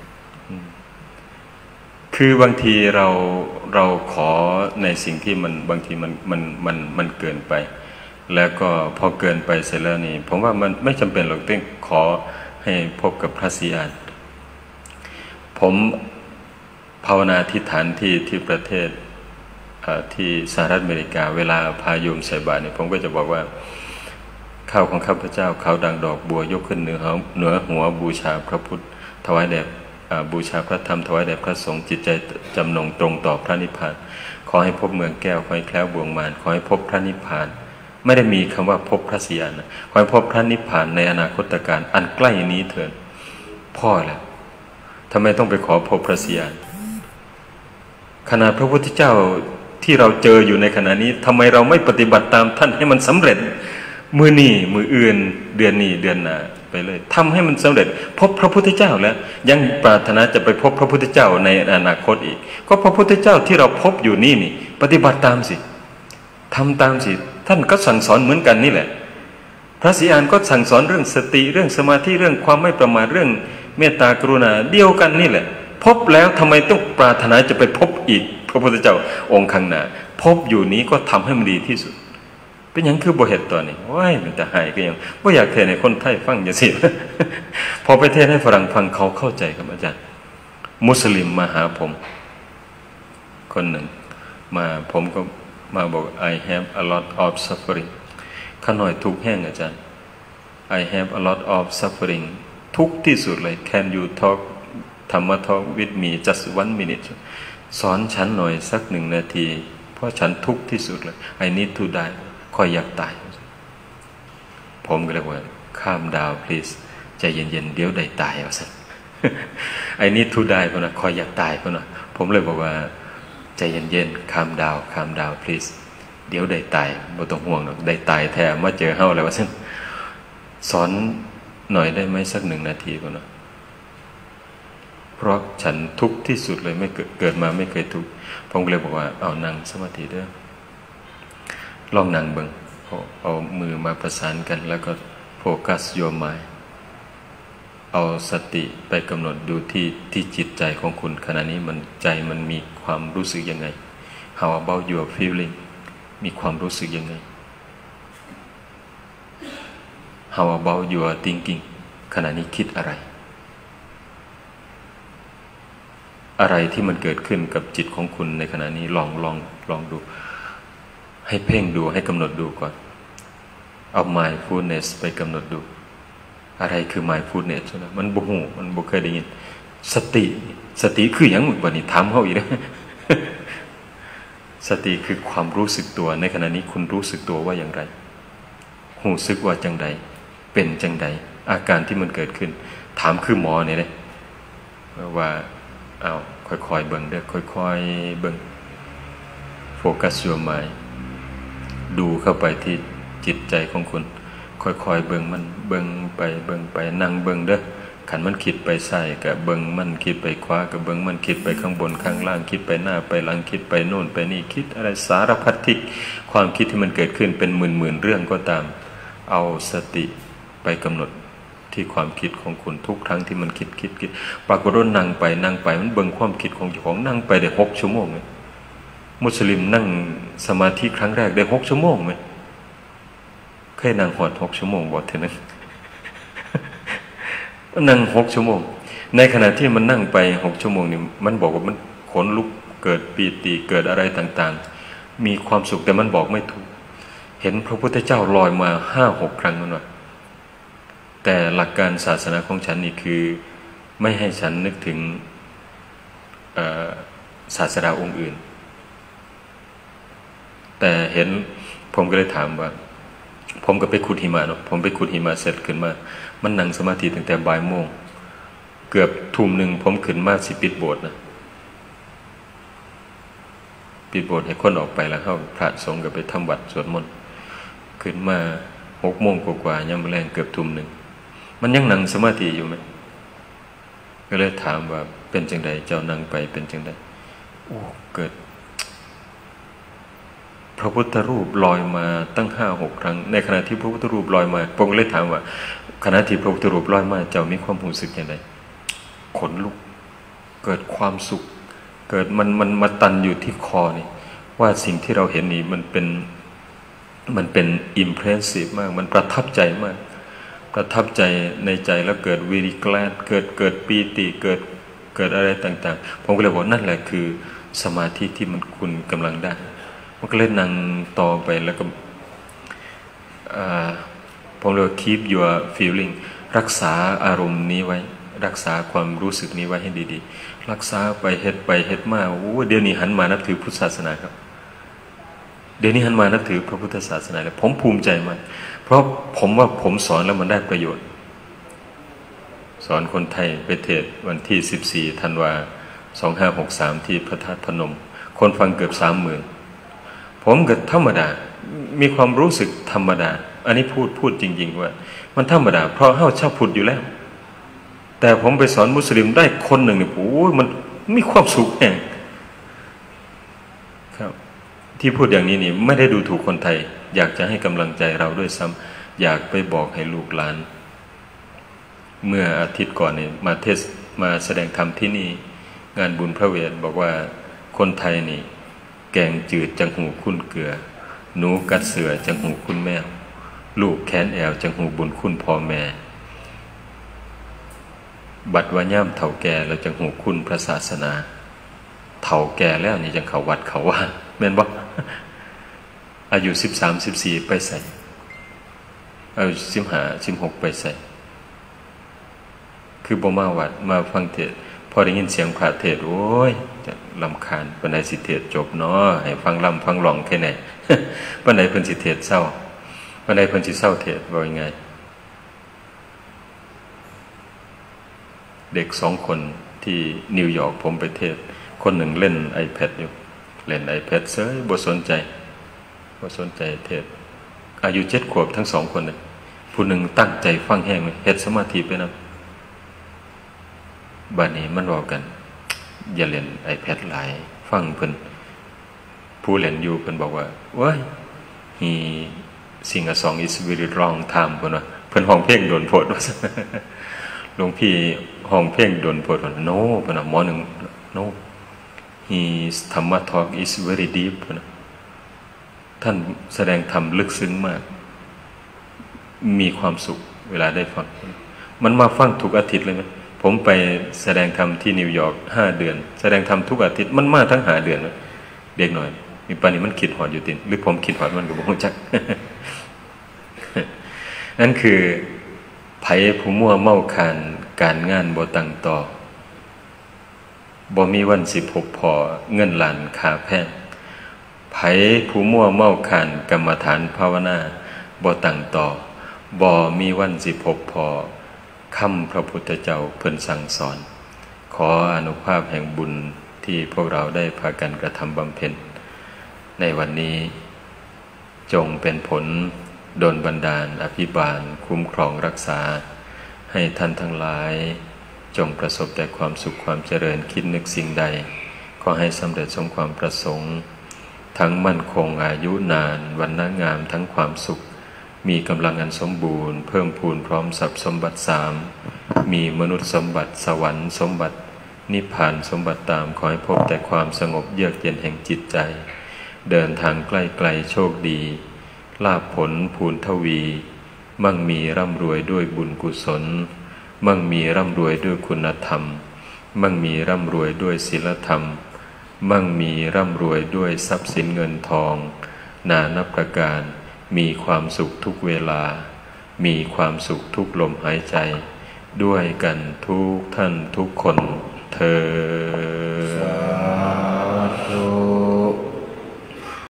คือบางทีเราเราขอในสิ่งที่มันบางทีมันมันมันมันเกินไปแล้วก็พอเกินไปเสร็จแล้วนี่ผมว่ามันไม่จำเป็นหรอกต้องขอให้พบกับพระศรีอานผมภาวนาทิฏฐานที่ที่ประเทศที่สหรัฐอเมริกาเวลาพาโยมใส่บาตรเนี่ยผมก็จะบอกว่าข้าวของข้าพเจ้าข้าวดังดอกบัวยกขึ้นเหนือเหนือหัวบูชาพระพุทธถวายแด่บูชาพระธรรมถวายแด่พระสงฆ์จิตใจจำนงตรงต่อพระนิพพานขอให้พบเมืองแก้วขอให้แคล้วบ่วงมารขอให้พบพระนิพพานไม่ได้มีคำว่าพบพระศรีอานนะขอให้พบพระนิพพานในอนาคตการอันใกล้นี้เถิดพ่อแล้วทำไมต้องไปขอพบพระศรีอานขณะพระพุทธเจ้าที่เราเจออยู่ในขณะนี้ทำไมเราไม่ปฏิบัติตามท่านให้มันสำเร็จมือนี่มืออื่นเดือนนี้เดือนหน้าไปเลยทำให้มันสำเร็จพบพระพุทธเจ้าแล้วยังปรารถนาจะไปพบพระพุทธเจ้าในอนาคตอีกก็พระพุทธเจ้าที่เราพบอยู่นี่นี่ปฏิบัติตามสิทำตามสิท่านก็สั่งสอนเหมือนกันนี่แหละพระศรีอานก็สั่งสอนเรื่องสติเรื่องสมาธิเรื่องความไม่ประมาทเรื่องเมตตากรุณาเดียวกันนี่แหละพบแล้วทำไมต้องปรารถนาจะไปพบอีกพระพุทธเจ้าองค์ข้างหน้าพบอยู่นี้ก็ทำให้มันดีที่สุดเป็นอย่างคือบ่เฮ็ดตัวนี้ว้ายมันจะหายก็ยังบ่อยากเทศให้คนไทยฟังจังซี่ พอไปเทศให้ฝรั่งฟังเขาเข้าใจครับอาจารย์มุสลิมมาหาผมคนหนึ่งมาผมก็มาบอก I have a lot of suffering ข้าหน่อยทุกข์แห้งอาจารย์ I have a lot of suffering ทุกข์ที่สุดเลย Can you talk ธรรมะ talk with me just one minute สอนฉันหน่อยสักหนึ่งนาทีเพราะฉันทุกข์ที่สุดเลย I need to die คอยอยากตายผมก็เลยว่า calm down please ใจเย็นๆเดี๋ยวได้ตายเอาซะ I need to die เพราะนะคอยอยากตายเพราะนะผมเลยบอกว่าใจเย็นๆ calm down calm down please เดี๋ยวได้ตายบ่ต้องห่วงหรอกได้ตายแท้มาเจอเฮาแล้วว่าซั่นสอนหน่อยได้ไหมสักหนึ่งนาทีเพราะนะเพราะฉันทุกข์ที่สุดเลยไม่เกิดเกิดมาไม่เคยทุกข์ผมก็เลยบอกว่าเอานั่งสมาธิเด้อลองนั่งเบิ่งเอามือมาประสานกันแล้วก็โฟกัส your mind เอาสติไปกำหนดดูที่ที่จิตใจของคุณขณะนี้มันใจมันมีความรู้สึกยังไง How about your feeling มีความรู้สึกยังไง How about your thinking ขณะนี้คิดอะไรอะไรที่มันเกิดขึ้นกับจิตของคุณในขณะนี้ลองลองลองดูให้เพ่งดูให้กำหนดดูก่อนเอา mindfulness ไปกำหนดดูอะไรคือ mindfulness นะมันบ่ฮู้มันบ่เคยได้ยินสติสติคือหยังบัดนี้ถามเฮาอีกนะ สติคือความรู้สึกตัวในขณะนี้คุณรู้สึกตัวว่าอย่างไรรู้สึกว่าจังใดเป็นจังใดอาการที่มันเกิดขึ้นถามคือหมอนี่แหละว่าเอาค่อยๆเบิ่งเด้อค่อยๆเบิ่งโฟกัส your mind ดูเข้าไปที่จิตใจของคุณค่อยๆเบิ่งมันเบิ่งไปเบิ่งไปนั่งเบิ่งเด้อขันมันคิดไปซ้ายก็เบิ่งมันคิดไปขวาก็เบิ่งมันคิดไปข้างบนข้างล่างคิดไปหน้าไปหลังคิดไปโน่นไปนี่คิดอะไรสารพัดทิศความคิดที่มันเกิดขึ้นเป็นหมื่นๆเรื่องก็ตามเอาสติไปกำหนดที่ความคิดของคุณทุกครั้งที่มันคิดคิดคิดปรากฏว่านั่งไปนั่งไปมันเบิ่งความคิดของเจ้าของนั่งไปได้หกชั่วโมงเลยมุสลิมนั่งสมาธิครั้งแรกได้หกชั่วโมงไหมเคยนั่งหอดหกชั่วโมงบ่เท่านั้น นั่งหกชั่วโมงในขณะที่มันนั่งไปหกชั่วโมงนี่มันบอกว่ามันขนลุกเกิดปีติเกิดอะไรต่างๆมีความสุขแต่มันบอกไม่ถูกเห็นพระพุทธเจ้าลอยมาห้าหกครั้งมันว่าแต่หลักการศาสนาของฉันนี่คือไม่ให้ฉันนึกถึงศาสดาองค์อื่นแต่เห็นผมก็เลยถามว่าผมก็ไปขุดหิมะเนาะผมไปขุดหิมะเสร็จขึ้นมามันนั่งสมาธิตั้งแต่บ่ายโมงเกือบทุ่มหนึ่งผมขึ้นมาสิปิดโบสถ์นะปิดโบสถ์ให้คนออกไปแล้วเข้าพระสงฆ์ก็ไปทำวัดสวดมนต์ขึ้นมาหกโมงกว่าๆยังแรงเกือบทุ่มหนึ่งมันยังนั่งสมาธิอยู่ไหมก็เลยถามว่าเป็นจังใดเจ้านั่งไปเป็นจังใดโอ้เกิดพระพุทธรูปลอยมาตั้งห้าหกครั้งในขณะที่พระพุทธรูปลอยมาผมก็เลยถามว่าขณะที่พระพุทธรูปลอยมาเจ้ามีความรู้สึกอย่างไรขนลุกเกิดความสุขเกิดมันมันมาตันอยู่ที่คอนี่ว่าสิ่งที่เราเห็นนี่มันเป็นมันเป็นอิมเพรสซีฟมากมันประทับใจมากประทับใจในใจแล้วเกิดวิริแกลนเกิดเกิดปีติเกิดเกิดอะไรต่างๆผมก็เลยบอกนั่นแหละคือสมาธิที่มันคุณกำลังได้มันก็เลยนั่งต่อไปแล้วก็ผมเรียกว่า keep your feeling รักษาอารมณ์นี้ไว้รักษาความรู้สึกนี้ไว้ให้ดีๆรักษาไปเฮ็ดไปเฮ็ดมาโอ้เดี๋ยวนี้หันมานับถือพุทธศาสนาครับเดี๋ยวนี้หันมานับถือพระพุทธศาสนาแล้วผมภูมิใจมากเพราะผมว่าผมสอนแล้วมันได้ประโยชน์สอนคนไทยไปเทศวันที่สิบสี่ธันวาสองห้าหกสามที่พระธาตุพนมคนฟังเกือบสามหมื่นผมก็ธรรมดามีความรู้สึกธรรมดาอันนี้พูดพูดจริงๆว่ามันธรรมดาเพราะเฮาชาวพุทธอยู่แล้วแต่ผมไปสอนมุสลิมได้คนหนึ่งเนี่ยโอ้ยมันมีความสุขแห่งครับที่พูดอย่างนี้นี่ไม่ได้ดูถูกคนไทยอยากจะให้กำลังใจเราด้วยซ้ำอยากไปบอกให้ลูกหลานเมื่ออาทิตย์ก่อนเนี่ยมาเทศมาแสดงธรรมที่นี่งานบุญพระเวทบอกว่าคนไทยนี่แกงจืดจังหูคุณเกลือหนูกัดเสือจังหูคุณแมวลูกแขนแอวจังหูบุญคุณพ่อแม่บัดว่าย่ำเฒ่าแก่เราจังหูคุณพระศาสนาเฒ่าแก่แล้วนี่จังเขาวัดเขาว่าแม่นบ่อายุสิบสามสิบสี่ไปใส่อายุสิบห้าสิบหกไปใส่คือบ่มาวัดมาฟังเทศพอได้ยินเสียงพระเทศโอ้ยจะรำคาญปานใดสิเทศจบเนาะให้ฟังลำฟังหลองแค่ไหน ปานใดเพิ่นสิเทศเศร้าปานใดเพิ่นสิเศร้าเทศว่ายังไงเด็กสองคนที่นิวยอร์กผมไปเทศคนหนึ่งเล่น iPad อยู่เล่น iPad เซ้ยบ่สนใจบ่สนใจเทศอายุเจ็ดขวบทั้งสองคนเลยผู้หนึ่งตั้งใจฟังแห้งเลยเฮ็ดสมาธิไปนำบัดนี้มันบอกกันอย่าเล่น iPad หลายฟังเพิ่นผู้เล่นอยู่เพิ่นบอกว่าโอ้ย he sing a song is very wrong time เพิ่นว่าเพิ่นร้องเพลงโดนโพดว่าหลวงพี่ห้องเพลงโดนโพดว่า no เพิ่นน่ะหมอหนึ่ง no his Dhamma talk is very deep เพิ่นน่ะท่านแสดงธรรมลึกซึ้งมากมีความสุขเวลาได้ฟังมันมาฟังทุกอาทิตย์เลยมั้ยผมไปแสดงธรรมที่นิวยอร์กห้าเดือนแสดงธรรมทุกอาทิตย์มันมาทั้งหาเดือนนะเด็กหน่อยมีปานนี้มันคิดหอดอยู่ติหรือผมคิดหอดมันก็บ่ฮู้จัก นั่นคือไผผู้มั่วเมาคานการงานบ่ตั้งต่อบ่มีวันสิพบพอเงินล้านค่าแพงไผผู้มั่วเมาคานกรรมฐานภาวนาบ่ตั้งต่อบ่มีวันสิพบพอคำพระพุทธเจ้าเพิ่นสั่งสอนขออานุภาพแห่งบุญที่พวกเราได้พากันกระทำบำเพ็ญในวันนี้จงเป็นผลดลบันดาลอภิบาลคุ้มครองรักษาให้ท่านทั้งหลายจงประสบแต่ความสุขความเจริญคิดนึกสิ่งใดขอให้สำเร็จสมความประสงค์ทั้งมั่นคงอายุนานวรรณงามทั้งความสุขมีกำลังอันสมบูรณ์เพิ่มพูนพร้อมทรัพย์สมบัติสามมีมนุษย์สมบัติสวรรค์สมบัตินิพพานสมบัติตามขอให้พบแต่ความสงบเยือกเย็นแห่งจิตใจเดินทางใกล้ไกลโชคดีลาภผลภูนทวีมั่งมีร่ำรวยด้วยบุญกุศลมั่งมีร่ำรวยด้วยคุณธรรมมั่งมีร่ำรวยด้วยศีลธรรมมั่งมีร่ำรวยด้วยทรัพย์สินเงินทองนานับประการมีความสุขทุกเวลามีความสุขทุกลมหายใจด้วยกันทุกท่านทุกคนเทอญ